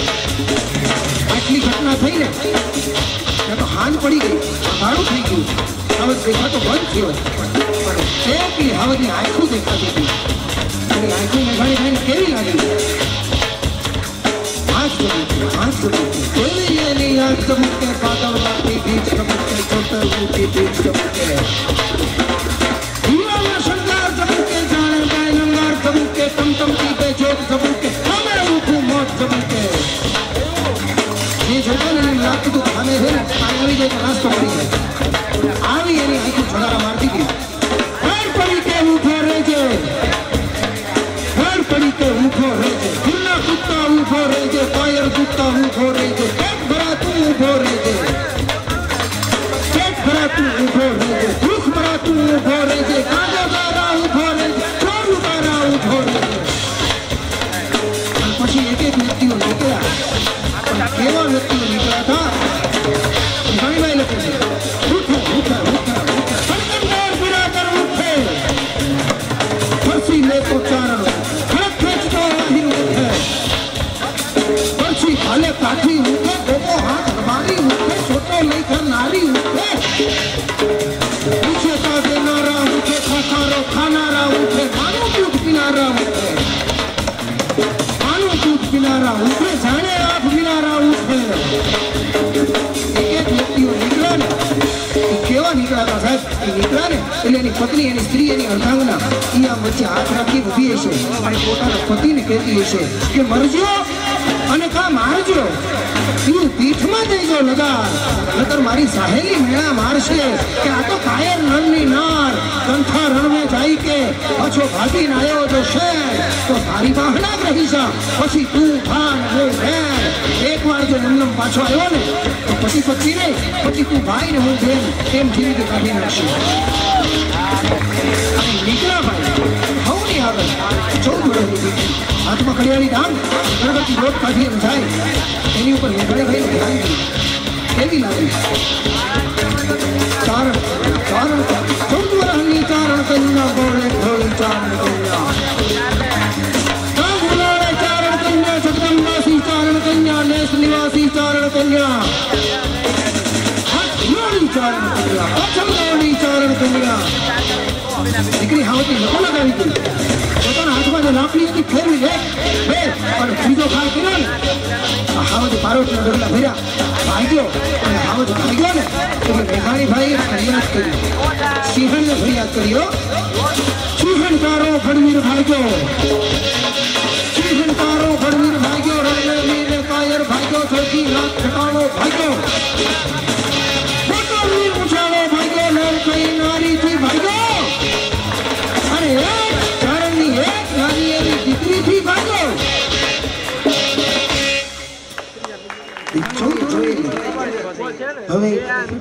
આટલી ઘટના થઈ ને ત્યાં તો હાન પડી ગઈ, અંધારું થઈ ગયું, હાવજ દેખાતો બંધ થયો. પણ એટલી હાવજની આંખું દેખાતી હતી. એની આંખું મેઘાણીભાઈને કેવી લાગી? આંખ ચમકે આંખ ચમકે કેવી એની આંખ ચમકે પાતાળમાંથી બીજ ચમકે ચોતરવુંથી બીજ ચમકે હીરાના શણગાર ચમકે જાણે ગાય લંગાર ચમકે ટમટમતી બે જોત ચમકે અમે ઊભું મોત ચમકે. જે જોતો ને એને લાગતું હતું અમે છે ને પાણી આવી જાય તો નાસ્તો કરી જાય. આવી એની આંખું છગારા મારતી હતી. ઘર પડી કે ઊભો રહેજે ઘર પડી કે ઊભો રહેજે ગુના કૂદતા ઊભો રહેજે પાયર કૂદતા ઊભો રહેજે પેટ ભરાતું ઊભો રહેજે પેટ ભરાતું ઊભો રહેજે દુઃખ ભરાતું ઊભો રહેજે કાંડાદારા ઊભો રહેજે ચોરુદારા ઊભો રહેજે. અને પછી એક એક વ્યક્તિઓ નીકળ્યા. પણ કેવા વ્યક્તિઓ નીકળ્યા હતા ઘણીભાઈ લખે છે ઉઠો ઉઠો ઉઠો ઉઠો સરકંદાર બિરાદર ઉઠે ફરસી લે તો ચારણ ખડક ખેંચતો આહીર ઉઠે પરછી ભાલે કાઠી ઉઠે ગોપો હાથ રબારી ઉઠે છોટો લઈ કર નારી ઉઠે પૂછે તા દેનારા ઉઠે ખાખારો ખાનારા ઉઠે માનું દૂધ પીનારા ઉઠે માનું દૂધ પીનારા ઉઠે જાણે આપ પીનારા ઉઠે. એક એક વ્યક્તિઓ નીકળ્યા ને એ કેવા નીકળ્યા હતા સાહેબ? એ નીકળ્યા ને એટલે એની પત્ની એની સ્ત્રી એની અર્ધાંગના એ આમ વચ્ચે હાથ રાખી ઊભી હશે અને પોતાના પતિને કહેતી હશે કે મરજો અને કા મારજો, તું પીઠમાં દેજો લગાર, નકર મારી સાહેલી મેળા મારશે કે આ તો કાયર નરની નાર કંઠા રણમે જાય કે પાછો ભાગીને આવ્યો જો શેર તો તારી બાહના રહી જા પછી તું ભાન હું ભેર. એક વાર જો નમનમ પાછો આવ્યો ને તો પતિ પત્ની નહીં પછી તું ભાઈ ને હું બેન એમ જીવી કાઢી નાખશે. નીકળ્યા ભાઈ હવની આગળ ચૌદ વર્ષની હાથમાં ઘડિયાળી ડાંગ ગણપતિ રોટ કાઢી એમ જાય એની ઉપર મેઘાણીભાઈને ધ્યાન કેવી લાગે ચારણ ચારણ ચૌદ વર્ષની ચારણ કન્યા ગોળે ઢોળી ચારણ કન્યા કાગુલાડે ચારણ કન્યા જગદંબાસી ચારણ કન્યા નેસ નિવાસી ચારણ કન્યા હાથલોડી ચારણ કન્યા અચમલોડી ચારણ કન્યા દીકરી હાવતી લખો લગાવી ગઈ પોતાના હાથમાં જે લાકડી હતી ફેરવી એક બે અને ત્રીજો ખાય કર્યો ને હાવજ પારોટના ડગલા ભર્યા ભાગ્યો અને હાવજ ભાગ્યો ને એટલે મેઘાણી ભાઈએ ફરિયાદ કરી સિંહણને ફરિયાદ કર્યો સિંહણ તારો ફળવીર ભાગ્યો સિંહણ તારો ફળવીર ભાગ્યો રણને વીરને કાયર ભાગ્યો સરખી રાત ઠકાણો ભાગ્યો મોટો વીર ઉછાળો ભાગ્યો નર કઈ નારીથી ભાગ્યો અને એક ચારણની એક નાની એવી દીકરીથી ભાગ્યો હવે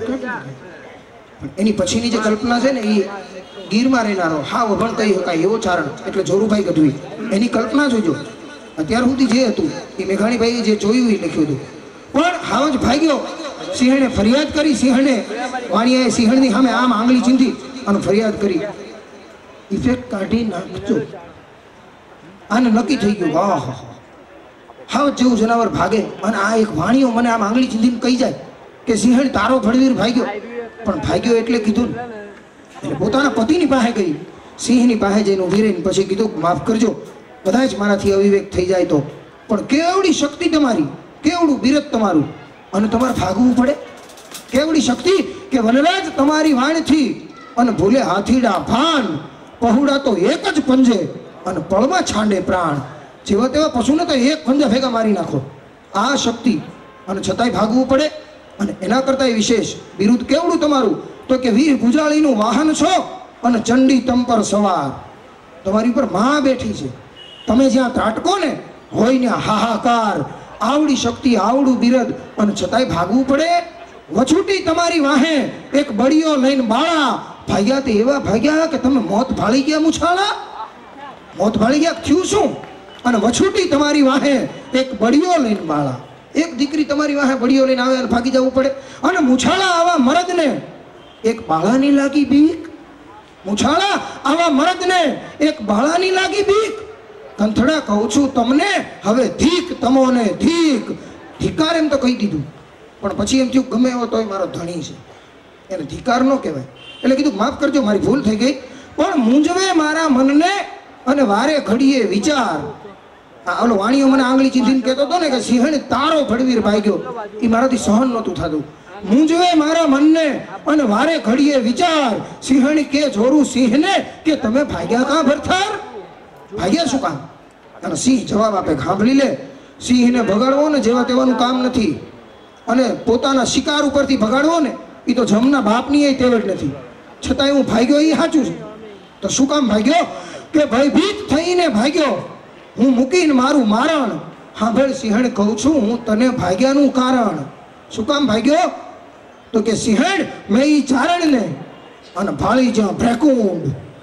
એની પછીની જે કલ્પના છે ને એ ગીરમાં રહેનારો હા વભણ કહી શકાય એવો ચારણ એટલે જોરુભાઈ ગઢવી એની કલ્પના જોજો અત્યાર સુધી જે હતું એ મેઘાણીભાઈએ જે જોયું એ લખ્યું હતું પણ હાવ જ ભાગ્યો સિંહણે ફરિયાદ કરી સિંહણે વાણિયાએ સિંહણની સામે આમ આંગળી ચીંધી અને ફરિયાદ કરી ઇફેક્ટ કાઢી નાખજો આને નક્કી થઈ ગયું વાહ હાવ જેવું જનાવર ભાગે અને આ એક વાણીઓ મને આમ આંગળી ચીંધીને કહી જાય કે સિંહણ તારો ફળવીર ભાગ્યો પણ ભાગ્યો એટલે કીધું ને એટલે પોતાના પતિની પાસે ગઈ સિંહની પાસે જઈને ઊભી રહીને પછી કીધું માફ કરજો કદાચ મારાથી અવિવેક થઈ જાય તો પણ કેવડી શક્તિ તમારી કેવડું બિરત તમારું અને તમારે ભાગવું પડે કેવડી શક્તિ કે વનરાજ તમારી વાણથી અને ભૂલે હાથીડા ભાન પહુડા તો એક જ પંજે અને પળમાં છાંડે પ્રાણ જેવા તેવા પશુને તો એક પંજા ભેગા મારી નાખો આ શક્તિ અને છતાંય ભાગવું પડે અને એના કરતાં વિશેષ બિરુદ કેવડું તમારું તો કે વીર ભુજાળીનું વાહન છો અને ચંડી તમ પર સવાર તમારી ઉપર માં બેઠી છે તમે જ્યાં ત્રાટકો ને હોય ને હાહાકાર આવડી શક્તિ આવડું બિરદ અને છતાંય ભાગવું પડે વછૂટી તમારી વાહે એક બળીઓ લઈને બાળા ભાગ્યા તે એવા ભાગ્યા કે તમે મોત ભાળી ગયા મુછાળા મોત ભાળી ગયા થયું શું અને વછૂટી તમારી વાહે એક બળીઓ લઈને બાળા એક દીકરી તમારી વાહે બળીઓ લઈને આવે અને ભાગી જવું પડે અને મુછાળા આવા મરદને એક બાળાની લાગી બીક મુછાળા આવા મરદને એક બાળાની લાગી બીક કંથડા કહું છું તમને હવે ધીક તમોને ધીક ધિકાર એમ તો કહી દીધું પણ પછી એમ થયું ગમે એવો તોય મારો ધણી છે એને ધિકાર ન કહેવાય એટલે કીધું માફ કરજો મારી ભૂલ થઈ ગઈ પણ મૂંઝવે મારા મનને અને વારે ઘડીએ વિચાર ઓલો વાણીઓ મને આંગળી ચીંધીને કહેતો હતો ને કે સિંહણ તારો ફળવીર ભાગ્યો એ મારાથી સહન નહોતું થતું મૂંઝવે મારા મનને અને વારે ઘડીએ વિચાર સિંહણ કે જોરું સિંહને કે તમે ભાગ્યા કાં ભરથાર ભાગ્યા શું કામ અને સિંહ જવાબ આપે સાંભળી લે સિંહને ભગાડવો ને જેવા તેવાનું કામ નથી અને પોતાના શિકાર ઉપરથી ભગાડવો ને એ તો જમના બાપની એ તેવડ નથી છતાંય હું ભાગ્યો એ સાચું છે તો શું કામ ભાગ્યો કે ભયભીત થઈને ભાગ્યો હું મૂકીને મારું મારણ સાંભળ સિંહણ કહું છું હું તને ભાગ્યાનું કારણ શું કામ ભાગ્યો તો કે સિંહણ મેં ઈ ચારણને અને ભાળી જ્યાં ભ્રેકુંડ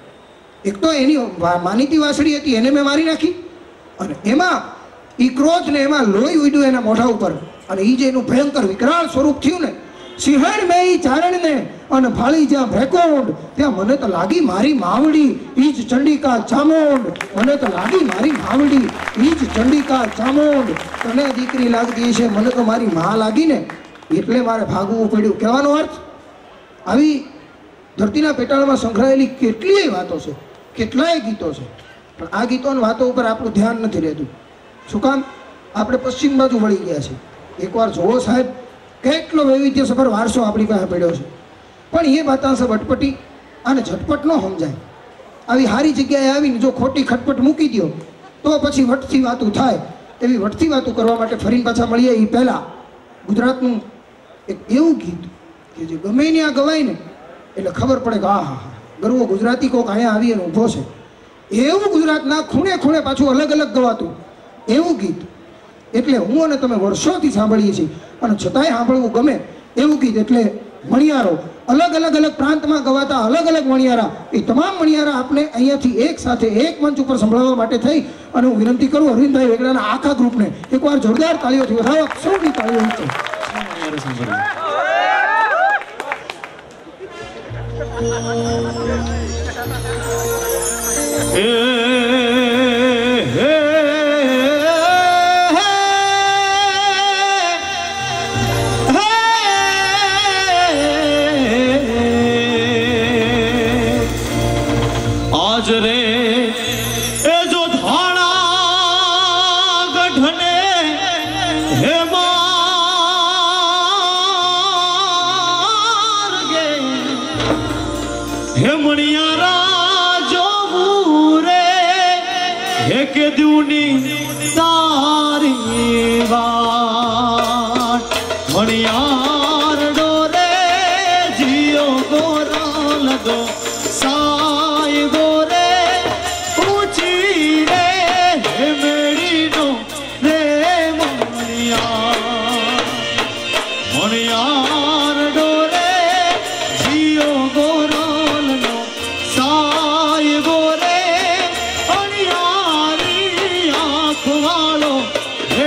એક તો એની માનીતી વાસળી હતી એને મેં મારી નાખી અને એમાં ઈ ક્રોધ ને એમાં લોહી ઉડ્યું એના મોઢા ઉપર અને ઈ જે એનું ભયંકર વિકરાળ સ્વરૂપ થયું ને સિંહણ મેં ઈ ચારણને અને ભાળી જ્યાં ભ્રેકુંડ ત્યાં મને તો લાગી મારી માવડી ઈ જ ચંડિકા ચામુંડ મને તો લાગી મારી માવડી ઈ જ ચંડિકા ચામુંડ તને દીકરી લાગતી છે મને તો મારી માં લાગી ને એટલે મારે ભાગવું પડ્યું કહેવાનો અર્થ આવી ધરતીના પેટાળમાં સંગ્રહાયેલી કેટલીય વાતો છે કેટલાય ગીતો છે પણ આ ગીતો અને વાતો ઉપર આપણું ધ્યાન નથી રહેતું શું કામ આપણે પશ્ચિમ બાજુ વળી ગયા છે એકવાર જોવો સાહેબ કેટલો વૈવિધ્યસભર વારસો આપણી પાસે પડ્યો છે પણ એ વાતા સબ અટપટી અને ઝટપટ ન સમજાય આવી સારી જગ્યાએ આવીને જો ખોટી ખટપટ મૂકી દો તો પછી વટથી વાતું થાય એવી વટથી વાતું કરવા માટે ફરીને પાછા મળીએ એ પહેલાં ગુજરાતનું એક એવું ગીત કે જે ગમે ને આ ગવાય ને એટલે ખબર પડે કે આ હા હા ગરવો ગુજરાતી કોક અહીંયા આવી અને ઊભો છે એવું ગુજરાતના ખૂણે ખૂણે પાછું અલગ અલગ ગવાતું એવું ગીત એટલે હું અને તમે વર્ષોથી સાંભળીએ છીએ અને છતાંય સાંભળવું ગમે એવું ગીત એટલે મણિયારો અલગ અલગ અલગ પ્રાંતમાં ગવાતા અલગ અલગ મણિયારા એ તમામ મણિયારા આપણે અહીંયાથી એક સાથે એક મંચ ઉપર સંભળાવવા માટે થઈ અને હું વિનંતી કરું અરવિંદભાઈ વેગડાના આખા ગ્રુપને એકવાર જોરદાર તાળીઓથી વધારવા સૌની તાળીઓ आज रे ए जो धाना गढ़ने हे मार गे हे मणियारा जो बूरे हे के दूनी तारी बात मणियार डोरे जियो गोरा लगो साई गोरे ऊंची रे हे मेरी नो रे मणियार मणियार डोरे जियो गोरा लगो साई गोरे मणियारी आँख वालो हे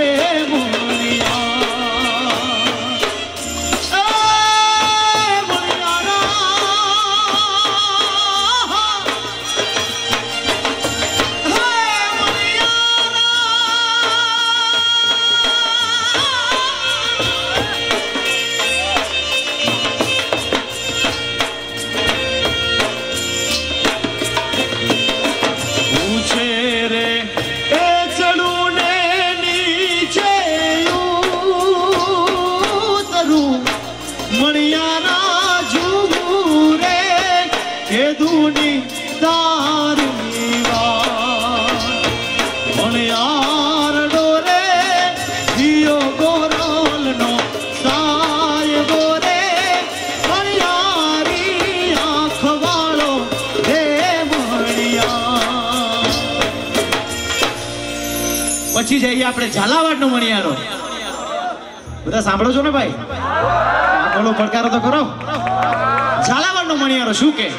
પછી જઈએ આપણે ઝાલાવાડ નો મણિયારો બધા સાંભળો છો ને ભાઈ બોલો પડકારો તો કરો ઝાલાવાડ નો મણિયારો શું કે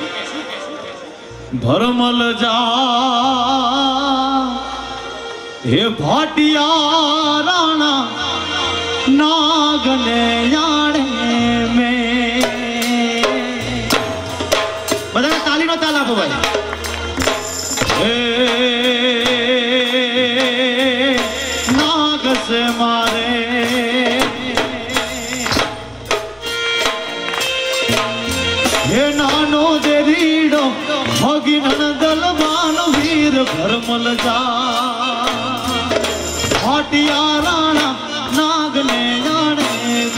ભરમલ જા હે ભાટિયા રાણા નાગને જાણે મે બધા તાલીનો તાલ આપો ભાઈ હે से मारे हे नानो देरीडो भगिनन दलवान वीर भरमल जा भाटिया राणा नागने जाने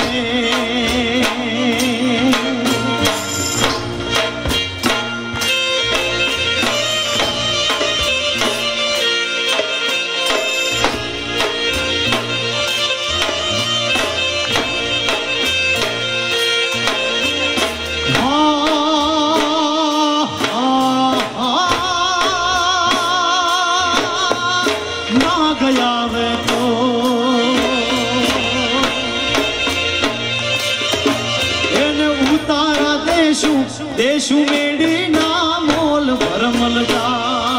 देशु मेरी नाम मोल भरमल जा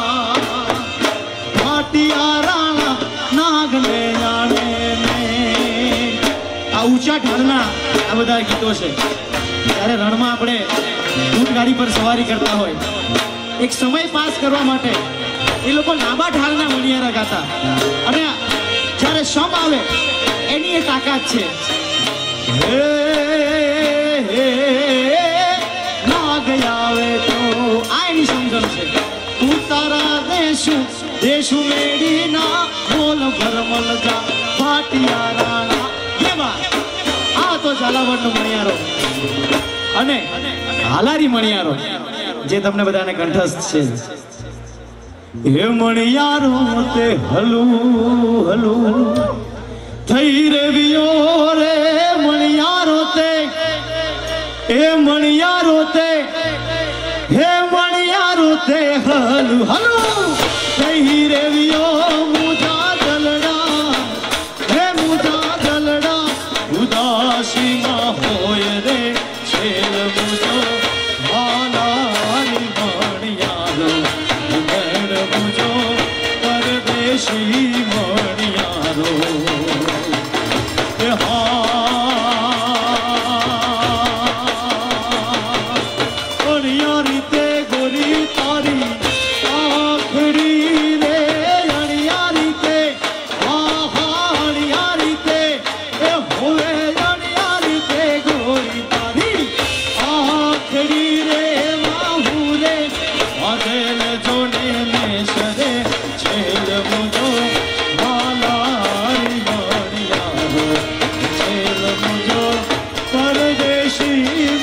भाटिया राणा नाग ने जाने में आ ऊंचा ढालना आ બધા ગીતો છે ત્યારે રણમાં આપણે ઊંટગાડી પર સવારી કરતા હોય એક સમય પાસ કરવા માટે એ લોકો લાંબા ઢાલના મણિયારા ગાતા અને જ્યારે સમ આવે એની એ તાકાત છે હે હે आवे तो आईनी समझन से उतारा देशु देशु मेरी ना बोल भरमल जा भाटिया राणा ये बात आ तो ઝાલાવાડ નો મણિયારો અને હાલારી મણિયારો જે તમને બધાને કંઠસ્થ છે હે મણિયારો તે હલુ હલુ થઈ રેવિયો રે મણિયારો તે એ મણિયારો તે हे मणियारो ते हलु हलु कही रेवियो मुझा दलड़ा हे मुझा दलड़ा उदासी ना होय रे छेल मुझो हालारी मणियारो उमर मुझो परदेशी मणियारो हे हा मणियारो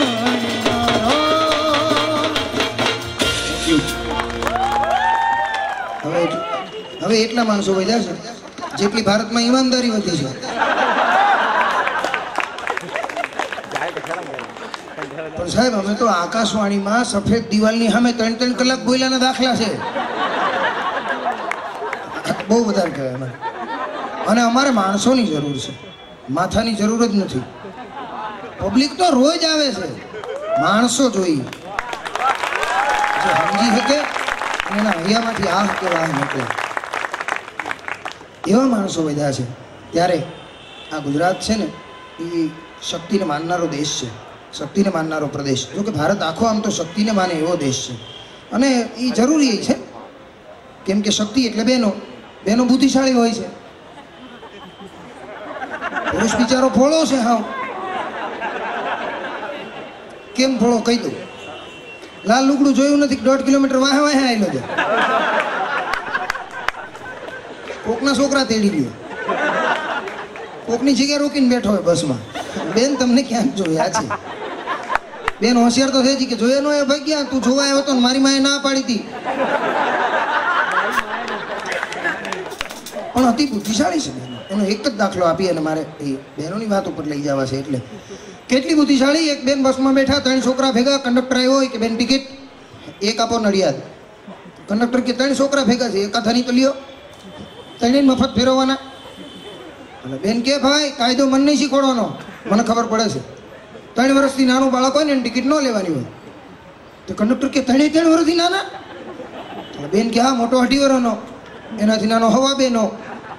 હવે હવે એટલા માણસો વધ્યા છે જેટલી ભારતમાં ઈમાનદારી વધી છે. પણ સાહેબ અમે તો આકાશવાણીમાં સફેદ દિવાલની સામે ત્રણ ત્રણ કલાક બોલ્યાના દાખલા છે. બહુ વધારે કહેવાય અમે. અને અમારે માણસોની જરૂર છે, માથાની જરૂર જ નથી. પબ્લિક તો રોજ આવે છે, માણસો જોઈએ જે સમજી શકે અને એના હૈયામાંથી આ કે વાહ નીકળે એવા માણસો વધ્યા છે. ત્યારે આ ગુજરાત છે ને એ શક્તિને માનનારો દેશ છે, શક્તિને માનનારો પ્રદેશ. જો કે ભારત આખો આમ તો શક્તિને માને એવો દેશ છે અને એ જરૂરી છે કેમ કે શક્તિ એટલે બહેનો બહેનો બુદ્ધિશાળી હોય છે. પુરુષ બિચારો ભોળો છે. હાવ કેમ ભોળો કહી દઉં. લાલ લુગડું જોયું નથી, દોઢ કિલોમીટર વાહે વાહે આવેલો છે. કોકના છોકરા તેડી ગયો, કોકની જગ્યા રોકીને બેઠો હોય બસમાં. બેન તમને ક્યાંક જોયા છે? બેન હોશિયાર તો છે કે જોયા નો એ ભાઈ ગયા તું જોવા આવ્યો તો મારી માએ ના પાડી હતી, પણ અતિ બુદ્ધિશાળી છે બેન. એનો એક જ દાખલો આપી અને મારે એ બહેનોની વાત ઉપર લઈ જવા છે. એટલે કેટલી બુદ્ધિશાળી. એક બેન બસમાં બેઠા, ત્રણ છોકરા ભેગા. કંડક્ટર આવ્યો હોય કે બેન ટિકિટ એક આપો નડિયાદ. કંડક્ટર કે ત્રણ છોકરા ભેગા છે, એકા ધની તો લ્યો, ત્રણેય મફત ફેરવવાના. અને બેન કે ભાઈ કાયદો મને નહીં શીખવાડવાનો, મને ખબર પડે છે. ત્રણ વર્ષથી નાનું બાળક હોય ને એની ટિકિટ ન લેવાની હોય. તો કંડક્ટર કે ત્રણેય ત્રણ વર્ષથી નાના? બેન કે હા, મોટો અઢી વર્ષનો, એનાથી નાનો હવા બે નો,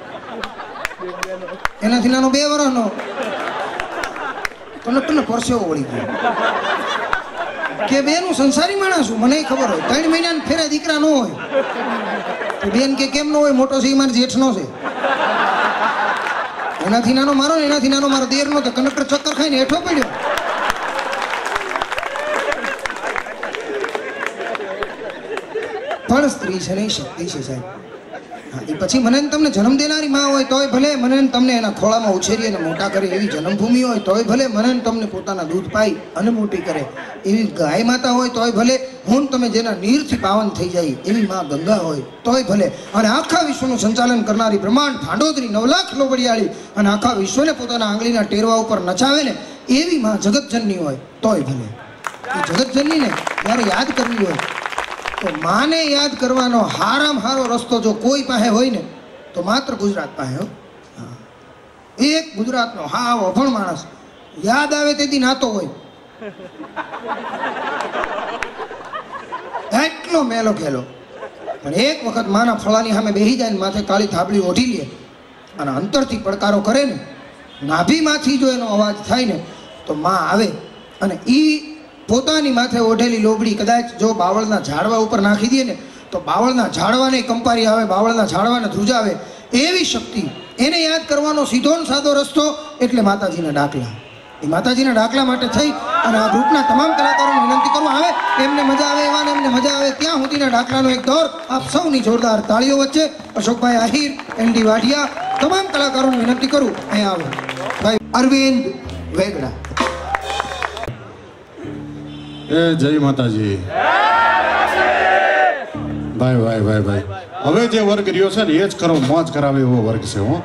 એનાથી નાનો બે વર્ષનો. કંડક્ટરને પરસેવો વળી ગયો કે બેન હું સંસારી માણસ છું, મને ખબર હોય ત્રણ મહિના ફેરા દીકરા ન હોય. તો બેન કે કેમ ન હોય? મોટો છે એ મારો જેઠનો છે, એનાથી નાનો મારો ને એનાથી નાનો મારો દેરનો. તો કંડક્ટર ચક્કર ખાઈને હેઠો પડ્યો. પણ સ્ત્રી છે નહીં, શક્તિ છે સાહેબ. હા, એ પછી મને તમને જન્મ દેનારી માં હોય તોય ભલે, મને તમને એના ખોળામાં ઉછેરી અને મોટા કરે એવી જન્મભૂમિ હોય તોય ભલે, મને તમને પોતાના દૂધ પાઈ અને મોટી કરે એવી ગાય માતા હોય તોય ભલે, હું તમે જેના નીરથી પાવન થઈ જાય એવી માં ગંગા હોય તોય ભલે, અને આખા વિશ્વનું સંચાલન કરનારી બ્રહ્માંડ ભાંડોદરી નવ લાખ લોબડિયાળી અને આખા વિશ્વને પોતાના આંગળીના ટેરવા ઉપર નચાવે ને એવી માં જગતજનની હોય તોય ભલે. એ જગતજનની ને જ્યારે યાદ કરવી હોય તો માને યાદ કરવાનો હારામાં હારો રસ્તો જો કોઈ પાસે હોય ને તો માત્ર ગુજરાત પાસે. હો, એક ગુજરાતનો હા અભણ માણસ યાદ આવે તેથી નાતો હોય, એટલો મેલો ખેલો. પણ એક વખત માના ફળાની સામે બેસી જાય ને માથે કાળી થાબડી ઓઢી લે અને અંતરથી પડકારો કરે ને, નાભીમાંથી જો એનો અવાજ થાય ને તો માં આવે અને ઈ પોતાની માથે ઓઢેલી લોબડી કદાચ જો બાવળના ઝાડવા ઉપર નાખી દે ને તો બાવળના ઝાડવાને કંપારી આવે, બાવળના ઝાડવાને ધ્રુજાવે એવી શક્તિ. એને યાદ કરવાનો સીધો ને સાદો રસ્તો એટલે માતાજીના ડાકલા. એ માતાજીના ડાકલા માટે થઈ અને આ ગ્રુપના તમામ કલાકારોને વિનંતી કરવા આવે એમને મજા આવે એવા ને એમને મજા આવે ત્યાં સુધીના ડાકલાનો એક દોર આપ સૌની જોરદાર તાળીઓ વચ્ચે અશોકભાઈ આહિર, એન ડી વાઢિયા, તમામ કલાકારોને વિનંતી કરું અહીંયા આવે. ભાઈ અરવિંદ વેગડા. એ જય માતાજી. ભાઈ ભાઈ ભાઈ ભાઈ હવે જે વર્ગ રહ્યો છે ને એ જ કરો, મોજ કરાવે એવો વર્ગ છે. હો,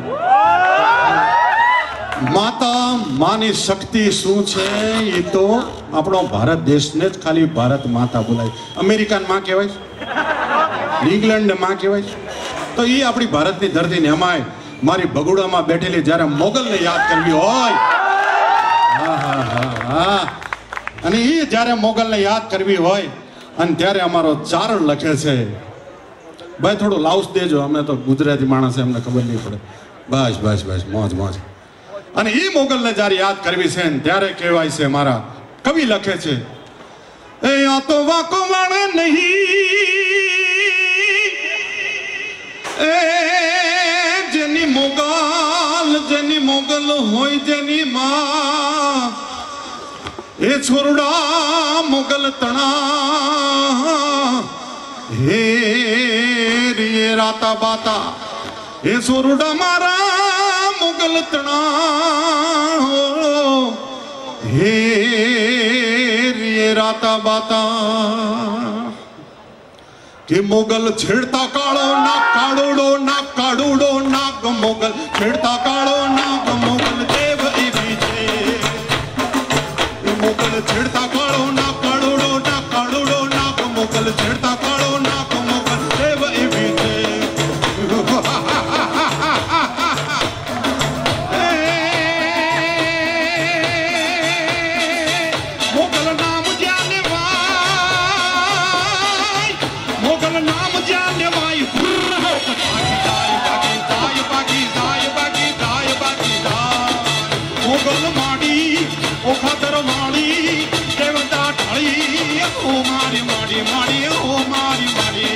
માતા માની શક્તિ શું છે એ તો આપણો ભારત દેશને જ ખાલી ભારત માતા બોલાય. અમેરિકન માં કહેવાય, ઇંગ્લેન્ડ માં કહેવાય, તો એ આપણી ભારતની ધરતીને એમાંય મારી બગુડામાં બેઠેલી જ્યારે મોગલને યાદ કરવી હોય, હા હા હા હા, અને એ જ્યારે મોગલને યાદ કરવી હોય અને ત્યારે અમારો ચારણ લખે છે. ભાઈ થોડું લાઉસ દેજો, અમે તો ગુજરાતી માણસ અમને ખબર નહીં પડે. બસ બસ બસ મોજ મોજ. અને એ મોગલને જ્યારે યાદ કરવી છે ને ત્યારે કહેવાય છે, મારા કવિ લખે છે, એ આ તો વાકો વાળે નહીં એ જેની મોગલ જેની મોગલ હોય જેની માં એ છોરડા મોગલ તણા હે રે રાતા બાતા એ છોરડા મારા મોગલ તણા હે राता बाता कि मोगल छिड़ता कालो ना काड़ूड़ो ना काड़ूड़ो नाग मोगल छिड़ता कालो नाग मोगल देव बीजे मोगल छिड़ता कालो ना काड़ूड़ो ना काड़ूड़ो नाग मोगल छिड़ता कालो नाग मोगल देव बीजे मोगल नाम जाने वाई मोगल नाम जाने वाई मोगल माड़ी ओ खातर माड़ी देवता ढाली ओ मारी माड़ी माड़ी ओ मारी माड़ी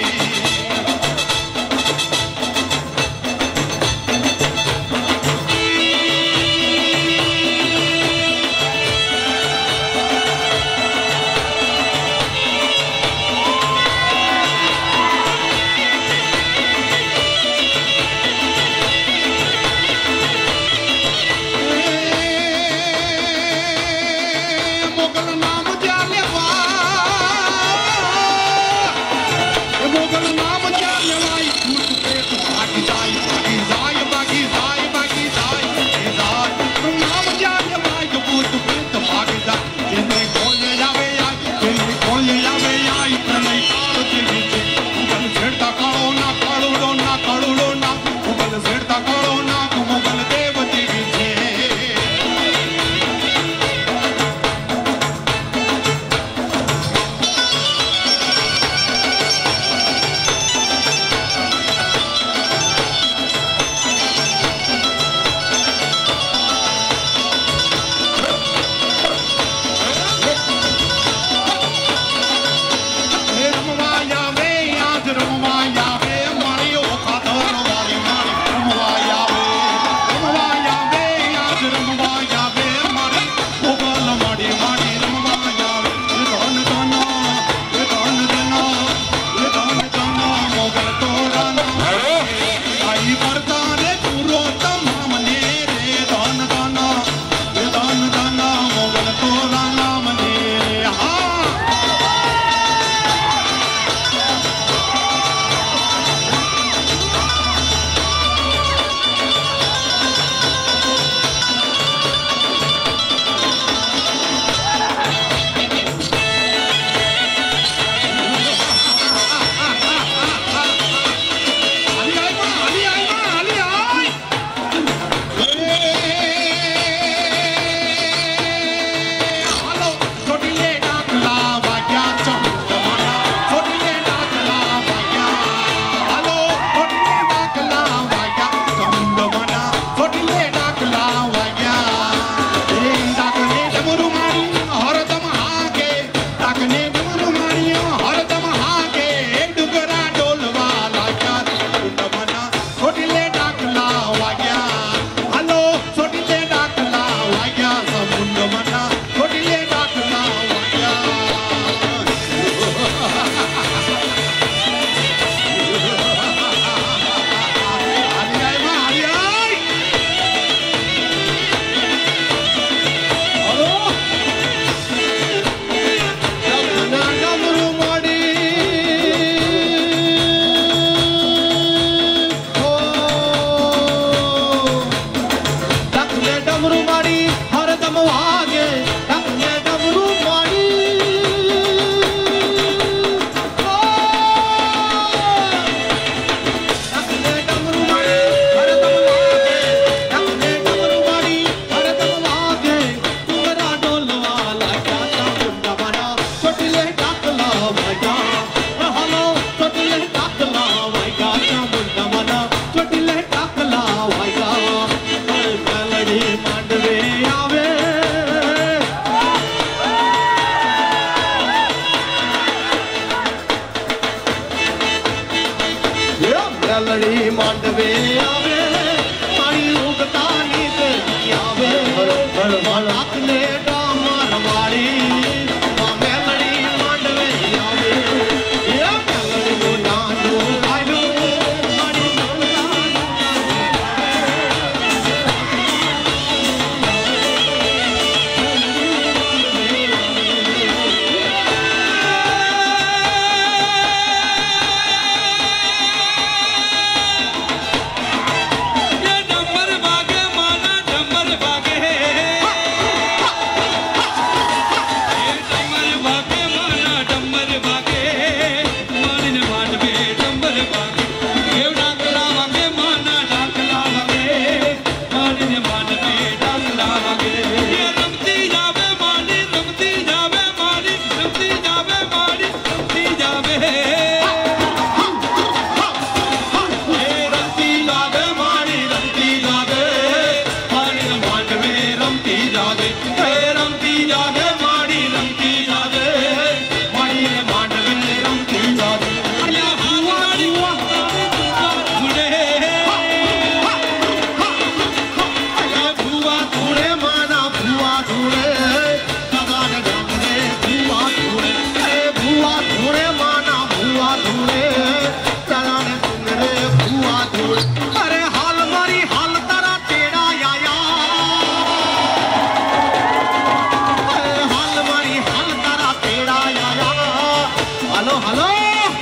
हेलो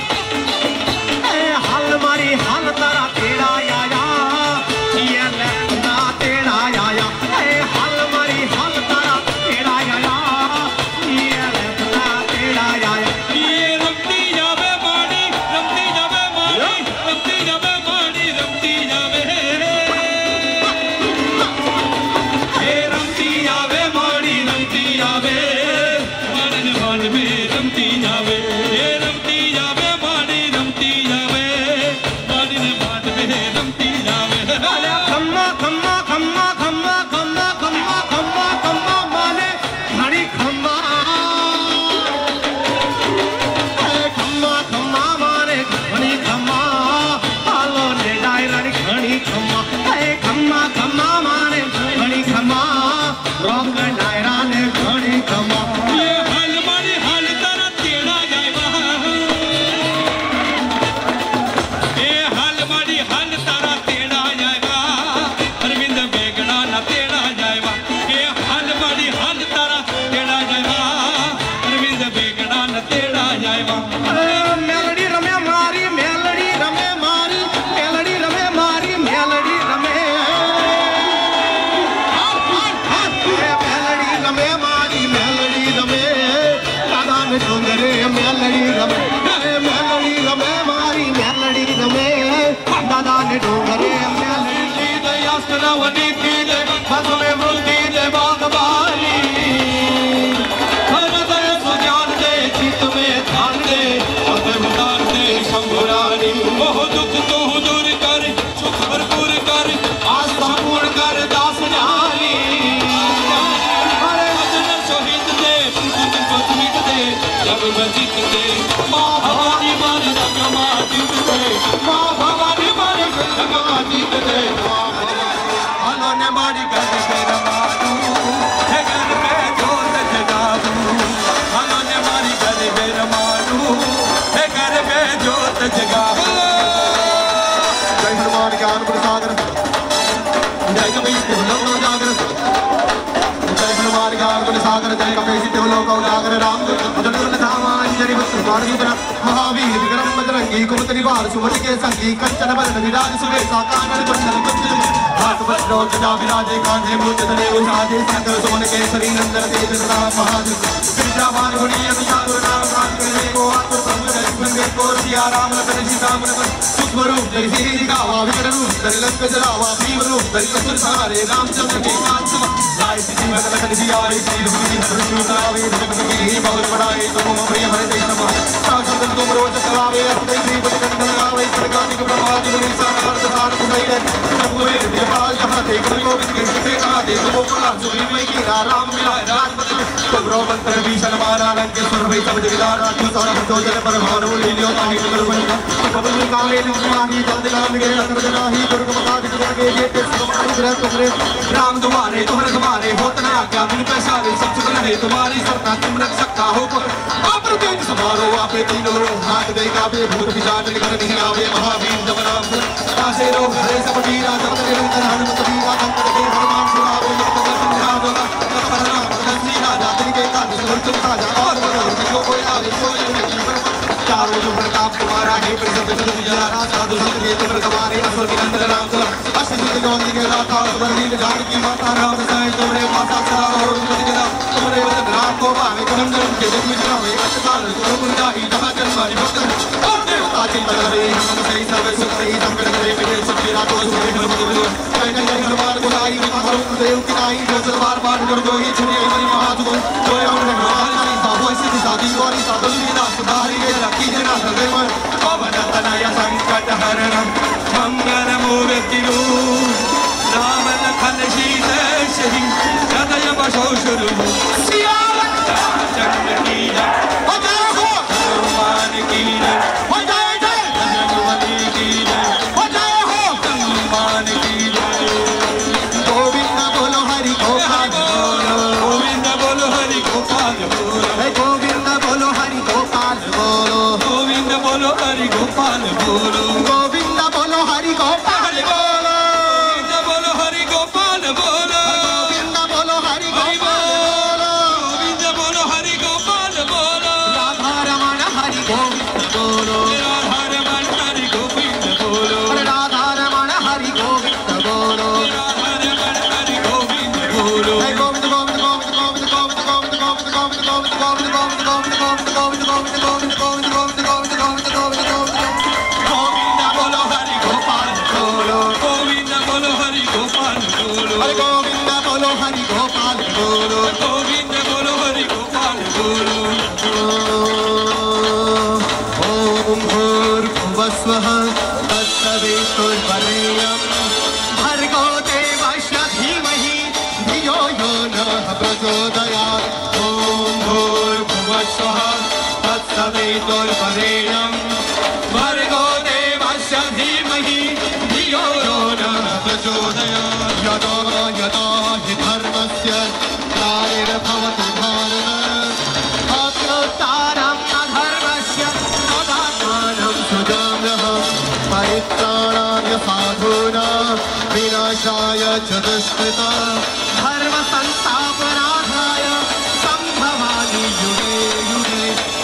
हल मारी हल तारा तेरा आया ये लखना तेरा आया हल मारी हल तारा तेरा आया ये लखना तेरा आया ये रमती जावे माड़ी रमती जावे माड़ी रमती जावे माड़ी रमती जावे ये रमती जावे माड़ी रमती जावे माड़न मान में रमती जावे ये रमती जावे माड़ी रमती जावे माड़न मान में रमती जावे खम्मा खम्मा खम्मा खम्मा खम्मा खम्मा खम्मा खम्मा माने घड़ी खम्मा खम्मा खम्मा माने घड़ी खम्मा हालो ने डायरानी घड़ी खम्मा खम्मा खम्मा माने घड़ी खम्मा रोक डायरा ने घड़ी खम्मा ये हल माड़ी हल तारा तेरा जाएगा ये हल माड़ी हल तारा तेरा जाएगा अरविंद बेगड़ा ना तेरा जाएगा ये हल माड़ी हल तारा तेरा जाएगा अरविंद बेगड़ा ना तेरा जाएगा मेलडी रमे मारी मेलडी रमे मारी मेलडी रमे मारी मेलडी रमे मेलडी रमे मारी मेलडी रमे दादा में डोंगरे मेलडी रमे मेलडी रमे मारी मेलडी रमे दादा ने डोंगरे मेलडी दयास्तना वनी की दे बस में वृद्धि दे बागबानी हर दर सुजान दे चित में ध्यान दे अवतार दे शंभुरानी मोह दुख तो दूर कर सुख भरपूर कर आस्था पूर्ण कर दास जानी हरे वचन शहीद दे पुत्र को जीत दे जग में जीत दे माँ भवानी मारे जग माँ जीत दे माँ भवानी मारे जग माँ जीत दे हलो ने मारी कर फिर मारू है घर पे जोत जगा दूं हलो ने मारी कर फिर मारू है घर पे जोत जगा जय हनुमान ज्ञान गुण सागर जय कपीश देव लोक उजागर जय हनुमान ज्ञान गुण सागर जय कपीश देव लोक उजागर राम दुर्ग धामा अंजनी पुत्र मारुति महावीर विक्रम बजरंगी कुमति निवार सुमति के संगी कंचन बरन विराज सुबेसा कानन कुंडल कुंडल हाथ वज्रो जटा विराजे कांधे मूर्ति धरे उजाजे सकल सुमन केसरी नंदन तेज प्रताप महादेव विद्यावान गुणी अभिषाद नाम राम करे को आत्म प्रभु जय बंदे को सिया राम लखन सीता मन सूक्ष्म रूप धरि सिरि दिखावा विकट रूप धरि लंक जरावा भीम रूप धरि असुर संहारे रामचंद्र के काज सम लाए सिद्धि मगन लखन जियाए श्री रघुवीर हरि सुनावे जगत की बहुत बड़ाई तुम प्रिय हरे देश नमः साक्षात तुम रोज करावे अपने श्री बल कंदन गावे प्रकाशिक ब्रह्मादि मुनि सागर सार कुबैर पूरे देवाल जहाँ थे गुरु गोविंद के सिखे कहा दे तुम पड़ा सुनी में की राम मिला राजपति तुम रोमंत्र भीषण मारा रंग सुर भई सब जगदार राजू सारा जो जन पर भानु लीलियो ताहि कर बनिया कबल काले निमाही जल्द नाम गे अकर जनाही दुर्ग मकादि गुण के ये के सुमारी ग्रह तुमरे राम तुम्हारे तुमरे तुम्हारे होत ना क्या बिन पैसारे सब सुन रहे तुम्हारी सरकार तुम रख सकता हो आप तेज समारो आपे तीन लोग हाथ दे काबे भूत पिशाच निकल नहीं आवे महावीर जब राम आसे रो हरे सब वीरा जब निरंतर हनुमत वीरा कंकर के हनुमान सुनावे यत संध्या होगा तत्पर राम दसी राजा दिन के काज सुन तुम साजा और बनो जो कोई आवे कोई नहीं चारों जो प्रताप तुम्हारा है प्रसिद्ध जगत जरा साधु संत के तुम तुम्हारे असुर निरंतर राम तुम अष्टसिद्ध ज्योति के दाता बलवीर जानकी माता राम रसायन तुमरे माता सदा और तुम जगदा तुमरे वचन राम को भावे कंदन के जग में जावे अष्टकाल तुम जाहि जहाँ जन्म हरि भक्त और देवता चिंतन हरे हम सही सब सुख सही संकट हरे विजय शक्ति रातो सुरे जय जय जय हनुमान गुलाई हनुमान देव की नाई जो दरबार पाठ कर दो ये छुरी हरि महाजुगो जो हमने भगवान की साधु सिद्धि साधी गौरी साधु लीला सुधारी गए लकी जना हृदय में पवन तनय संकट हरणम मंगल मूर्ति राम लखन सीता श्री सदय बसो शुरू सिया चंद्र की जय हनुमान की जय हनुमति की जय हनुमान की जय गोविंद बोलो हरि गोपाल बोलो गोविंद बोलो हरि गोपाल बोलो गोविंद बोलो हरि गोपाल बोलो गोविंद बोलो हरि गोपाल बोलो गोविंद बोलो हरि गोपाल बोलो गोविंद बोलो हरि गोपाल बोलो गोविंद बोलो हरि गोपाल बोलो गोविंद बोलो हरि गोपाल बोलो राधा रमण हरि गोविंद भुवस्वः तत्सवितुर्वरेण्यं भर्गो देवस्य धीमहि धियो यो नः प्रचोदयात् ॐ भूर्भुवस्वः तत्सवितुर्वरेण्यं भर्गो देवस्य धीमहि धियो यो नः प्रचोदयात् यदा यदा हि धर्मस्य ग्लानिर्भवति भारत अत्युत्तरम् अधर्मस्य तदात्मानं सुजाम्यः परित्राणाय साधूनां विनाशाय च दुष्कृतां धर्मसंस्थापनार्थाय सम्भवामि युगे युगे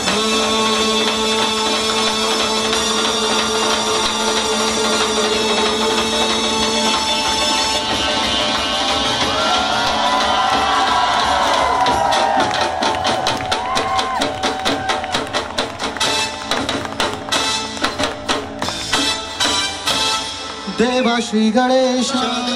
देवा श्री गणेश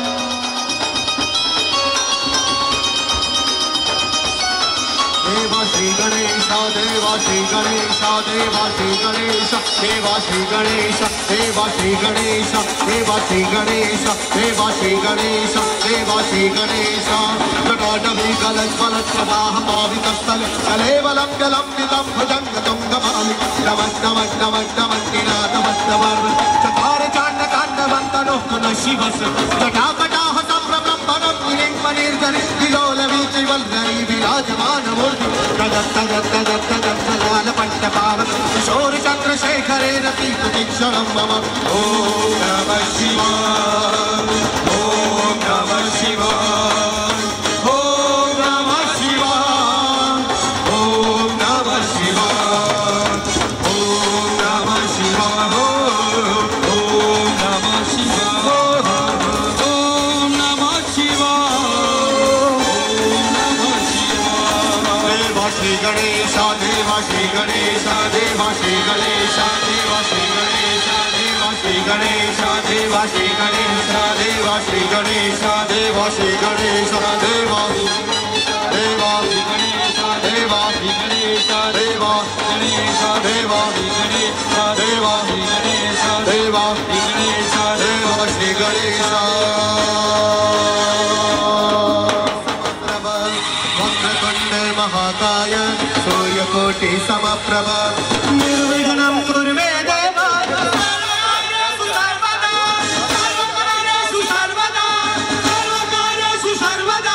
देवा श्री गणेश देवा श्री गणेश देवा श्री गणेश देवा श्री गणेश देवा श्री गणेश देवा श्री गणेश देवा श्री गणेश देवा श्री गणेश जटाटवी कलज्वलत् प्रवाह पावितस्थल कलेवलं जलम्बितं भुजङ्ग तुङ्गमालि नमस्तमस्तमस्तमन्निनाथमस्तवर् चकार चाण्डकाण्डवन्तनुः पुनः शिवस् जटाकटाः सम्भ्रमं वनं विलिङ्गनिर्जनिः विलोलवीचिवल्लरी विराजमानमूर्ति तदत् तदत् तदत् तदत् तदालपट्टपावक किशोरचन्द्रशेखरेण तीर्थतीक्षणं मम ॐ नमः शिवाय ॐ नमः शिवाय ॐ नमः शिवाय ॐ नमः शिवाय ॐ नमः शिवाय ॐ नमः शिवाय ॐ नमः शिवाय देवा श्री गणेश देवा श्री गणेश देवा श्री गणेश देवा श्री गणेश देवा श्री गणेश देवा श्री गणेश देवा श्री गणेश देवा श्री गणेश देवा देवा श्री गणेश देवा श्री गणेश देवा गणेश देवा श्री गणेश देवा श्री गणेश देवा श्री गणेश देवा श्री गणेश महाकाय सूर्यकोटि समप्रभ निर्विघ्नं कुर्वे देवा सर्वकार्येषु सर्वदा सर्वकार्येषु सर्वदा सर्वकार्येषु सर्वदा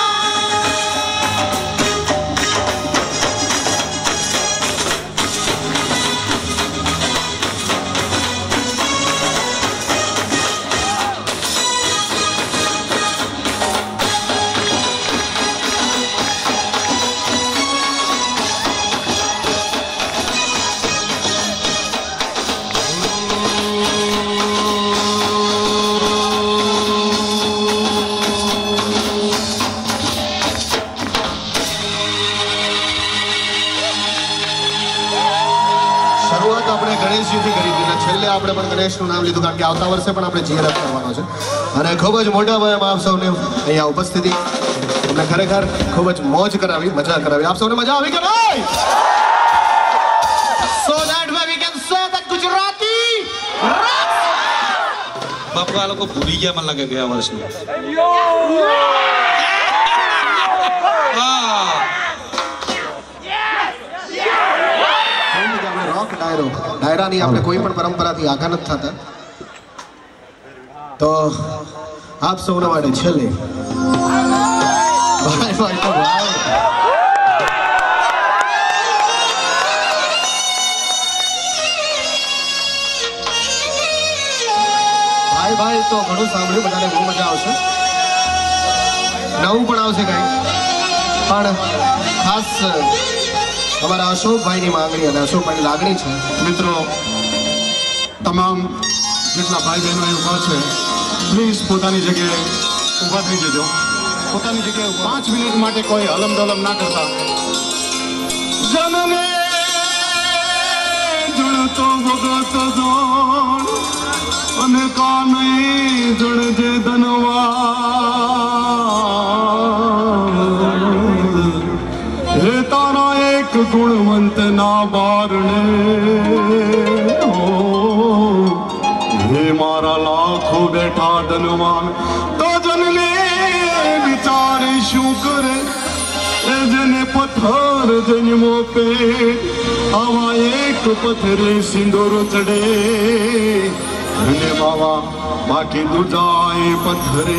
આપણે પણ ગણેશનું નામ લીધું કારણ કે આવતા વર્ષે પણ આપણે જીઆરએફ કરવાનો છે અને ખૂબ જ મોટા ભાઈ આપ સૌને અહીંયા ઉપસ્થિતિ અમને ખરેખર ખૂબ જ મોજ કરાવી મજા કરાવી આપ સૌને મજા આવી કે નહીં so that way we can say that Gujarati બાપુ આ લોકો ભૂલી ગયા મને લાગે ગયા વર્ષનું ડાયરો ડાયરાની આપણે કોઈ પણ પરંપરાથી આગળ નથી થતા તો આપ સૌના માટે છેલ્લે ભાઈ ભાઈ તો ભાઈ ભાઈ ભાઈ તો ઘણું સાંભળ્યું બધાને બહુ મજા આવશે નવું પણ આવશે કંઈ પણ ખાસ हमारा अशोक भाई की मांगणी है अशोक भाई लागणी है મિત્રો તમામ જેટલા ભાઈ બહેનો એ ઊભા છે પ્લીઝ પોતાની જગ્યાએ ઊભા થઈ જજો પોતાની જગ્યાએ પાંચ મિનિટ માટે કોઈ હલમ ડોલમ ના કરતા જનને જણતો ભગત જોણ અને કાને જણજે ધનવા હે તારા गुणवंत ना बारणे हो तारा लाखों बैठा धनवान तो जन्मे विचार शू करे जने पत्थर जन्मों पे हवा एक पत्थरे सिंदूर चढ़े धने बाबा बाकी दूजाए पत्थरे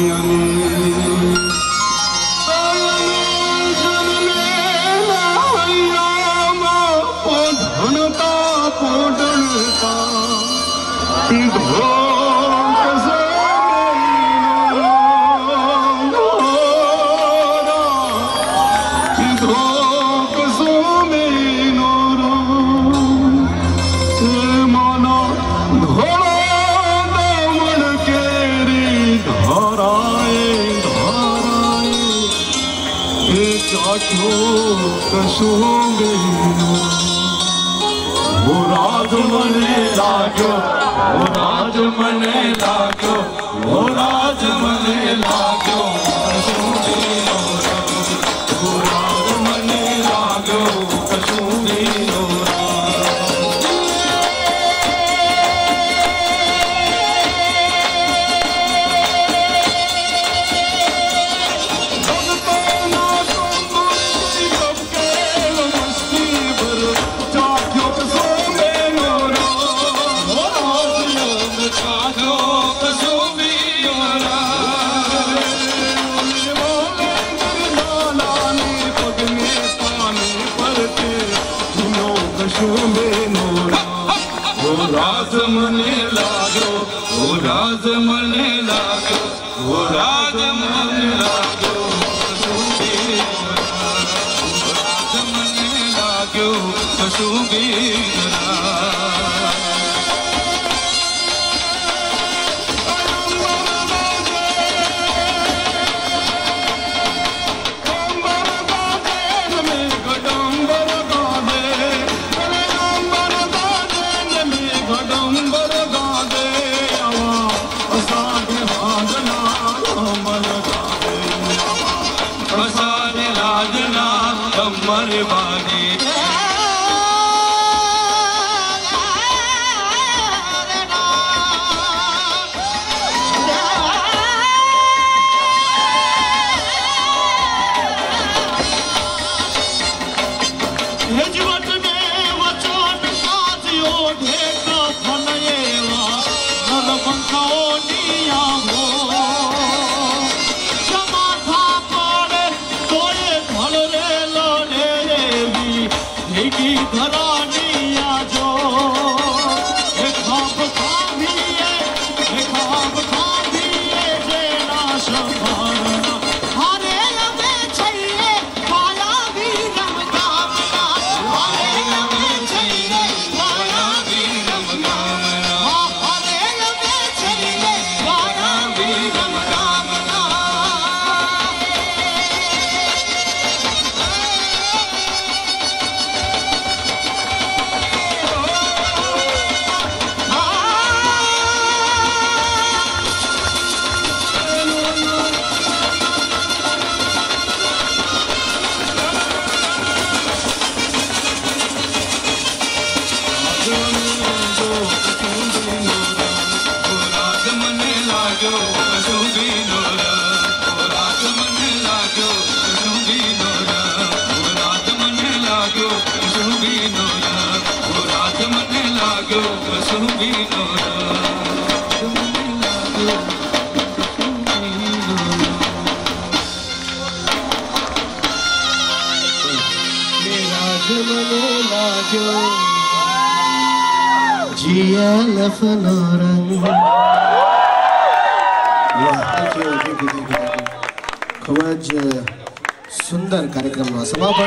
धनता पोडता वो राज मने लागो वो राज मने लागो वो राज मने लागो वो राज मने लागो कसूरी राज मने लागो वो राज मने लागो वो राज मने लागो राज मने लागो कसुबीरा खूब सुंदर कार्यक्रम समापन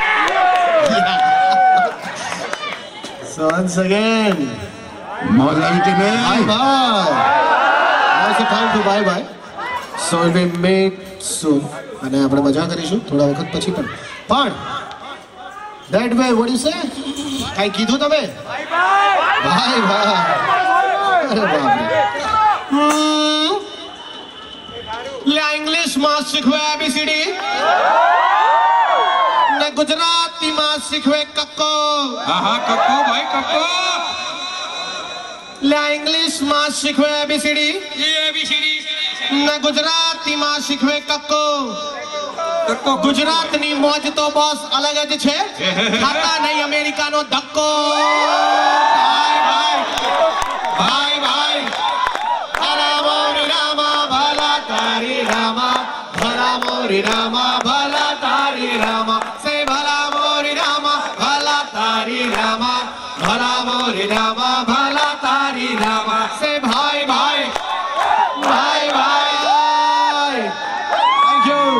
once again मौज आई कि नहीं bye bye now it's time to bye bye so we meet soon અને આપણે મજા કરીશું થોડા વખત પછી પણ પણ that way what do you say કાઈ કીધું તમે bye bye bye bye અરે બાપ રે લે ઇંગ્લિશ માં શીખવે એબીસીડી ને ગુજરાતી માં શીખવે કક્કો હા હા કક્કો ભાઈ કક્કો લે ઇંગ્લિશ માં શીખવે એબીસીડી એ એબીસીડી ને ગુજરાતી માં શીખવે કક્કો ગુજરાતની મોજ તો બોસ અલગ જ છે ખાતા નહીં અમેરિકાનો ધક્કો ભાઈ ભાઈ ભાઈ રામા રામા ભલા તારી રામા ભલા મોરી રામા ભલા તારી રામા સે ભલા મોરી રામા ભલા તારી રામા ભલા મોરી રામા ભલા તારી રામા સે ભાઈ ભાઈ ભાઈ ભાઈ થેન્ક યુ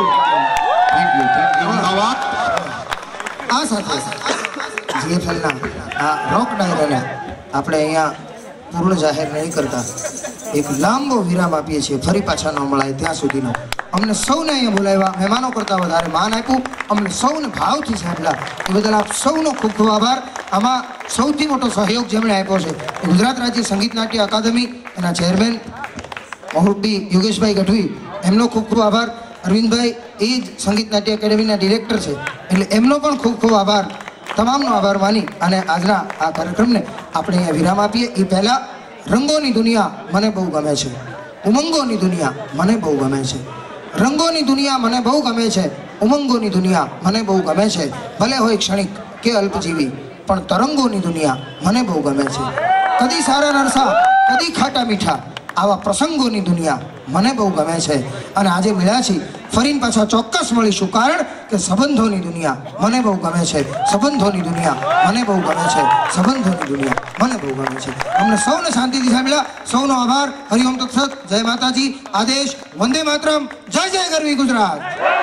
આ સાથે જીએફએલના આ રોક ડાયરાને આપણે અહીંયા પૂર્ણ જાહેર નહીં કરતા એક લાંબો વિરામ આપીએ છીએ ફરી પાછા ન મળાય ત્યાં સુધીનો અમને સૌને અહીંયા બોલાવ્યા મહેમાનો કરતાં વધારે માન આપ્યું અમને સૌને ભાવથી સાંભળ્યા એ બદલ આપ સૌનો ખૂબ ખૂબ આભાર આમાં સૌથી મોટો સહયોગ જેમણે આપ્યો છે એ ગુજરાત રાજ્ય સંગીત નાટ્ય અકાદમી એના ચેરમેન મહુરબી યોગેશભાઈ ગઢવી એમનો ખૂબ ખૂબ આભાર અરવિંદભાઈ એ જ સંગીત નાટ્ય એકેડેમીના ડિરેક્ટર છે એટલે એમનો પણ ખૂબ ખૂબ આભાર તમામનો આભાર માની અને આજના આ કાર્યક્રમને આપણે અહીંયા વિરામ આપીએ એ પહેલાં રંગોની દુનિયા મને બહુ ગમે છે ઉમંગોની દુનિયા મને બહુ ગમે છે રંગોની દુનિયા મને બહુ ગમે છે ઉમંગોની દુનિયા મને બહુ ગમે છે ભલે હોય ક્ષણિક કે અલ્પજીવી પણ તરંગોની દુનિયા મને બહુ ગમે છે કદી સારા નરસા કદી ખાટા મીઠા આવા પ્રસંગોની દુનિયા મને બહુ ગમે છે અને આજે મળ્યા છીએ ફરીને પાછા ચોક્કસ મળીશું કારણ કે સંબંધોની દુનિયા મને બહુ ગમે છે સંબંધોની દુનિયા મને બહુ ગમે છે સંબંધોની દુનિયા મને બહુ ગમે છે અમને સૌને શાંતિથી સાંભળ્યા સૌનો આભાર હરિઓમ તત્સત જય માતાજી આદેશ વંદે માતરમ જય જય ગરવી ગુજરાત